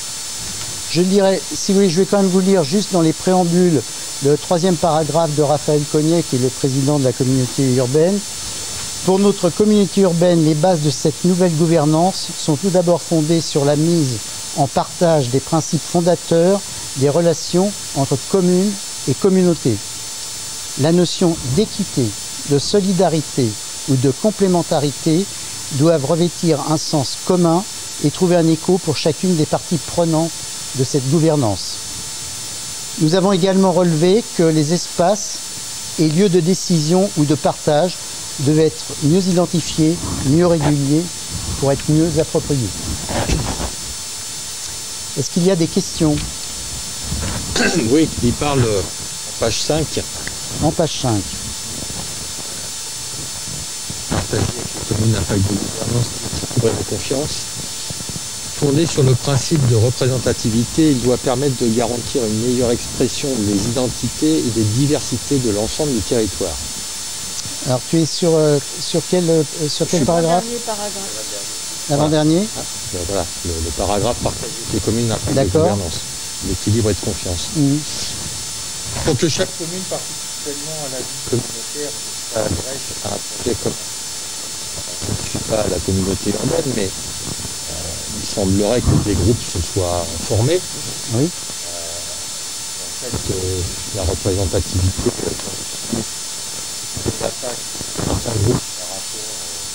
Je dirais, si vous voulez, je vais quand même vous lire juste dans les préambules le troisième paragraphe de Raphaël Cognet, qui est le président de la communauté urbaine. Pour notre communauté urbaine, les bases de cette nouvelle gouvernance sont tout d'abord fondées sur la mise en partage des principes fondateurs des relations entre communes et communautés. La notion d'équité, de solidarité ou de complémentarité doivent revêtir un sens commun et trouver un écho pour chacune des parties prenantes de cette gouvernance. Nous avons également relevé que les espaces et lieux de décision ou de partage devaient être mieux identifiés, mieux réguliers pour être mieux appropriés. Est-ce qu'il y a des questions? Oui, il parle en page cinq. En page cinq. Partager avec les communes un pacte de gouvernance qui pourrait de confiance. Fondé sur le principe de représentativité, il doit permettre de garantir une meilleure expression des identités et des diversités de l'ensemble du territoire. Alors tu es sur, euh, sur quel, euh, sur quel paragraphe? L'avant-dernier. Ah, ben voilà, le, le paragraphe partage avec les communes un pacte de D'accord. gouvernance, l'équilibre et de confiance. Mmh. Pour que chaque commune participe pleinement à la vie communautaire, ça agrège à un projet commun. Je ne suis pas à la communauté urbaine, mais il semblerait que des groupes se soient formés. Oui. Euh, en fait, euh, la représentativité euh, l'attaque de certains groupes par rapport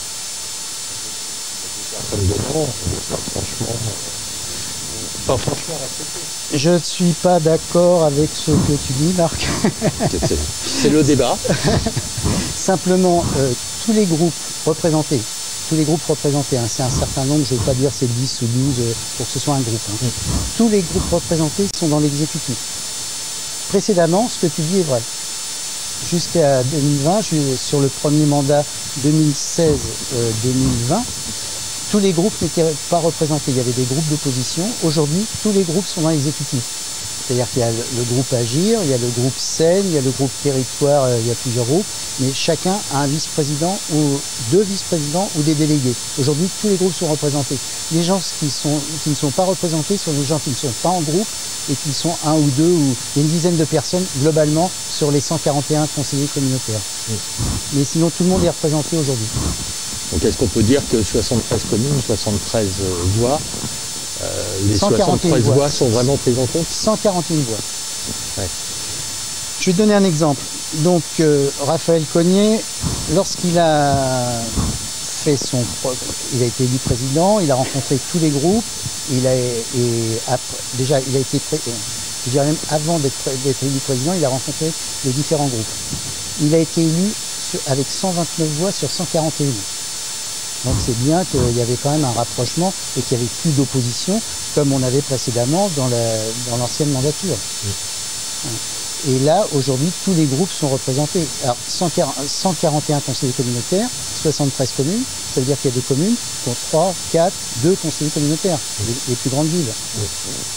euh, à des personnes dedans, pas franchement, euh, pas franchement respecté. Je ne suis pas d'accord avec ce que tu dis, Marc. C'est, c'est le débat. Simplement, euh, tous les groupes représentés, tous les groupes représentés, hein, c'est un certain nombre, je ne veux pas dire c'est dix ou douze euh, pour que ce soit un groupe. Hein. Tous les groupes représentés sont dans l'exécutif. Précédemment, ce que tu dis est vrai. Jusqu'à deux mille vingt, je- sur le premier mandat deux mille seize deux mille vingt, tous les groupes n'étaient pas représentés. Il y avait des groupes d'opposition. Aujourd'hui, tous les groupes sont dans l'exécutif. C'est-à-dire qu'il y a le, le groupe Agir, il y a le groupe Seine, il y a le groupe Territoire, euh, il y a plusieurs groupes, mais chacun a un vice-président ou deux vice-présidents ou des délégués. Aujourd'hui, tous les groupes sont représentés. Les gens qui, sont, qui ne sont pas représentés sont les gens qui ne sont pas en groupe et qui sont un ou deux, ou il y a une dizaine de personnes globalement sur les cent quarante et un conseillers communautaires. Oui. Mais sinon, tout le monde est représenté aujourd'hui. Donc est-ce qu'on peut dire que soixante-treize communes, soixante-treize voix, euh, les soixante-treize voix. voix sont vraiment prises en compte? cent quarante et un voix. Ouais. Je vais te donner un exemple. Donc euh, Raphaël Cognier, lorsqu'il a fait son, il a été élu président, il a rencontré tous les groupes, il a et après, déjà il a été pré, je dirais même avant d'être élu président, il a rencontré les différents groupes. Il a été élu sur, avec cent vingt-neuf voix sur cent quarante et un. Donc c'est bien qu'il y avait quand même un rapprochement et qu'il n'y avait plus d'opposition comme on avait précédemment dans la, dans l'ancienne mandature. Oui. Et là, aujourd'hui, tous les groupes sont représentés. Alors, cent quarante et un conseillers communautaires, soixante-treize communes, ça veut dire qu'il y a des communes qui ont trois, quatre, deux conseillers communautaires, oui. les, les plus grandes villes. Oui.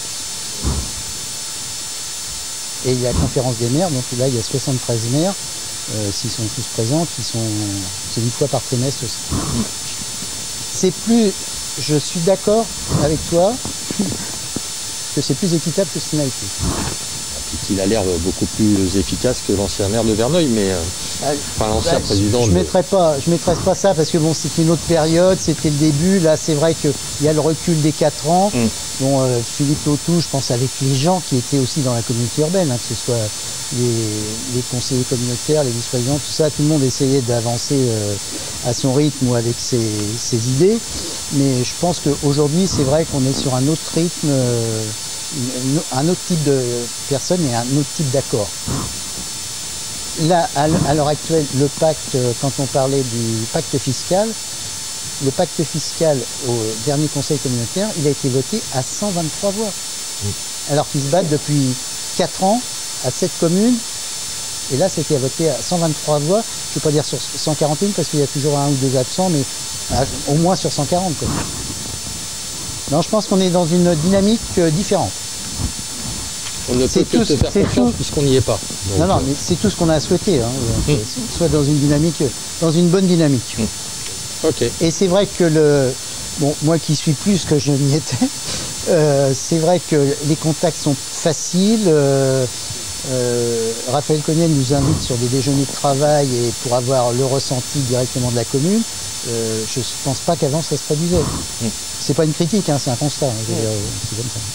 Et il y a la conférence des maires, donc là, il y a soixante-treize maires, euh, s'ils sont tous présents, qui sont, c'est une fois par trimestre aussi. Oui. C'est plus, je suis d'accord avec toi, que c'est plus équitable que ce qu'il a été. Qu'il a l'air beaucoup plus efficace que l'ancien maire de Verneuil, mais euh, ah, enfin l'ancien bah, président. Je ne de... mettrai pas, je mettrai pas ça parce que bon, c'était une autre période, c'était le début. Là, c'est vrai qu'il y a le recul des quatre ans. Mm. Bon, euh, Philippe Lautou, je pense avec les gens qui étaient aussi dans la communauté urbaine, hein, que ce soit les, les conseillers communautaires, les vice-présidents, tout ça, tout le monde essayait d'avancer euh, à son rythme ou avec ses, ses idées. Mais je pense qu'aujourd'hui, c'est vrai qu'on est sur un autre rythme. Euh, un autre type de personne et un autre type d'accord. Là, à l'heure actuelle, le pacte, quand on parlait du pacte fiscal, le pacte fiscal au dernier conseil communautaire, il a été voté à cent vingt-trois voix. Oui. Alors qu'ils se battent depuis quatre ans à sept communes, et là, c'était voté à cent vingt-trois voix, je ne vais pas dire sur cent quarante et un parce qu'il y a toujours un ou deux absents, mais à, au moins sur cent quarante. Quoi. Non, je pense qu'on est dans une dynamique euh, différente. On ne peut que se faire confiance puisqu'on n'y est pas. Donc, non, non, mais c'est tout ce qu'on a souhaité. Hein, mmh. Soit dans une dynamique, dans une bonne dynamique. Mmh. Ok. Et c'est vrai que le, bon, moi qui suis plus que je n'y étais, euh, c'est vrai que les contacts sont faciles. Euh, euh, Raphaël Cognier nous invite sur des déjeuners de travail et pour avoir le ressenti directement de la commune. Euh, je ne pense pas qu'avant ça se traduisait. Mmh. C'est pas une critique, hein, c'est un constat. Hein, je veux dire, c'est comme ça.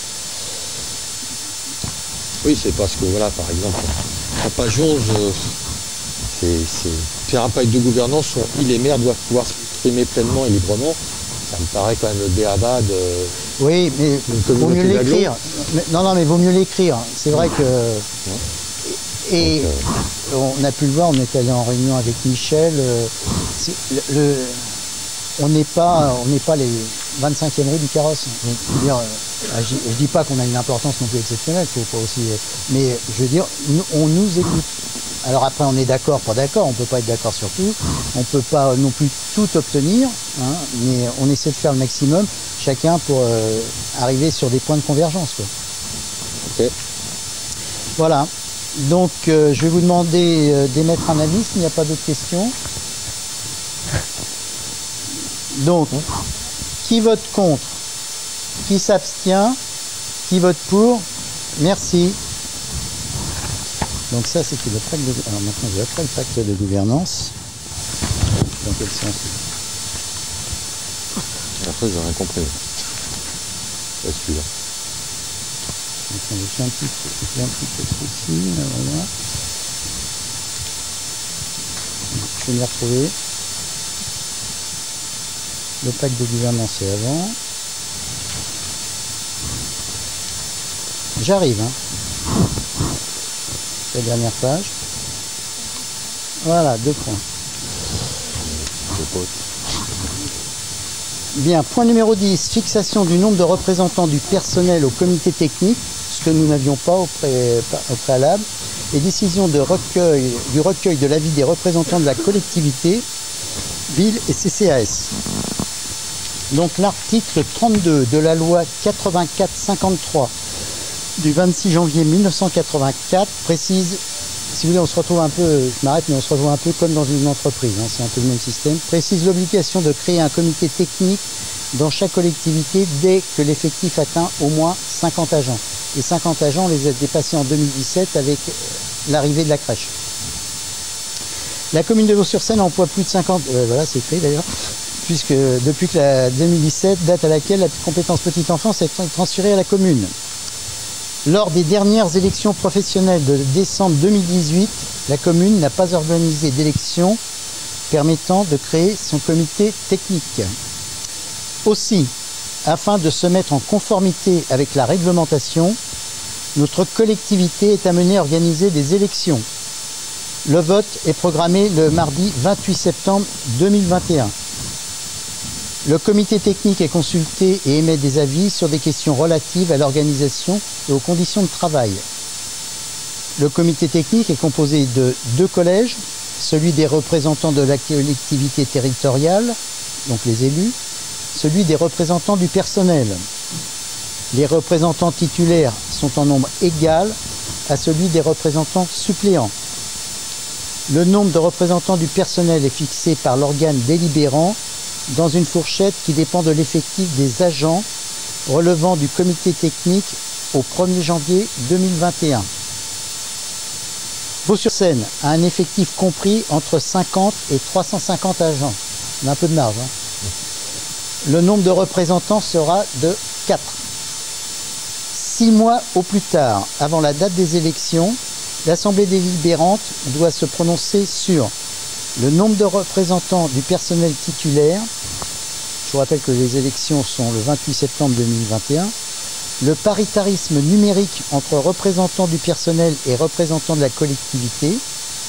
Oui, c'est parce que, voilà, par exemple, à page onze, c'est faire un pacte de gouvernance où les maires doivent pouvoir s'exprimer pleinement et librement. Ça me paraît quand même le béaba de... Oui, mais vaut mieux l'écrire. Non, non, mais vaut mieux l'écrire. C'est vrai que... Ouais. Et donc, euh... on a pu le voir, on est allé en réunion avec Michel. Euh, le, le, on n'est pas, on n'est pas les vingt-cinquième rue du carrosse. Je veux dire, je ne dis pas qu'on a une importance non plus exceptionnelle, faut pas aussi, mais je veux dire, on nous écoute. Alors après, on est d'accord, pas d'accord, on ne peut pas être d'accord sur tout, on ne peut pas non plus tout obtenir, hein, mais on essaie de faire le maximum, chacun pour euh, arriver sur des points de convergence. Quoi. Okay. Voilà. Donc, euh, je vais vous demander euh, d'émettre un avis s'il n'y a pas d'autres questions. Donc, qui vote contre? Qui s'abstient? Qui vote pour? Merci. Donc ça, c'était le pacte de... Alors maintenant, je vais après le pacte de gouvernance. Dans quel sens? Après, j'ai rien compris. C'est celui-là. J'ai fait un petit, fait un petit peu ici, là, voilà. Je vais m'y retrouver. Le pacte de gouvernance, c'est avant. J'arrive, hein. La dernière page. Voilà, deux points. Bien, point numéro dix, fixation du nombre de représentants du personnel au comité technique, ce que nous n'avions pas au, pré, au préalable, et décision de recueil, du recueil de l'avis des représentants de la collectivité, ville et C C A S. Donc l'article trente-deux de la loi quatre-vingt-quatre cinquante-trois du vingt-six janvier mille neuf cent quatre-vingt-quatre précise, si vous voulez, on se retrouve un peu, je m'arrête, mais on se retrouve un peu comme dans une entreprise, hein, c'est un peu le même système, précise l'obligation de créer un comité technique dans chaque collectivité dès que l'effectif atteint au moins cinquante agents. Et cinquante agents, on les a dépassés en deux mille dix-sept avec l'arrivée de la crèche. La commune de Vaux-sur-Seine emploie plus de cinquante, euh, voilà, c'est écrit d'ailleurs, puisque depuis que la deux mille dix-sept, date à laquelle la compétence petite enfance est transférée à la commune. Lors des dernières élections professionnelles de décembre deux mille dix-huit, la commune n'a pas organisé d'élection permettant de créer son comité technique. Aussi, afin de se mettre en conformité avec la réglementation, notre collectivité est amenée à organiser des élections. Le vote est programmé le mardi vingt-huit septembre deux mille vingt et un. Le comité technique est consulté et émet des avis sur des questions relatives à l'organisation et aux conditions de travail. Le comité technique est composé de deux collèges, celui des représentants de la collectivité territoriale, donc les élus, celui des représentants du personnel. Les représentants titulaires sont en nombre égal à celui des représentants suppléants. Le nombre de représentants du personnel est fixé par l'organe délibérant dans une fourchette qui dépend de l'effectif des agents relevant du comité technique au premier janvier deux mille vingt et un. Vaux-sur-Seine a un effectif compris entre cinquante et trois cent cinquante agents. On a un peu de marge. Hein. Le nombre de représentants sera de quatre. Six mois au plus tard, avant la date des élections, l'Assemblée délibérante doit se prononcer sur le nombre de représentants du personnel titulaire. Je vous rappelle que les élections sont le vingt-huit septembre deux mille vingt et un. Le paritarisme numérique entre représentants du personnel et représentants de la collectivité.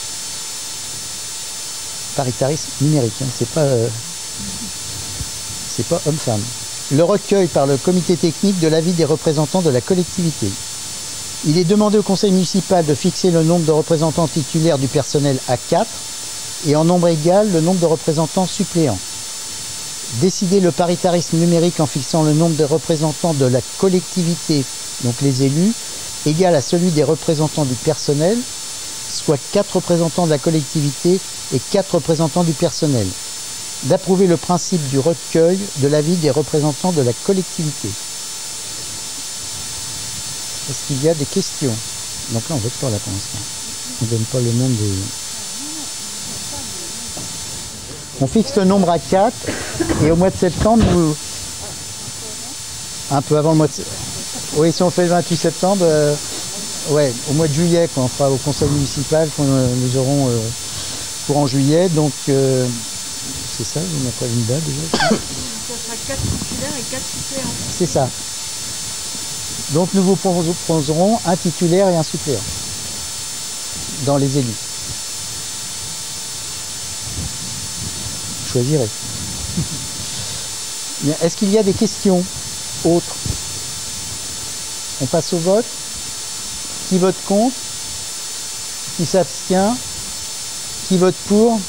Paritarisme numérique, hein, c'est pas, euh, c'est pas homme-femme. Le recueil par le comité technique de l'avis des représentants de la collectivité. Il est demandé au conseil municipal de fixer le nombre de représentants titulaires du personnel à quatre et en nombre égal le nombre de représentants suppléants. Décider le paritarisme numérique en fixant le nombre de représentants de la collectivité, donc les élus, égal à celui des représentants du personnel, soit quatre représentants de la collectivité et quatre représentants du personnel. D'approuver le principe du recueil de l'avis des représentants de la collectivité. Est-ce qu'il y a des questions? Donc là, on ne vote pas là pour l'instant. On ne donne pas le nom des... On fixe le nombre à quatre et au mois de septembre, nous... un peu avant le mois de... Oui, si on fait le vingt-huit septembre, euh... ouais, au mois de juillet, quand on fera au conseil municipal, quand nous aurons euh, courant juillet, donc euh... c'est ça, on n'a pas une date déjà. Ça sera quatre titulaires et quatre suppléants. C'est ça. Donc nous vous proposerons un titulaire et un suppléant dans les élus. Choisirez. Est-ce qu'il y a des questions autres? On passe au vote. Qui vote contre? Qui s'abstient? Qui vote pour?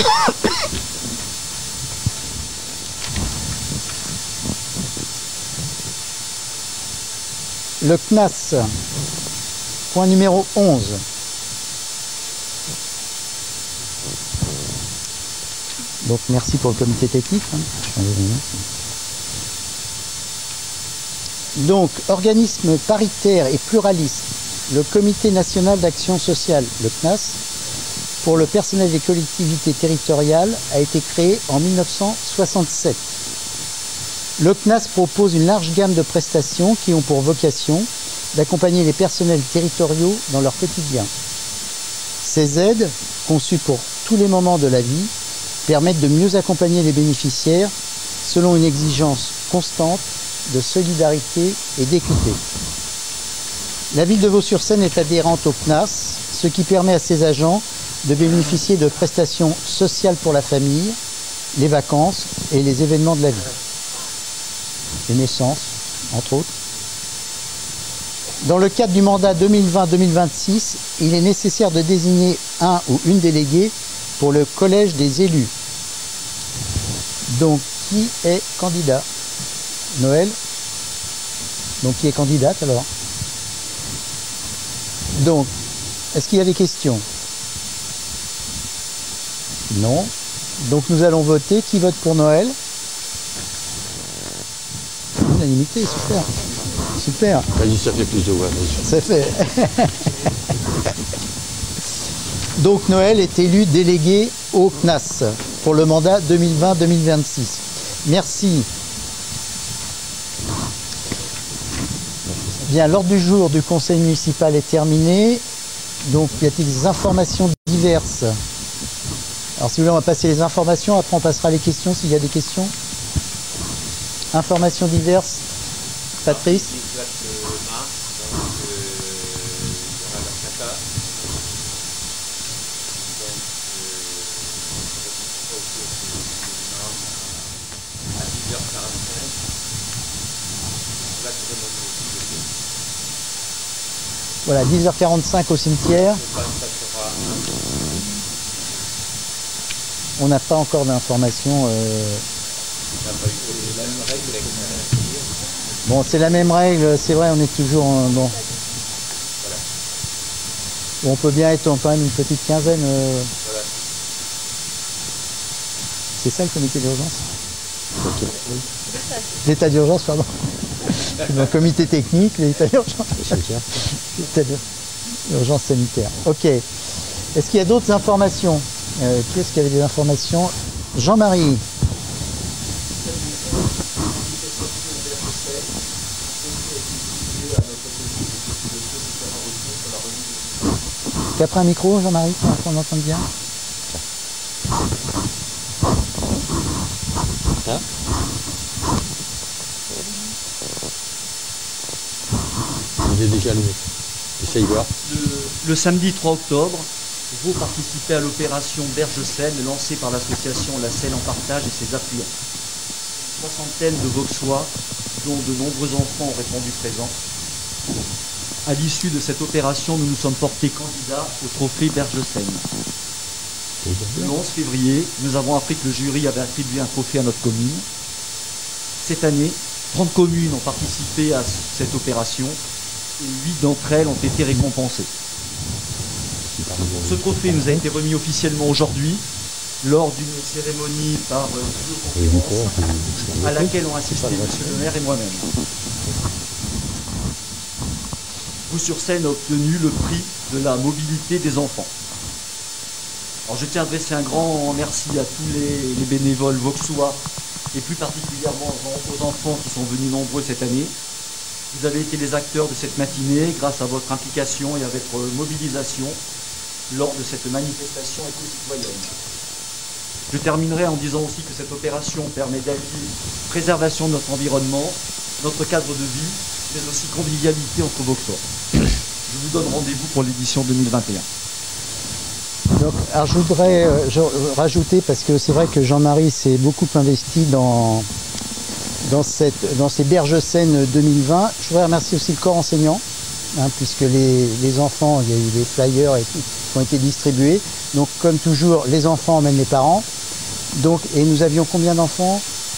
Le C N A S, point numéro onze. Donc merci pour le comité technique. Hein. Donc, organisme paritaire et pluraliste, le Comité national d'action sociale, le C N A S, pour le personnel des collectivités territoriales, a été créé en mille neuf cent soixante-sept. Le C N A S propose une large gamme de prestations qui ont pour vocation d'accompagner les personnels territoriaux dans leur quotidien. Ces aides, conçues pour tous les moments de la vie, permettent de mieux accompagner les bénéficiaires selon une exigence constante de solidarité et d'équité. La ville de Vaux-sur-Seine est adhérente au C N A S, ce qui permet à ses agents de bénéficier de prestations sociales pour la famille, les vacances et les événements de la vie. Les naissances, entre autres. Dans le cadre du mandat deux mille vingt deux mille vingt-six, il est nécessaire de désigner un ou une déléguée pour le collège des élus. Donc, qui est candidat? Noël? Donc, qui est candidate alors? Donc, est-ce qu'il y a des questions? Non. Donc nous allons voter. Qui vote pour Noël? Unanimité, super. Super. Ça fait plus de voix. Ça fait. Donc Noël est élu délégué au C N A S pour le mandat deux mille vingt deux mille vingt-six. Merci. Bien, l'ordre du jour du conseil municipal est terminé. Donc, y a-t-il des informations diverses? Alors, si vous voulez, on va passer les informations. Après, on passera les questions s'il y a des questions. Informations diverses. Patrice? Voilà, dix heures quarante-cinq au cimetière. On n'a pas encore d'informations. Euh... Bon, c'est la même règle, c'est vrai, on est toujours en... bon. On peut bien être quand même une petite quinzaine. Euh... C'est ça le comité d'urgence? L'état d'urgence, pardon. Le comité technique, l'état d'urgence. L'état d'urgence sanitaire. Ok. Est-ce qu'il y a d'autres informations? euh, Qui est-ce qui avait des informations? Jean-Marie. Tu as pris un micro, Jean-Marie, pour qu'on entende bien? Hein? Il est déjà allumé. Essaye voir. Le, le samedi trois octobre, vous participez à l'opération Berge-Seine lancée par l'association La Seine en Partage et ses affluents. Une soixantaine de Vauxois, dont de nombreux enfants ont répondu présent. À l'issue de cette opération, nous nous sommes portés candidats au trophée Berge-Seine. Le onze février, nous avons appris que le jury avait attribué un trophée à notre commune. Cette année, trente communes ont participé à cette opération et huit d'entre elles ont été récompensées. Ce trophée nous a été remis officiellement aujourd'hui lors d'une cérémonie par visioconférence à laquelle ont assisté M. le maire et moi-même. Vaux-sur-Seine a obtenu le prix de la mobilité des enfants. Alors je tiens à adresser un grand merci à tous les, les bénévoles vauxois et plus particulièrement aux enfants qui sont venus nombreux cette année. Vous avez été les acteurs de cette matinée grâce à votre implication et à votre mobilisation lors de cette manifestation éco-citoyenne. Je terminerai en disant aussi que cette opération permet d'allier préservation de notre environnement, notre cadre de vie, mais aussi convivialité entre Vauxois. Je vous donne rendez-vous pour l'édition deux mille vingt et un. Donc, alors je voudrais euh, je, rajouter, parce que c'est vrai que Jean-Marie s'est beaucoup investi dans, dans, cette, dans ces Berge-Seine deux mille vingt. Je voudrais remercier aussi le corps enseignant, hein, puisque les, les enfants, il y a eu des flyers et tout, qui ont été distribués. Donc comme toujours, les enfants emmènent les parents. Donc, et nous avions combien d'enfants?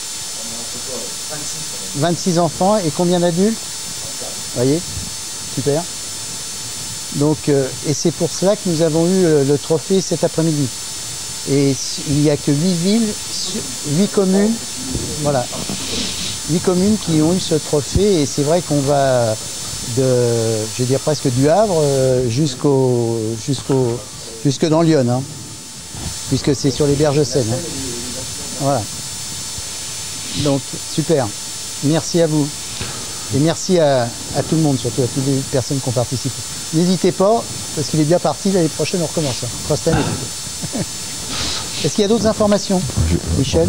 vingt-six enfants. Et combien d'adultes? Vous voyez? Super. Donc, euh, et c'est pour cela que nous avons eu le, le trophée cet après-midi. Et il n'y a que huit villes, huit communes, voilà, huit communes qui ont eu ce trophée. Et c'est vrai qu'on va de, je vais dire presque du Havre euh, jusqu'au, jusqu'au, jusque dans Lyon, hein, puisque c'est sur les Berge-Seine. Hein. Voilà. Donc, super. Merci à vous. Et merci à, à tout le monde, surtout à toutes les personnes qui ont participé. N'hésitez pas, parce qu'il est bien parti, l'année prochaine on recommence. Hein. Enfin, cette année. Est-ce qu'il y a d'autres informations, Michel?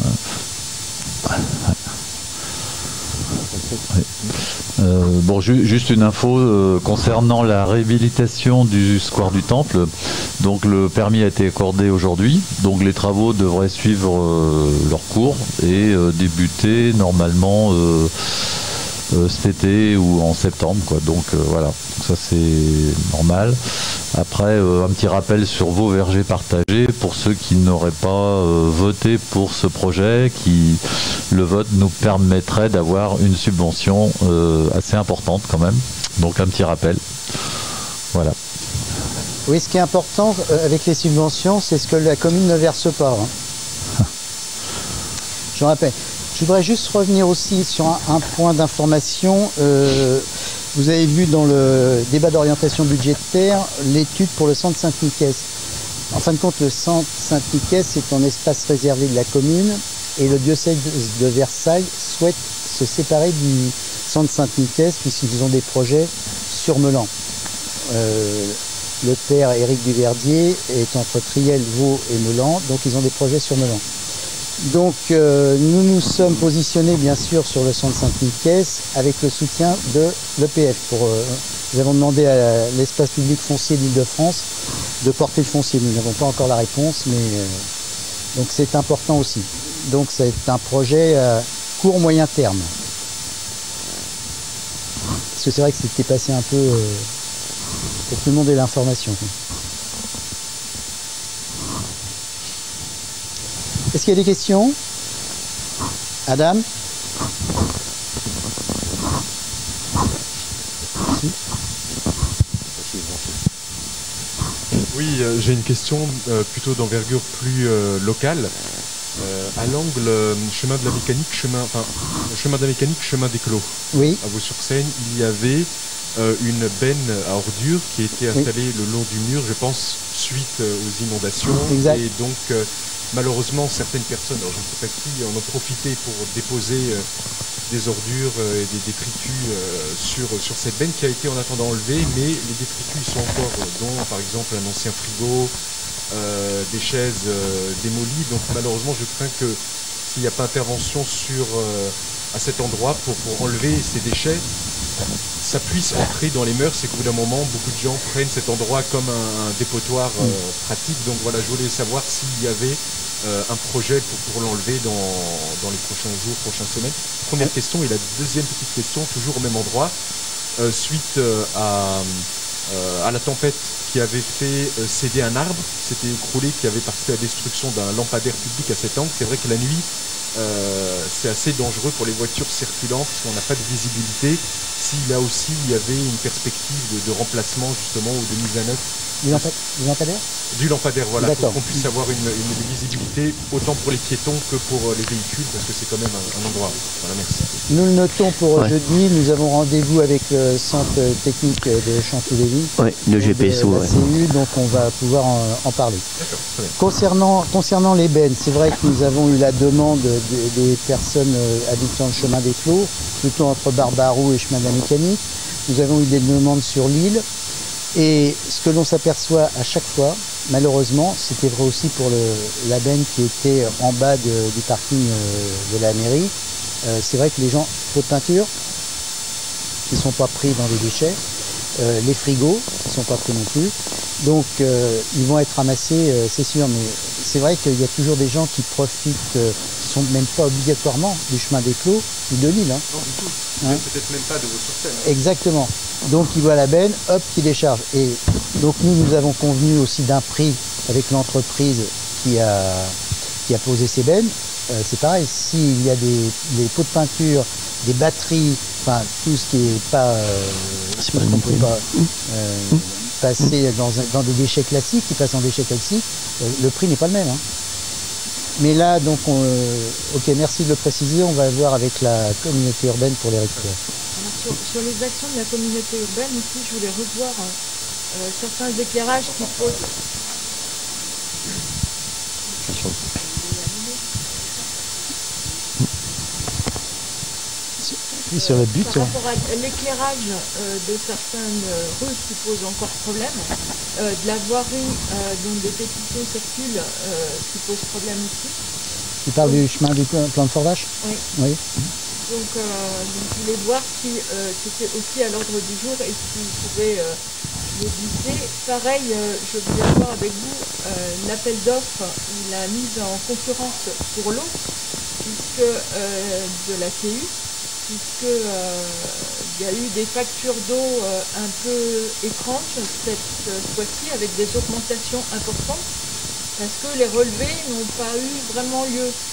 Euh, bon, ju juste une info euh, concernant la réhabilitation du square du Temple. Donc le permis a été accordé aujourd'hui. Donc les travaux devraient suivre euh, leur cours et euh, débuter normalement euh, euh, cet été ou en septembre, quoi. Donc euh, voilà, ça c'est normal. Après, euh, un petit rappel sur vos vergers partagés pour ceux qui n'auraient pas euh, voté pour ce projet, qui le vote nous permettrait d'avoir une subvention euh, assez importante quand même. Donc un petit rappel. Voilà. Oui, ce qui est important euh, avec les subventions, c'est ce que la commune ne verse pas. Hein. Je rappelle. Je voudrais juste revenir aussi sur un, un point d'information. Euh, vous avez vu dans le débat d'orientation budgétaire l'étude pour le centre Sainte-Nicaise. En fin de compte, le centre Sainte-Nicaise, c'est un espace réservé de la commune et le diocèse de Versailles souhaite se séparer du centre Sainte-Nicaise puisqu'ils ont des projets sur Melan. Euh, le père Éric Duverdier est entre Triel, Vaux et Melan, donc ils ont des projets sur Melan. Donc euh, nous nous sommes positionnés bien sûr sur le centre Sainte-Nicaise avec le soutien de l'E P F. Pour, euh, nous avons demandé à l'espace public foncier d'Île-de-France de porter le foncier. Nous n'avons pas encore la réponse, mais euh, donc c'est important aussi. Donc c'est un projet à court moyen terme. Parce que c'est vrai que c'était passé un peu euh, pour que tout le monde ait l'information. Est-ce qu'il y a des questions? Adam? Oui, euh, j'ai une question euh, plutôt d'envergure plus euh, locale. Euh, à l'angle euh, chemin de la mécanique, chemin, enfin, chemin de la mécanique, chemin des Clos. Oui. À Vaux-sur-Seine, il y avait euh, une benne à ordures qui était installée oui. le long du mur, je pense, suite euh, aux inondations. Exact. Et donc, euh, malheureusement, certaines personnes, alors je ne sais pas qui, en ont profité pour déposer euh, des ordures euh, et des détritus euh, sur, sur cette benne qui a été en attendant enlevée, mais les détritus ils sont encore, euh, dont par exemple un ancien frigo, euh, des chaises euh, démolies. Donc malheureusement, je crains que s'il n'y a pas intervention sur, euh, à cet endroit pour, pour enlever ces déchets, ça puisse entrer dans les mœurs et qu'au bout d'un moment, beaucoup de gens prennent cet endroit comme un, un dépotoir euh, pratique. Donc voilà, je voulais savoir s'il y avait euh, un projet pour, pour l'enlever dans, dans les prochains jours, prochaines semaines. Première question. Et la deuxième petite question, toujours au même endroit, euh, suite euh, à, euh, à la tempête qui avait fait euh, céder un arbre, s'était écroulé, qui avait participé à la destruction d'un lampadaire public à cet angle. C'est vrai que la nuit, Euh, c'est assez dangereux pour les voitures circulantes parce qu'on n'a pas de visibilité. Si là aussi il y avait une perspective de, de remplacement justement ou de mise à neuf du, lampa du lampadaire du lampadaire, voilà, pour qu'on puisse avoir une, une visibilité autant pour les piétons que pour les véhicules parce que c'est quand même un, un endroit. Voilà, merci. Nous le notons pour ouais. jeudi, nous avons rendez-vous avec le centre technique de Chantilly. Oui, le G P S O. De la ouais. C U, donc on va pouvoir en, en parler. Concernant, concernant les bennes, c'est vrai que nous avons eu la demande des, des personnes habitant le chemin des Clos, plutôt entre Barbarou et chemin de la mécanique. Nous avons eu des demandes sur l'île. Et ce que l'on s'aperçoit à chaque fois, malheureusement, c'était vrai aussi pour le, la benne qui était en bas de, du parking de la mairie, euh, c'est vrai que les gens, faut de peinture, qui ne sont pas pris dans les déchets, euh, les frigos, qui ne sont pas pris non plus, donc euh, ils vont être ramassés, euh, c'est sûr, mais c'est vrai qu'il y a toujours des gens qui profitent, euh, qui ne sont même pas obligatoirement du chemin des Clos ou de l'île. Hein. Non, du tout. Hein? Peut-être même pas de Vaux-sur-Seine. Hein. Exactement. Donc il voit la benne, hop, qui décharge. Et donc nous, nous avons convenu aussi d'un prix avec l'entreprise qui a, qui a posé ces bennes. Euh, c'est pareil, s'il y a des, des pots de peinture, des batteries, enfin tout ce qui n'est pas, euh, tout ce qu'on ne peut pas euh, passer dans, dans des déchets classiques, qui passent en déchets classiques, euh, le prix n'est pas le même. Hein. Mais là, donc, on, euh, ok, merci de le préciser, on va voir avec la communauté urbaine pour les récupérer. Sur, sur les actions de la communauté urbaine, ici, je voulais revoir euh, certains éclairages qui posent. Oui, sur le but. Par rapport à l'éclairage euh, de certaines rues qui posent encore problème, euh, de la voirie euh, dont des pétitions circulent euh, qui pose problème aussi. Tu parles du chemin du plan de Forvache? Oui. Oui. Donc, euh, donc je voulais voir si euh, c'était aussi à l'ordre du jour et si vous pouvez euh, le glisser. Pareil, euh, je voulais voir avec vous euh, l'appel d'offres ou la mise en concurrence pour l'eau, puisque euh, de la C U, puisque euh, il y a eu des factures d'eau euh, un peu étranges cette euh, fois-ci avec des augmentations importantes, parce que les relevés n'ont pas eu vraiment lieu.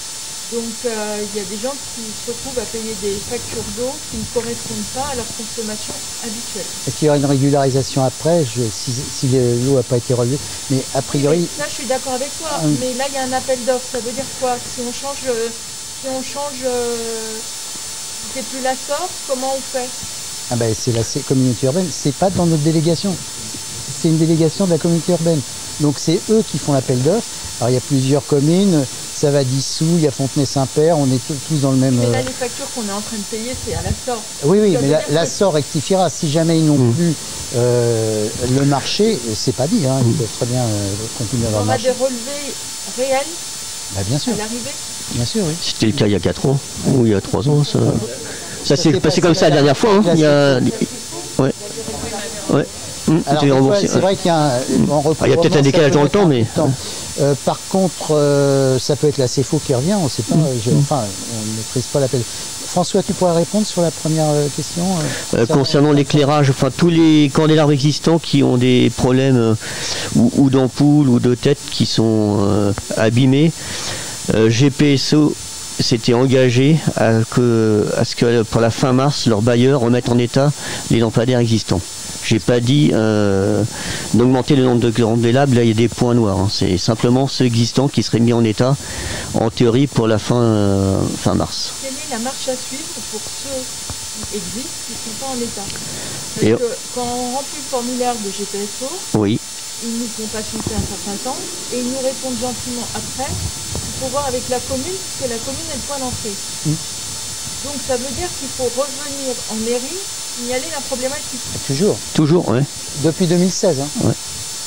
Donc euh, il y a des gens qui se retrouvent à payer des factures d'eau qui ne correspondent pas à leur consommation habituelle. Est-ce qu'il y aura une régularisation après, je, si, si l'eau n'a pas été relevée? Mais a priori... Oui, mais ça, je suis d'accord avec toi. Hum. Mais là, il y a un appel d'offres. Ça veut dire quoi? Si on change, euh, si on change, euh, si c'est plus la sorte, comment on fait? Ah ben c'est la c- communauté urbaine, c'est pas dans notre délégation. C'est une délégation de la communauté urbaine. Donc c'est eux qui font l'appel d'offres. Alors il y a plusieurs communes, ça va d'Issou, il y a Fontenay-Saint-Père, on est tous, tous dans le même... Mais là, euh, les factures qu'on est en train de payer, c'est à la sorte. Oui, oui, Ça mais veut la, dire la que- sort rectifiera. Si jamais ils n'ont Mmh. plus euh, le marché, c'est pas dit, hein, ils peuvent très bien euh, continuer à On avoir le aura des marché. relevés réels Bah, bien sûr, à l'arrivée. bien sûr, oui. C'était le cas il y a quatre ans, ou il y a trois ans. Ça, ça Ça s'est s'est passé passé comme ça la la dernière fois. Hein. Il y a... Ouais. Ouais. Hum, Alors, c'était des fois, remboursé, c'est ouais. vrai qu'il y a un, en Ah, il y a peut-être un recouvrement, ça décalage peut dans le mettre temps, un mais- peu de temps. Euh, par contre, euh, ça peut être la C F O qui revient, on ne sait pas. je- enfin, on ne maîtrise pas l'appel. François, tu pourrais répondre sur la première euh, question euh, Euh, concernant l'éclairage, enfin tous les candélabres existants qui ont des problèmes euh, ou, ou d'ampoules ou de têtes qui sont euh, abîmés, euh, G P S O s'était engagé à, que, à ce que pour la fin mars, leurs bailleurs remettent en état les lampadaires existants. J'ai pas dit euh, d'augmenter le nombre de candélabres, là il y a des points noirs. Hein. C'est simplement ceux existants qui seraient mis en état, en théorie, pour la fin, euh, fin mars. Quelle est la marche à suivre pour ceux qui existent, qui ne sont pas en état? Parce Et- que quand on remplit le formulaire de G P S O, Oui. ils nous font patienter un certain temps et ils nous répondent gentiment après. Il faut voir avec la commune, puisque la commune est le point d'entrée. Mm. Donc ça veut dire qu'il faut revenir en mairie, signaler la problématique. Toujours, Toujours, ouais. depuis deux mille seize. Hein. Ouais.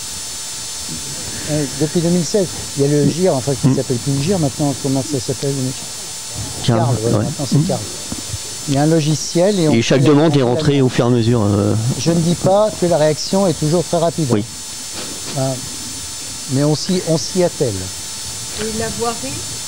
Ouais, depuis deux mille seize, il y a le G I R, enfin qui s'appelle plus le G I R maintenant, comment ça s'appelle le mec Carl, Carl, ouais, ouais. maintenant c'est Carl. Il y a un logiciel et, on Et chaque fait- demande on est fait rentrée la- au fur et à mesure. euh, Je ne dis pas que la réaction est toujours très rapide. Oui. Hein. Mais on s'y, on s'y attelle. Et la voirie,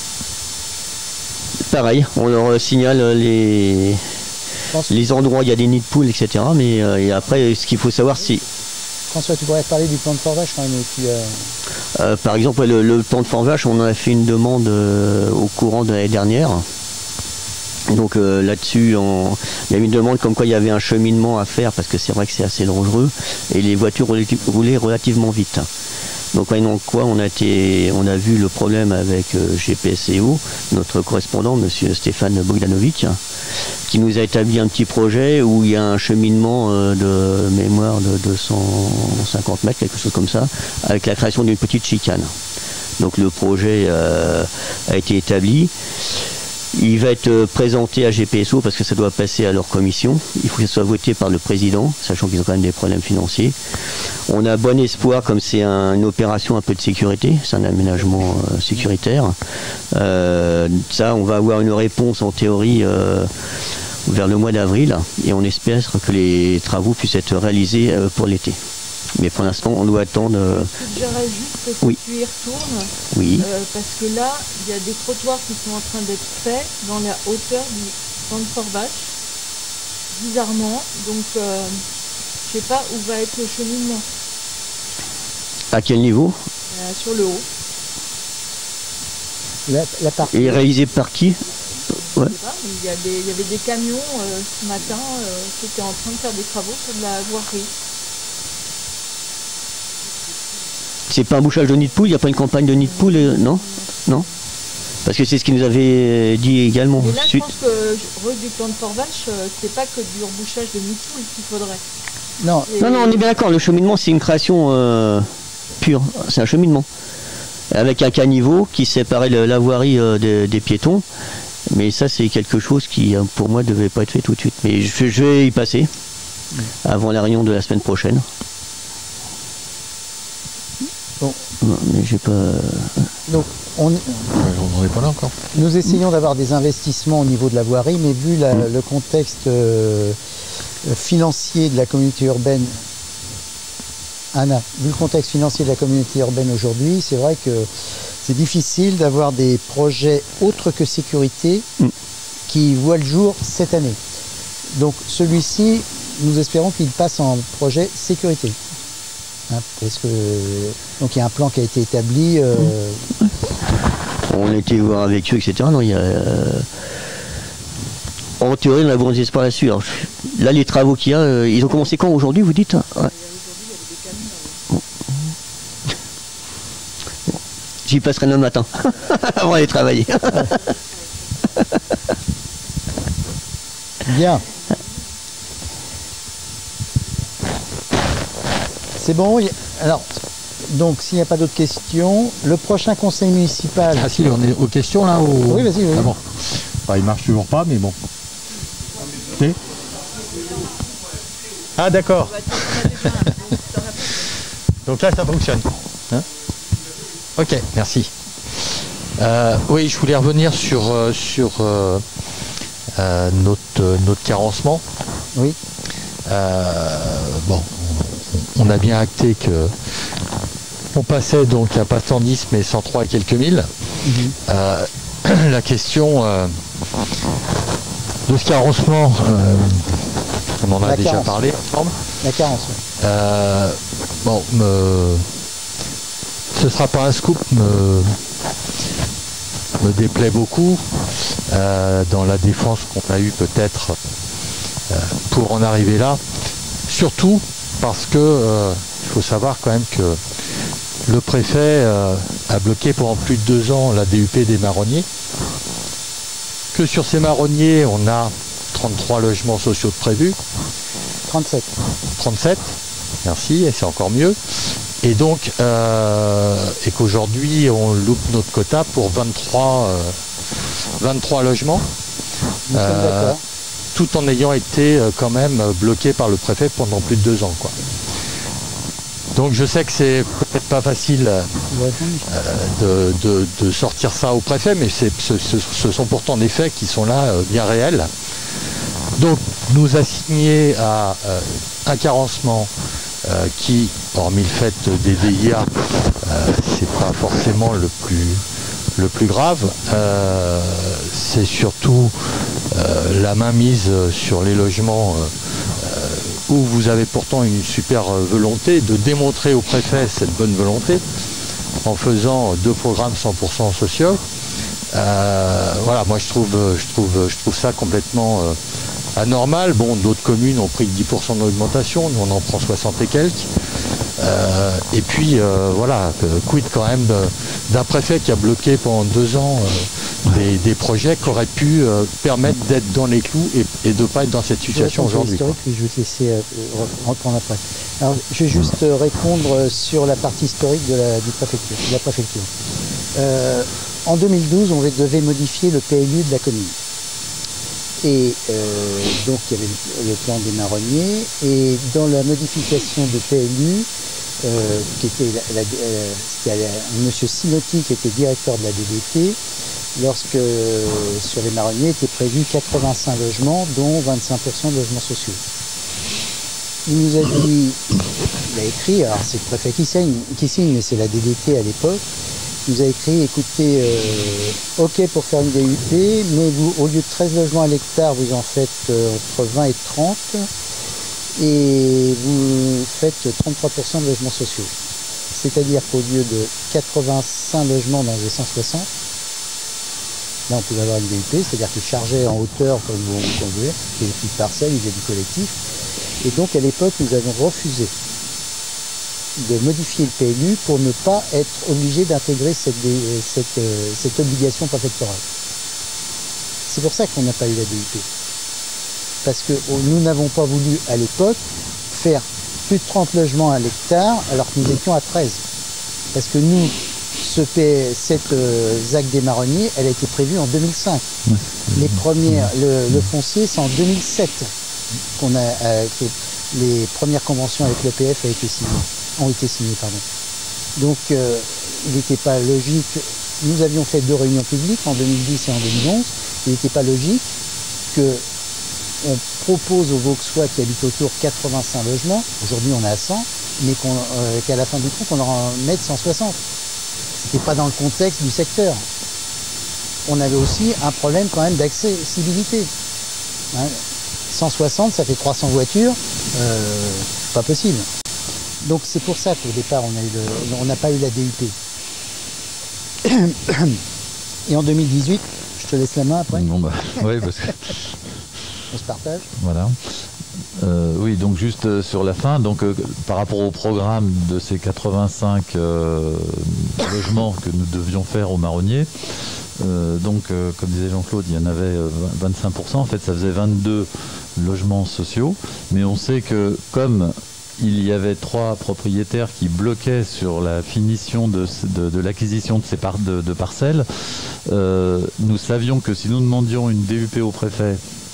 Pareil, on leur signale les, les endroits où il y a des nids de poules, et cetera. Mais euh, et après, ce qu'il faut savoir, c'est, François, tu pourrais parler du plan de forvage quand même. et puis, euh, euh, par exemple, le, le plan de forvage, on en a fait une demande euh, au courant de l'année dernière. Donc euh, là-dessus, on- il y a eu une demande comme quoi il y avait un cheminement à faire, parce que c'est vrai que c'est assez dangereux, et les voitures roulaient, roulaient relativement vite. Donc donc quoi, on a été, on a vu le problème avec euh, G P S E O, notre correspondant, monsieur Stéphane Bogdanovic, qui nous a établi un petit projet où il y a un cheminement euh, de mémoire de deux cent cinquante mètres, quelque chose comme ça, avec la création d'une petite chicane. Donc le projet euh, a été établi. Il va être présenté à G P S O parce que ça doit passer à leur commission. Il faut que ça soit voté par le président, sachant qu'ils ont quand même des problèmes financiers. On a bon espoir, comme c'est un- une opération un peu de sécurité, c'est un aménagement euh, sécuritaire. Euh, ça, on va avoir une réponse en théorie euh, vers le mois d'avril et on espère que les travaux puissent être réalisés euh, pour l'été. Mais pour l'instant, on doit attendre. euh, je suggérerais juste que Oui. tu y retournes. Oui. euh, parce que là, il y a des trottoirs qui sont en train d'être faits dans la hauteur du plan de forvage, bizarrement. Donc, euh, je sais pas où va être le cheminement. À quel niveau? Euh, sur le haut. la, la partie. Et réalisé par qui? Ouais. Je sais pas, mais il y, a des- il y avait des camions euh, ce matin euh, qui étaient en train de faire des travaux sur de la voirie. C'est pas un bouchage de nid de poule, il n'y a pas une campagne de nid de poule, euh, non? Non? Parce que c'est ce qu'ils nous avait dit également. Mais là, je Suite- pense que rue du plan de Port-Vache, euh, c'est pas que du rebouchage de nid de poule qu'il faudrait. Non. Et- Non, non, on est bien d'accord, le cheminement c'est une création euh, pure, c'est un cheminement. Avec un caniveau qui séparait le- la voirie euh, des, des piétons. Mais ça c'est quelque chose qui euh, pour moi devait pas être fait tout de suite. Mais je, je vais y passer avant la réunion de la semaine prochaine. Bon. Non, mais j'ai pas. Donc, on, on n'en est pas là encore. nous essayons d'avoir des investissements au niveau de la voirie, mais vu la- le contexte euh, financier de la communauté urbaine, Anna, vu le contexte financier de la communauté urbaine aujourd'hui, c'est vrai que c'est difficile d'avoir des projets autres que sécurité qui voient le jour cette année. Donc celui-ci, nous espérons qu'il passe en projet sécurité. Hein, parce que, donc il y a un plan qui a été établi. euh, On était voir avec eux, et cetera. Non, il y a, euh, en théorie, on a bon espoir là-dessus. Alors, là, les travaux qu'il y a, euh, ils ont commencé quand aujourd'hui, vous dites? Ouais. J'y passerai demain matin, avant d'aller travailler. Bien. C'est bon. Alors, donc, s'il n'y a pas d'autres questions, le prochain conseil municipal... Ah si, on est aux questions là ou... Oui, vas-y, oui. Ah bon. Bah, il marche toujours pas, mais bon. Okay. Ah d'accord. Donc là, ça fonctionne. Hein? Ok, merci. Euh, oui, je voulais revenir sur, euh, sur euh, euh, notre, notre carencement. Oui. Euh, bon, on, on a bien acté que on passait donc à pas cent dix mais cent trois et quelques mille. Mm-hmm. euh, la question euh, de ce carencement, euh, on en a la déjà carence. parlé ensemble. La carence. Oui. Euh, bon, me, ce sera pas un scoop, me, me déplaît beaucoup euh, dans la défense qu'on a eue peut-être euh, pour en arriver là. Surtout parce que euh, il faut savoir quand même que le préfet euh, a bloqué pendant plus de deux ans la D U P des marronniers. Que sur ces marronniers, on a trente-trois logements sociaux de prévus. trente-sept. trente-sept, merci, et c'est encore mieux. Et donc, euh, et qu'aujourd'hui, on loupe notre quota pour vingt-trois, euh, vingt-trois logements. Nous sommes Euh, d'accord. tout en ayant été euh, quand même euh, bloqué par le préfet pendant plus de deux ans, quoi. Donc je sais que c'est peut-être pas facile euh, de, de- de sortir ça au préfet, mais c'est- ce, ce- ce sont pourtant des faits qui sont là, euh, bien réels. Donc nous assigner à euh, un carencement euh, qui, hormis le fait des V I A, euh, c'est pas forcément le plus le plus grave, euh, c'est surtout euh, la mainmise sur les logements euh, euh, où vous avez pourtant une super euh, volonté de démontrer au préfet cette bonne volonté en faisant deux programmes cent pour cent sociaux. Euh, voilà, moi je trouve, je trouve, je trouve ça complètement euh, anormal. Bon, d'autres communes ont pris dix pour cent d'augmentation, nous on en prend soixante et quelques. Euh, et puis euh, voilà, euh, quid quand même de- d'un préfet qui a bloqué pendant deux ans euh, des, des projets qui auraient pu euh, permettre d'être dans les clous et, et de ne pas être dans cette situation Je vais aujourd'hui. historique, puis je vais te laisser euh, re- reprendre après. Alors, je vais juste euh, répondre euh, sur la partie historique de la, du préfecture, de la préfecture. Euh, en deux mille douze, on devait modifier le P L U de la commune. Et euh, donc, il y avait le, le plan des marronniers. Et dans la modification de P L U, euh, qui était la, la- euh, c'était la- monsieur Sinotti qui était directeur de la D D T, lorsque euh, sur les marronniers étaient prévus quatre-vingt-cinq logements, dont vingt-cinq pour cent de logements sociaux. Il nous a dit, il a écrit, alors c'est le préfet qui signe, qui signe mais c'est la D D T à l'époque, il nous a écrit, écoutez, euh, ok pour faire une D U P, mais vous, au lieu de treize logements à l'hectare, vous en faites euh, entre vingt et trente, et vous faites trente-trois pour cent de logements sociaux. C'est-à-dire qu'au lieu de quatre-vingt-cinq logements dans les cent soixante, là on pouvait avoir une D U P, c'est-à-dire qu'ils chargeaient en hauteur comme on, comme on voulait, il y avait des petites parcelles, il y avait du collectif. Et donc à l'époque nous avons refusé de modifier le P L U pour ne pas être obligé d'intégrer cette, dé- cette, euh, cette obligation préfectorale. C'est pour ça qu'on n'a pas eu la D U P. Parce que oh, nous n'avons pas voulu à l'époque faire plus de trente logements à l'hectare alors que nous étions à treize. Parce que nous, ce P, cette euh, Z A C des marronniers, elle a été prévue en deux mille cinq. Les premières, le, le foncier, c'est en deux mille sept qu'on a, euh, que les premières conventions avec l'E P F a été signées, ont été signées. Pardon. Donc euh, il n'était pas logique, nous avions fait deux réunions publiques en deux mille dix et en deux mille onze, il n'était pas logique que on propose aux Vauxois qui habitent autour quatre-vingt-cinq logements, aujourd'hui on est à cent, mais qu'on, euh, qu'à la fin du compte on leur en mette cent soixante. C'était pas dans le contexte du secteur. On avait aussi un problème quand même d'accessibilité. Hein, cent soixante, ça fait trois cents voitures, euh, pas possible. Donc c'est pour ça qu'au départ on a eu le- on n'a pas eu la D U P. Et en deux mille dix-huit, je te laisse la main après. Bon bah, oui, parce que... On se partage. Voilà. Euh, oui, donc juste euh, sur la fin, donc euh, par rapport au programme de ces quatre-vingt-cinq euh, logements que nous devions faire au Marronnier, euh, donc euh, comme disait Jean-Claude, il y en avait euh, vingt-cinq pour cent, en fait ça faisait vingt-deux logements sociaux, mais on sait que comme il y avait trois propriétaires qui bloquaient sur la finition de, de, de l'acquisition de ces par, de, de parcelles, euh, nous savions que si nous demandions une D U P au préfet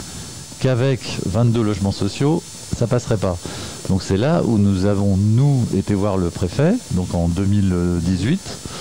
qu'avec vingt-deux logements sociaux, ça passerait pas. Donc c'est là où nous avons, nous, été voir le préfet, donc en deux mille dix-huit,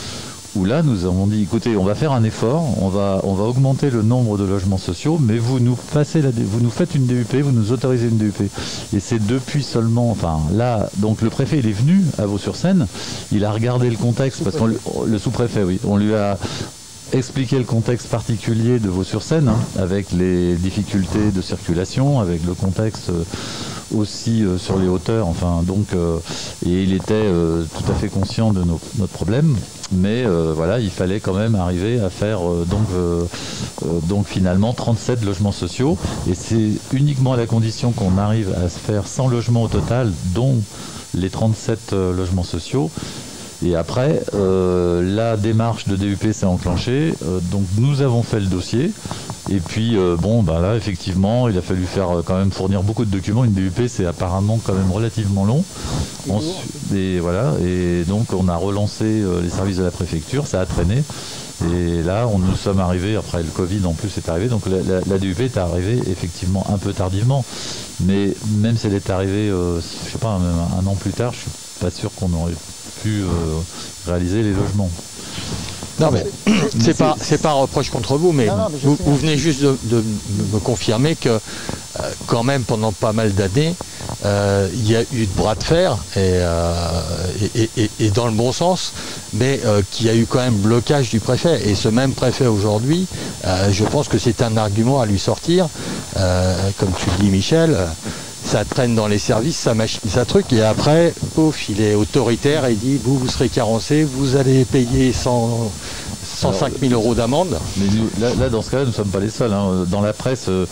où là nous avons dit, écoutez, on va faire un effort, on va, on va augmenter le nombre de logements sociaux, mais vous nous, passez la, vous nous faites une D U P, vous nous autorisez une D U P. Et c'est depuis seulement, enfin là, donc le préfet il est venu à Vaux-sur-Seine, il a regardé le contexte, parce qu'on le sous-préfet, oui, on lui a expliquer le contexte particulier de Vaux-sur-Seine, hein, avec les difficultés de circulation, avec le contexte euh, aussi euh, sur les hauteurs, enfin donc, euh, et il était euh, tout à fait conscient de nos, notre problème, mais euh, voilà, il fallait quand même arriver à faire euh, donc, euh, euh, donc finalement trente-sept logements sociaux, et c'est uniquement à la condition qu'on arrive à se faire cent logements au total, dont les trente-sept euh, logements sociaux. Et après, euh, la démarche de D U P s'est enclenchée, euh, donc nous avons fait le dossier, et puis euh, bon, bah là effectivement, il a fallu faire euh, quand même fournir beaucoup de documents. Une D U P c'est apparemment quand même relativement long. Ensuite, et voilà, et donc on a relancé euh, les services de la préfecture, ça a traîné. Et là, on nous sommes arrivés, après le Covid en plus est arrivé, donc la, la, la D U P est arrivée effectivement un peu tardivement, mais même si elle est arrivée, euh, je sais pas, un, un an plus tard, je suis pas sûr qu'on aurait pu euh, réaliser les logements. Non mais c'est pas c'est pas un reproche contre vous, mais, non, non, mais vous, vous venez juste de, de me confirmer que euh, quand même pendant pas mal d'années euh, il y a eu de bras de fer et, euh, et, et, et dans le bon sens, mais euh, qu'il y a eu quand même blocage du préfet. Et ce même préfet aujourd'hui, euh, je pense que c'est un argument à lui sortir, euh, comme tu le dis Michel. Ça traîne dans les services, ça machine, ça truc, et après, pouf, il est autoritaire et il dit, vous, vous serez carencé, vous allez payer cent, cent cinq mille euros d'amende. Mais nous, là, là, dans ce cas-là, nous ne sommes pas les seuls. Hein. Dans la presse, euh,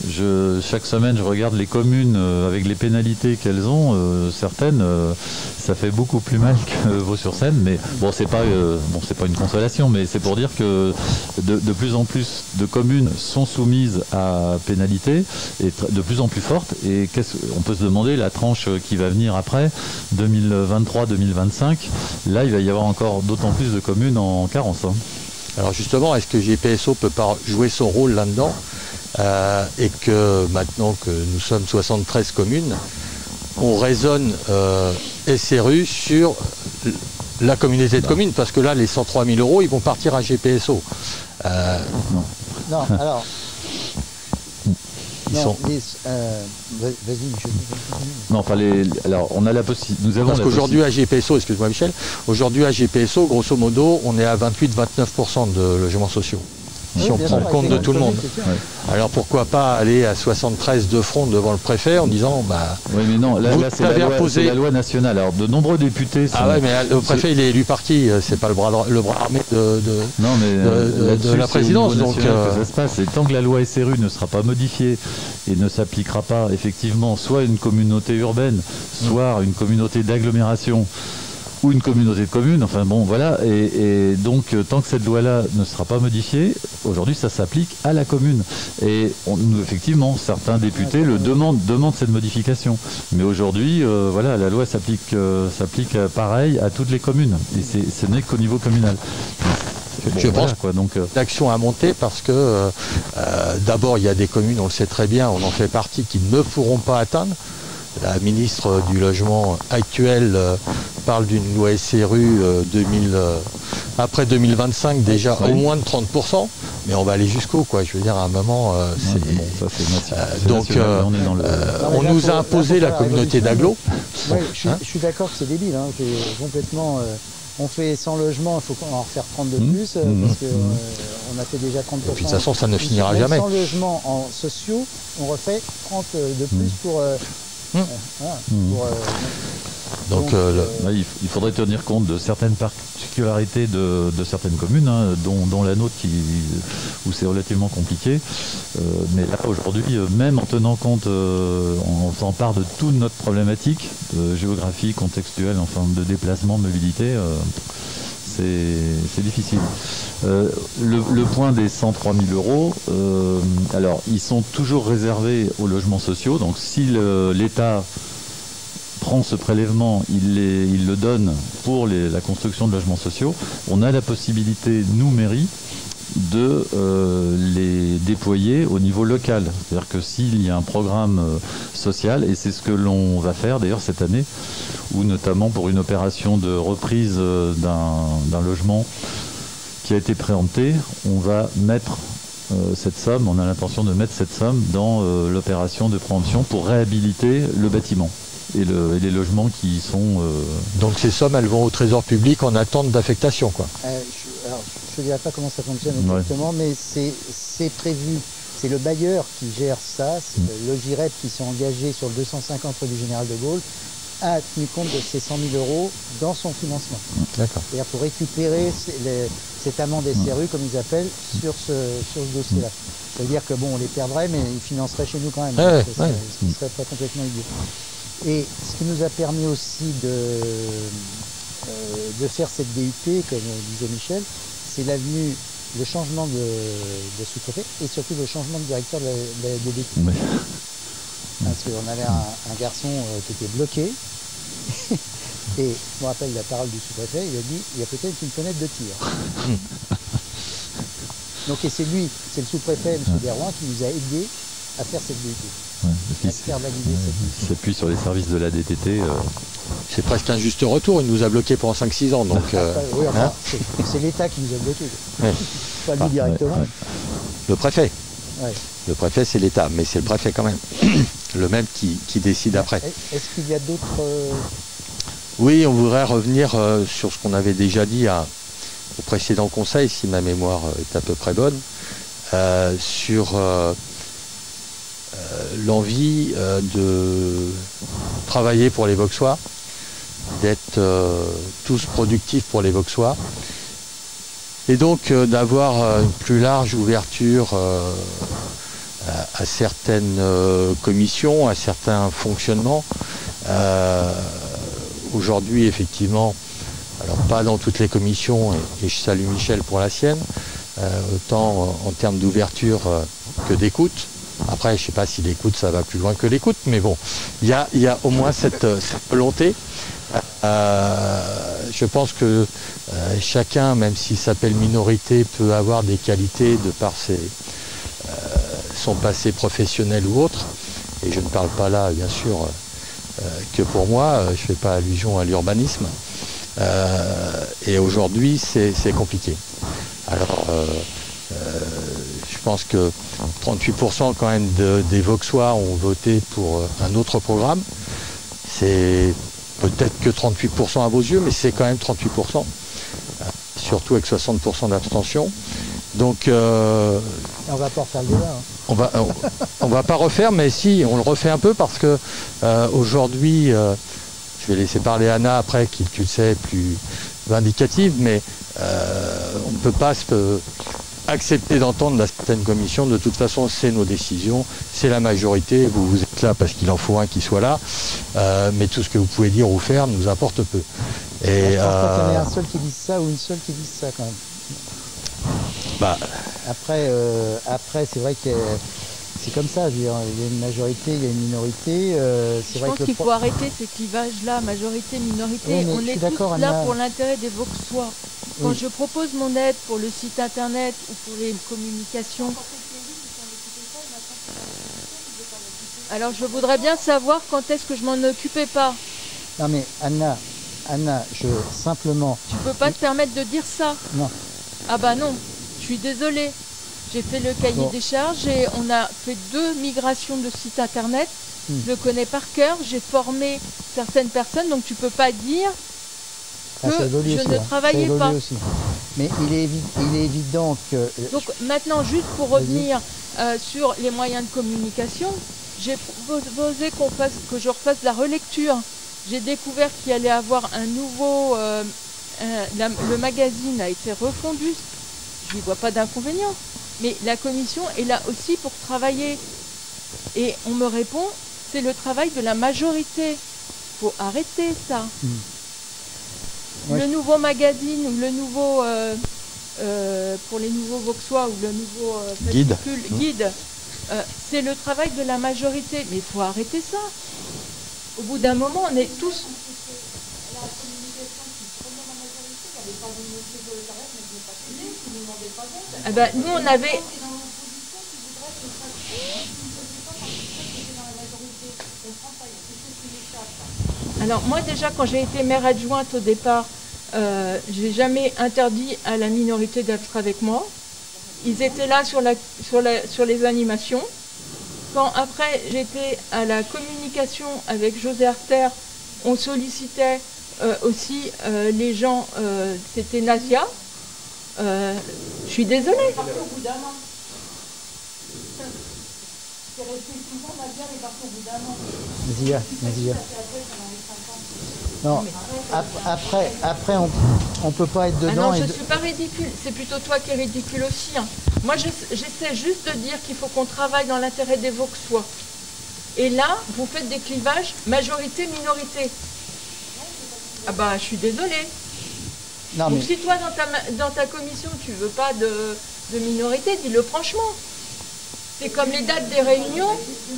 je, chaque semaine, je regarde les communes euh, avec les pénalités qu'elles ont. Euh, certaines, euh, ça fait beaucoup plus mal que Vaux-sur-Seine. Mais bon, c'est pas, euh, bon, c'est pas une consolation, mais c'est pour dire que de, de plus en plus de communes sont soumises à pénalité, et de plus en plus fortes. Et on peut se demander la tranche qui va venir après, deux mille vingt-trois deux mille vingt-cinq. Là, il va y avoir encore d'autant plus de communes en carence. Hein. Alors justement, est-ce que G P S O peut pas jouer son rôle là-dedans euh, et que maintenant que nous sommes soixante-treize communes, on raisonne euh, S R U sur la communauté de communes, parce que là, les cent trois mille euros, ils vont partir à G P S O. Euh, non. non, alors... Ils non, sont... les, euh, vas-y, Michel. Non, enfin, les, alors, on a la possibilité. Nous avons Parce qu'aujourd'hui, à G P S O, excuse-moi Michel, aujourd'hui à G P S O, grosso modo, on est à vingt-huit à vingt-neuf pour cent de logements sociaux. Si oui, on prend sûr, compte de tout le monde. Ouais. Alors pourquoi pas aller à soixante-treize de front devant le préfet en disant bah. Oui mais non, là, là c'est la, imposé... la loi nationale. Alors de nombreux députés. Sont... Ah ouais mais le préfet il est élu par qui? C'est pas le bras, le bras armé de, de, non, mais, de, de, de la présidence. Donc euh... que ça se passe. Et tant que la loi S R U ne sera pas modifiée et ne s'appliquera pas effectivement soit une communauté urbaine, soit une communauté d'agglomération, ou une communauté de communes, enfin bon voilà, et, et donc euh, tant que cette loi-là ne sera pas modifiée, aujourd'hui ça s'applique à la commune. Et on, nous, effectivement, certains députés le demandent, demandent cette modification. Mais aujourd'hui, euh, voilà, la loi s'applique euh, s'applique euh, pareil à toutes les communes. Et ce n'est qu'au niveau communal. Bon, je voilà, pense quoi, donc euh... l'action a monté parce que euh, euh, d'abord il y a des communes, on le sait très bien, on en fait partie, qui ne pourront pas atteindre. La ministre du Logement actuelle euh, parle d'une loi S R U euh, deux mille, euh, après deux mille vingt-cinq déjà oui. Au moins de trente pour cent, mais on va aller jusqu'au quoi. Je veux dire à un moment, euh, c'est, ouais, bon, ça, c'est euh, donc euh, on, est dans le... euh, on nous faut, a imposé la communauté d'agglo. Oui, je, suis, hein je suis d'accord que c'est débile, hein, c'est complètement. Euh, on fait cent logements, il faut en refaire trente de plus euh, mmh, parce qu'on mmh. a fait déjà trente pour cent. Et puis de toute façon, ça ne finira jamais. cent logements en sociaux, on refait trente de plus mmh. pour. Euh, Mmh. Euh, voilà, mmh. pour, euh, Donc, Donc, euh, le- euh, bah, il, f- il faudrait tenir compte de certaines particularités de, de certaines communes, hein, dont, dont la nôtre qui, où c'est relativement compliqué. Euh, mais là aujourd'hui, euh, même en tenant compte, euh, en faisant part de toute notre problématique de géographie, contextuelle, enfin de déplacement, mobilité, euh, c'est c'est difficile. Euh, le, le point des cent trois mille euros, euh, alors ils sont toujours réservés aux logements sociaux. Donc si le- l'État prend ce prélèvement, il, les- il le donne pour les- la construction de logements sociaux, on a la possibilité, nous, mairie, de euh, les déployer au niveau local. C'est-à-dire que s'il y a un programme euh, social, et c'est ce que l'on va faire d'ailleurs cette année, ou notamment pour une opération de reprise euh, d'un d'un logement qui a été préempté, on va mettre euh, cette somme, on a l'intention de mettre cette somme dans euh, l'opération de préemption pour réhabiliter le bâtiment et, le, et les logements qui sont... euh, Donc ces sommes, elles vont au trésor public en attente d'affectation, quoi. Euh, je, alors, je ne dirais pas comment ça fonctionne Ouais. exactement, mais c'est c'est prévu. C'est le bailleur qui gère ça. C'est le Girep qui s'est engagé sur le deux cent cinquante rue du Général de Gaulle a tenu compte de ces cent mille euros dans son financement. D'accord. C'est-à-dire pour récupérer ces- les- cette amende S R U, comme ils appellent, sur ce, sur ce dossier-là. Ça veut dire que bon, on les perdrait, mais ils financeraient chez nous quand même. Ouais, Donc, ça serait- ouais. Ce qui serait pas complètement idiot. Et ce qui nous a permis aussi de, euh, de faire cette D U P, comme disait Michel, c'est l'avenue, le changement de, de sous-préfet et surtout le changement de directeur de la, de la D D T. Ouais. Parce qu'on avait un, un garçon euh, qui était bloqué. Et je me rappelle la parole du sous-préfet, il a dit il y a peut-être une fenêtre de tir. Donc et c'est lui, c'est le sous-préfet, M. Derouin, qui nous a aidés à faire cette D U P. ouais, À parce qu'il faire valider cette D U P. s- s'appuie sur les services de la D T T. euh, C'est presque un juste retour, il nous a bloqués pendant cinq six ans. Donc, euh, Enfin, oui, enfin, hein c'est- c'est l'État qui nous a bloqués. Ouais. Pas lui Ah, directement. ouais, ouais. Le préfet. Ouais. Le préfet, c'est l'État, mais c'est le préfet quand même. Le même qui, qui décide après. Est-ce qu'il y a d'autres... euh, Oui, on voudrait revenir euh, sur ce qu'on avait déjà dit à- au précédent conseil, si ma mémoire euh, est à peu près bonne, euh, sur euh, euh, l'envie euh, de travailler pour les Vauxois, d'être euh, tous productifs pour les Vauxois, et donc euh, d'avoir euh, une plus large ouverture euh, à, à certaines euh, commissions, à certains fonctionnements. Euh, Aujourd'hui, effectivement, alors pas dans toutes les commissions, et, et je salue Michel pour la sienne, euh, autant euh, en termes d'ouverture euh, que d'écoute. Après, je ne sais pas si l'écoute, ça va plus loin que l'écoute, mais bon, il y a, il y a au moins cette, euh, cette volonté. Euh, je pense que euh, chacun, même s'il s'appelle minorité, peut avoir des qualités de par ses, euh, son passé professionnel ou autre. Et je ne parle pas là, bien sûr, euh, que pour moi, euh, je ne fais pas allusion à l'urbanisme. Euh, et aujourd'hui, c'est c'est compliqué. Alors, euh, euh, je pense que trente-huit pour cent quand même de- des Vauxois ont voté pour euh, un autre programme. C'est peut-être que trente-huit pour cent à vos yeux, mais c'est quand même trente-huit pour cent. Euh, surtout avec soixante pour cent d'abstention. Donc, euh, On va pas refaire le débat. hein. on va, on, on va pas refaire, mais si, on le refait un peu parce que euh, aujourd'hui, euh, je vais laisser parler Anna après, qui, tu le sais, est plus vindicative, mais euh, on ne peut pas se, accepter d'entendre la certaine commission. De toute façon, c'est nos décisions, c'est la majorité. Vous, vous êtes là parce qu'il en faut un qui soit là, euh, mais tout ce que vous pouvez dire ou faire nous importe peu. Et, Je pense pas qu'il y en ait euh, un seul qui dise ça ou une seule qui dise ça quand même. bah, Après, euh, après c'est vrai que c'est comme ça. Je veux dire, il y a une majorité, il y a une minorité. euh, c'est Je vrai pense que le qu'il pro- faut arrêter ces clivages-là, majorité-minorité. Oui, mais On je est suis tous d'accord, là Anna. pour l'intérêt des Vauxois. Quand Oui. je propose mon aide pour le site internet ou pour les communications, alors je voudrais bien savoir quand est-ce que je m'en occupais pas. Non mais Anna, Anna, je simplement. Tu peux pas te permettre de dire ça. Non. Ah bah non, je suis désolée. J'ai fait le cahier Bon. des charges et on a fait deux migrations de sites internet. Hmm. Je le connais par cœur, j'ai formé certaines personnes, donc tu peux pas dire Ah, que ça évolue je aussi, ne hein. Ça travaillais évolue pas. aussi. Mais il est, évi- il est évident que. Donc maintenant, juste pour Vas-y. revenir euh, sur les moyens de communication, j'ai proposé qu'on fasse, que je refasse la relecture j'ai découvert qu'il allait avoir un nouveau... euh, un- la- le magazine a été refondu. Je n'y vois pas d'inconvénient. Mais la commission est là aussi pour travailler. Et on me répond, c'est le travail de la majorité. Faut arrêter ça. Mm. Ouais, Le je- nouveau magazine ou le nouveau... euh, euh, pour les nouveaux Vauxois ou le nouveau euh, Guide. fascicule, Mm. guide, euh, c'est le travail de la majorité. Mais il faut arrêter ça. Au bout d'un moment, on est tous... Ah ben, nous, on avait... Alors moi déjà quand j'ai été maire adjointe au départ, euh, j'ai jamais interdit à la minorité d'être avec moi. Ils étaient là sur, la, sur, la, sur les animations. Quand après j'étais à la communication avec José Arter, on sollicitait euh, aussi euh, les gens, euh, c'était Nasia. Euh, je suis désolée. Nazia, Nazia. Non, ap- après, après on on peut pas être Ah dedans. non, je et ne de- suis pas ridicule, c'est plutôt toi qui es ridicule aussi. hein. Moi, je- j'essaie juste de dire qu'il faut qu'on travaille dans l'intérêt des Vauxois. Et là, vous faites des clivages majorité-minorité. Ah bah, je suis désolée. Non, Donc mais- si toi, dans ta, ma- dans ta commission, tu veux pas de, de minorité, dis-le franchement. C'est comme les dates des réunions.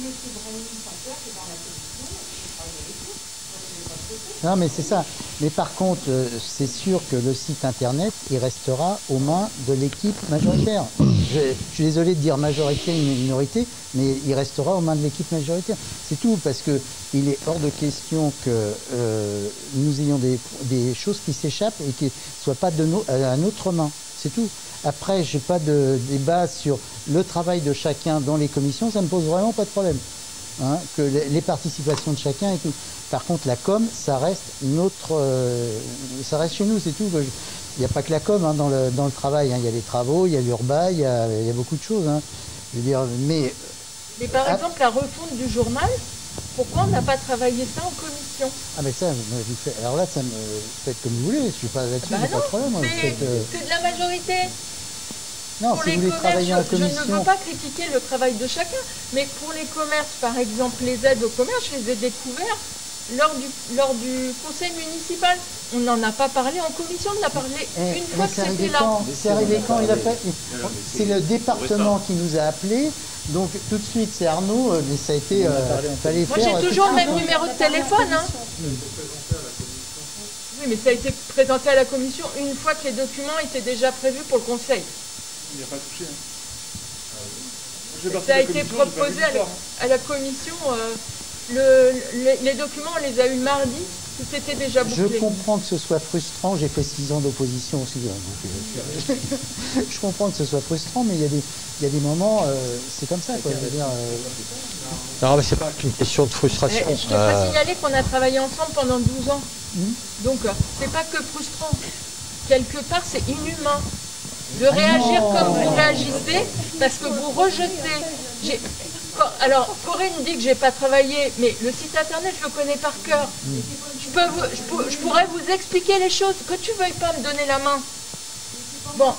Non, mais c'est ça. Mais par contre, euh, c'est sûr que le site internet, il restera aux mains de l'équipe majoritaire. Je, je suis désolé de dire majorité ou minorité, mais il restera aux mains de l'équipe majoritaire. C'est tout, parce que il est hors de question que euh, nous ayons des, des choses qui s'échappent et qui ne soient pas de no- à notre main. C'est tout. Après, je n'ai pas de débat sur le travail de chacun dans les commissions, ça ne me pose vraiment pas de problème. Hein, que les, les participations de chacun et tout. Par contre, la com, ça reste notre, euh, ça reste chez nous, c'est tout. Il n'y a pas que la com hein, dans, le, dans le travail. hein. Il y a les travaux, il y a l'urbain, il y a, il y a beaucoup de choses. hein. Je veux dire, mais Mais par Ah. exemple, la refonte du journal, pourquoi on n'a pas travaillé ça en commission? ah mais ça, vous faites, alors là, ça me faites comme vous voulez. Je suis pas là-dessus, Bah j'ai pas non, de problème. hein. Vous c'est faites, euh, c'est de la majorité. Non, Pour si les vous voulez commerces, travailler en je- je ne commission. veux pas critiquer le travail de chacun, mais pour les commerces, par exemple, les aides au commerce, je les ai découverts lors du, lors du conseil municipal. On n'en a pas parlé en commission, on en a parlé Eh, une fois mais que c'est arrivé c'était là. quand C'est arrivé quand il a fait C'est le département qui nous a appelés. Donc tout de suite, c'est Arnaud. euh, Mais ça a été. Euh, fallait Moi, faire, j'ai euh, toujours le tout de même suite, hein. numéro de téléphone. Hein. Oui, mais ça a été présenté à la commission une fois que les documents étaient déjà prévus pour le conseil. Il n'y a pas touché. Hein. Ça a été proposé à la, à la commission. euh, le- les, les documents, on les a eu le mardi, tout était déjà Je bouclé. comprends que ce soit frustrant. J'ai fait six ans d'opposition aussi. hein, donc, euh, je comprends que ce soit frustrant, mais il y a des, il y a des moments, euh, c'est comme ça. Quoi, je veux dire, euh, Non, mais c'est pas qu'une question de frustration. Eh, je te Euh, ferai signaler qu'on a travaillé ensemble pendant douze ans. Mmh. Donc, euh, c'est pas que frustrant. Quelque part, c'est inhumain de Ah réagir non. comme vous réagissez parce que vous rejetez. J'ai- quand- alors, Corinne dit que j'ai pas travaillé, mais le site internet, je le connais par cœur. Je, peux vous- je pour- je pourrais vous expliquer les choses, que tu veuilles pas me donner la main. Bon,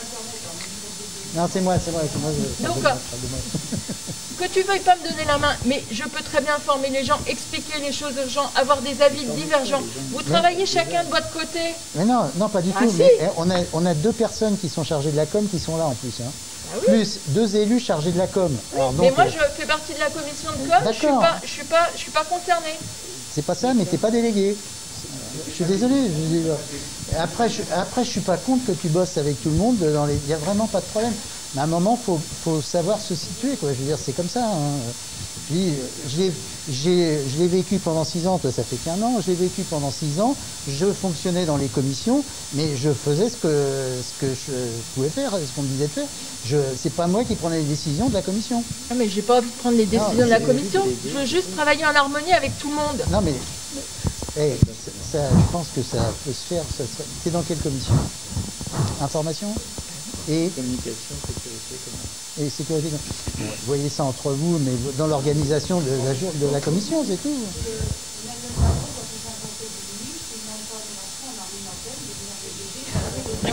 non, c'est moi, c'est moi, c'est moi. je- Donc, pardon, euh, pardon. que tu veuilles pas me donner la main, mais je peux très bien former les gens, expliquer les choses aux gens, avoir des avis divergents. Vous travaillez chacun de votre côté. Mais non, non, pas du Ah, tout. si. Mais, eh, on, a, on a deux personnes qui sont chargées de la com qui sont là en plus. hein. Ah oui. Plus deux élus chargés de la com. Alors, Mais donc, moi, euh, je fais partie de la commission de com, je suis D'accord. pas, je suis pas, je suis pas concernée. c'est pas ça, mais t'es pas délégué. Je suis désolé. je veux dire. Après, je, après, je suis pas contre que tu bosses avec tout le monde. Dans les, il y a vraiment pas de problème. Mais à un moment, faut, faut savoir se situer. Quoi. Je veux dire, c'est comme ça. hein. Je, dis, je l'ai- j'ai- je l'ai vécu pendant six ans. Toi, ça fait qu'un an. Je l'ai vécu pendant six ans. Je fonctionnais dans les commissions, mais je faisais ce que, ce que je pouvais faire, ce qu'on me disait de faire. Je, c'est pas moi qui prenais les décisions de la commission. Ah, mais j'ai pas envie de prendre les décisions Non, de la c'est- commission. Je veux juste travailler en harmonie avec tout le monde. Non, mais eh, ça, ça, je pense que ça peut se faire. Ça serait- C'est dans quelle commission? Information et Communication, sécurité, comment. et sécurité. Bon, vous voyez ça entre vous, mais dans l'organisation de la, jour- de la commission, c'est tout.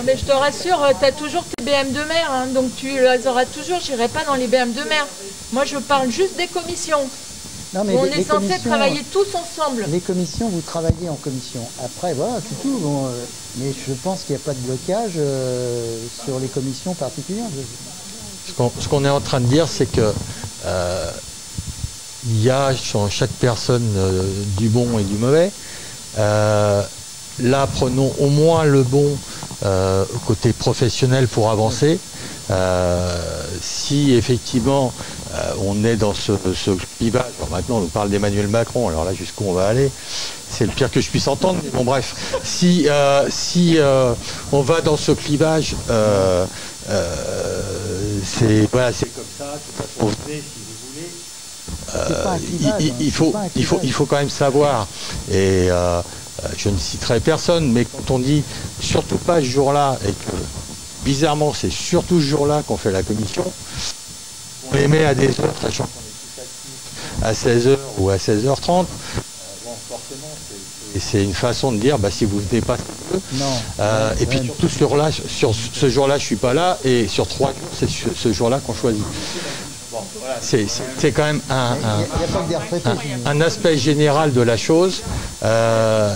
mais je te rassure, tu as toujours tes B M de mer, hein, donc tu les auras toujours. Je n'irai pas dans les B M de mer. Moi, je parle juste des commissions. Non, mais on les, est les censé travailler tous ensemble. Les commissions, vous travaillez en commission. Après, voilà, c'est tout. Bon, euh, mais je pense qu'il n'y a pas de blocage euh, sur les commissions particulières. Ce qu'on ce qu'on est en train de dire, c'est que euh, il y a sur chaque personne euh, du bon et du mauvais. Euh, là, prenons au moins le bon euh, côté professionnel pour avancer. Euh, si effectivement euh, on est dans ce, ce clivage, alors maintenant on nous parle d'Emmanuel Macron, alors là jusqu'où on va aller, c'est le pire que je puisse entendre, mais bon bref, si, euh, si euh, on va dans ce clivage, euh, euh, c'est voilà, c'est comme ça, de toute façon, venez si vous voulez. Euh, il, il, il, faut, il, faut, il faut quand même savoir, et euh, je ne citerai personne, mais quand on dit surtout pas ce jour-là, et que bizarrement c'est surtout ce jour-là qu'on fait la commission, on les met à des heures, sachant qu'on est tous actifs à seize heures ou à seize heures trente, euh, bon, forcément c'est une façon de dire, bah, si vous venez pas, c'est mieux. Euh, ouais, et puis ouais. surtout sur, là, sur ce jour-là je suis pas là, et sur trois jours c'est ce jour-là qu'on choisit. C'est quand même un, un, un, un aspect général de la chose. Euh...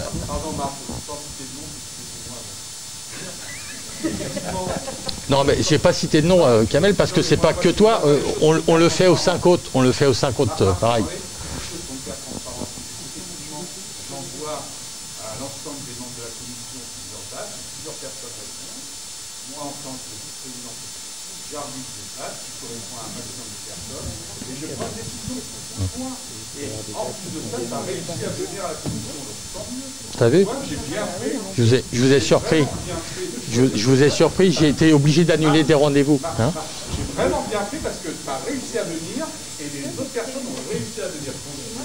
Non, mais j'ai pas cité de nom, euh, Kamel, parce que c'est pas que toi. Euh, on, on le fait aux cinq autres. On le fait aux cinq autres, euh, pareil. T'as vu? Je vous ai, je vous ai surpris. Je, je vous ai surpris, j'ai été obligé d'annuler des rendez-vous. Hein? J'ai vraiment bien fait parce que tu as réussi à venir et les autres personnes ont réussi à venir.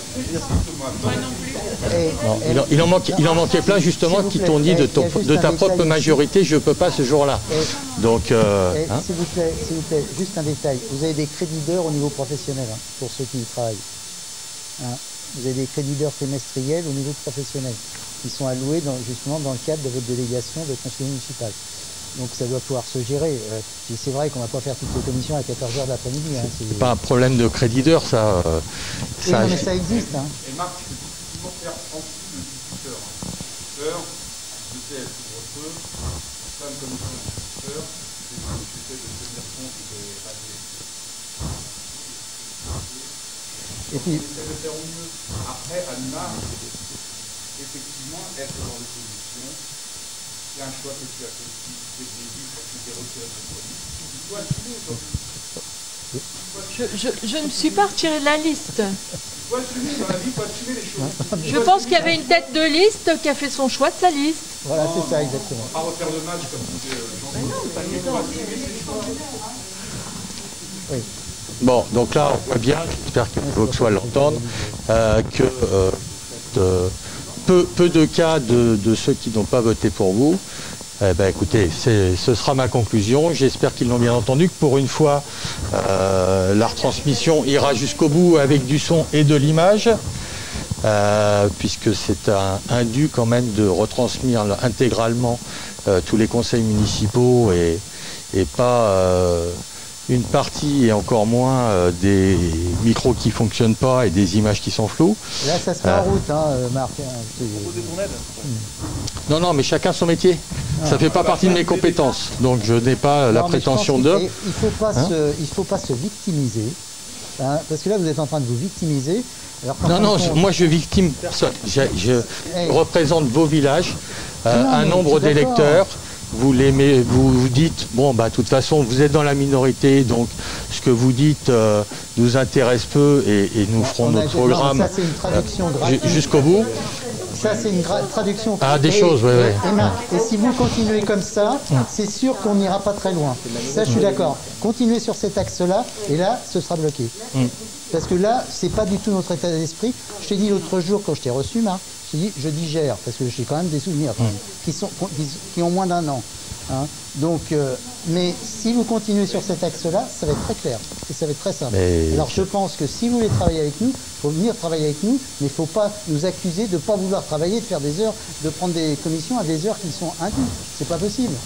Non, il, en, il, en manquait, il en manquait plein justement qui t'ont dit de, ton, de ta propre majorité, je ne peux pas ce jour-là. Donc, euh, hein? S'il vous plaît, s'il vous plaît, juste un détail. Vous avez des crédits d'heures au niveau professionnel, hein, pour ceux qui y travaillent. Hein? Vous avez des crédits d'heures trimestriels au niveau professionnel, qui sont alloués dans, justement dans le cadre de votre délégation de conseiller municipal. Donc ça doit pouvoir se gérer. Euh, et c'est vrai qu'on ne va pas faire toutes les commissions à quatorze heures de l'après-midi. Hein, c'est pas un problème de crédit d'heure, ça. Euh, ça non, mais ça existe. Hein. Et Marc, tu peux toujours faire en dessous de dix-huit heures. dix-huit heures, je sais, elle couvre-feu, ça, une commission de dix-huit heures, j'essaie de tenir compte des radios. Et puis, j'essaie de faire au mieux. Après, Anima, effectivement, être dans l'opposition, c'est un choix que tu as fait aussi dès le début quand tu t'es retiré de police. Tu dois assumer aujourd'hui. Je, je, je ne suis pas retiré de la liste. Il faut assumer dans la vie, il faut assumer les choses. Je pense qu'il y avait une tête de liste qui a fait son choix de sa liste. Voilà, c'est ça, exactement. Pas refaire le match comme disait Jean-Claude. Il faut assumer ses choix. Oui. Bon, donc là, on voit bien, j'espère que Vauxhall l'entende, euh, que euh, de, peu, peu de cas de, de ceux qui n'ont pas voté pour vous. Eh ben, écoutez, ce sera ma conclusion. J'espère qu'ils l'ont bien entendu, que pour une fois, euh, la retransmission ira jusqu'au bout avec du son et de l'image, euh, puisque c'est un, un dû quand même de retransmettre intégralement euh, tous les conseils municipaux et, et pas... Euh, une partie et encore moins euh, des micros qui ne fonctionnent pas et des images qui sont floues. Là, ça se met euh, en route, hein, Marc. Non, non, mais chacun son métier. Ah. Ça ne fait pas partie de mes compétences. Donc je n'ai pas non, la prétention de... Il ne faut, hein faut pas se victimiser. Hein, parce que là, vous êtes en train de vous victimiser. Alors, non, non, je, moi je victime personne. Je, je hey. représente vos villages, euh, non, un nombre d'électeurs. Vous l'aimez, vous vous dites, bon, bah, de toute façon, vous êtes dans la minorité, donc ce que vous dites euh, nous intéresse peu et, et nous ferons on notre a, programme non, ça, c'est une traduction euh, jusqu'au bout. Ça, c'est une traduction. Ah, des et, choses, oui, oui. Et, et, et si vous continuez comme ça, c'est sûr qu'on n'ira pas très loin. Ça, je suis d'accord. Continuez sur cet axe-là, et là, ce sera bloqué. Mm. Parce que là, c'est pas du tout notre état d'esprit. Je t'ai dit l'autre jour, quand je t'ai reçu, Marc, je t'ai dit, je digère, parce que j'ai quand même des souvenirs mm. qui, sont, qui, qui ont moins d'un an. Hein. Donc, euh, mais si vous continuez sur cet axe-là, ça va être très clair et ça va être très simple. Mais... Alors, je pense que si vous voulez travailler avec nous, il faut venir travailler avec nous, mais il ne faut pas nous accuser de ne pas vouloir travailler, de faire des heures, de prendre des commissions à des heures qui sont indues. C'est pas possible.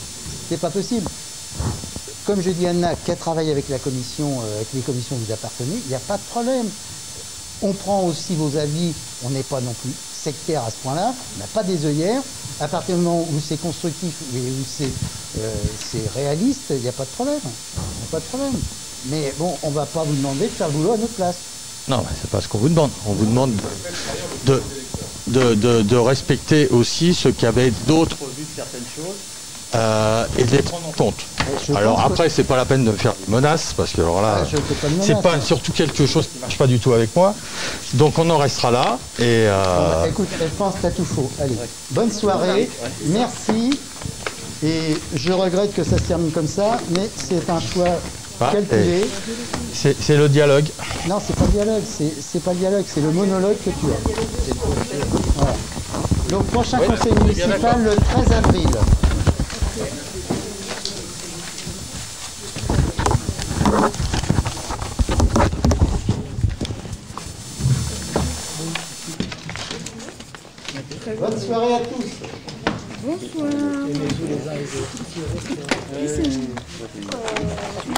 c'est pas possible. Comme je dis à Anna, qui a travaillé avec la commission, euh, avec les commissions que vous appartenez, il n'y a pas de problème. On prend aussi vos avis, on n'est pas non plus sectaire à ce point-là, on n'a pas des œillères. À partir du moment où c'est constructif et où c'est euh, c'est réaliste, il n'y a pas de problème. Il n'y a pas de problème. Mais bon, on ne va pas vous demander de faire le boulot à notre place. Non, c'est pas ce qu'on vous demande. On vous demande de, de, de, de respecter aussi ce qu'avaient d'autres vues de certaines choses euh, et de les prendre en compte. Je alors pense après, que... c'est pas la peine de faire des menaces parce que alors là, ah, c'est pas surtout quelque chose qui marche pas du tout avec moi. Donc on en restera là. Et euh... bon, bah, écoute, elle pense t'as tout faux. Allez, bonne soirée, merci. Et je regrette que ça se termine comme ça, mais c'est un choix ah, calculé. C'est le dialogue. Non, c'est pas le dialogue, c'est pas le dialogue, c'est le monologue que tu as. Voilà. Donc prochain oui, conseil municipal le treize avril. Bonne soirée à tous. Bonsoir. Aimez-vous les uns les autres.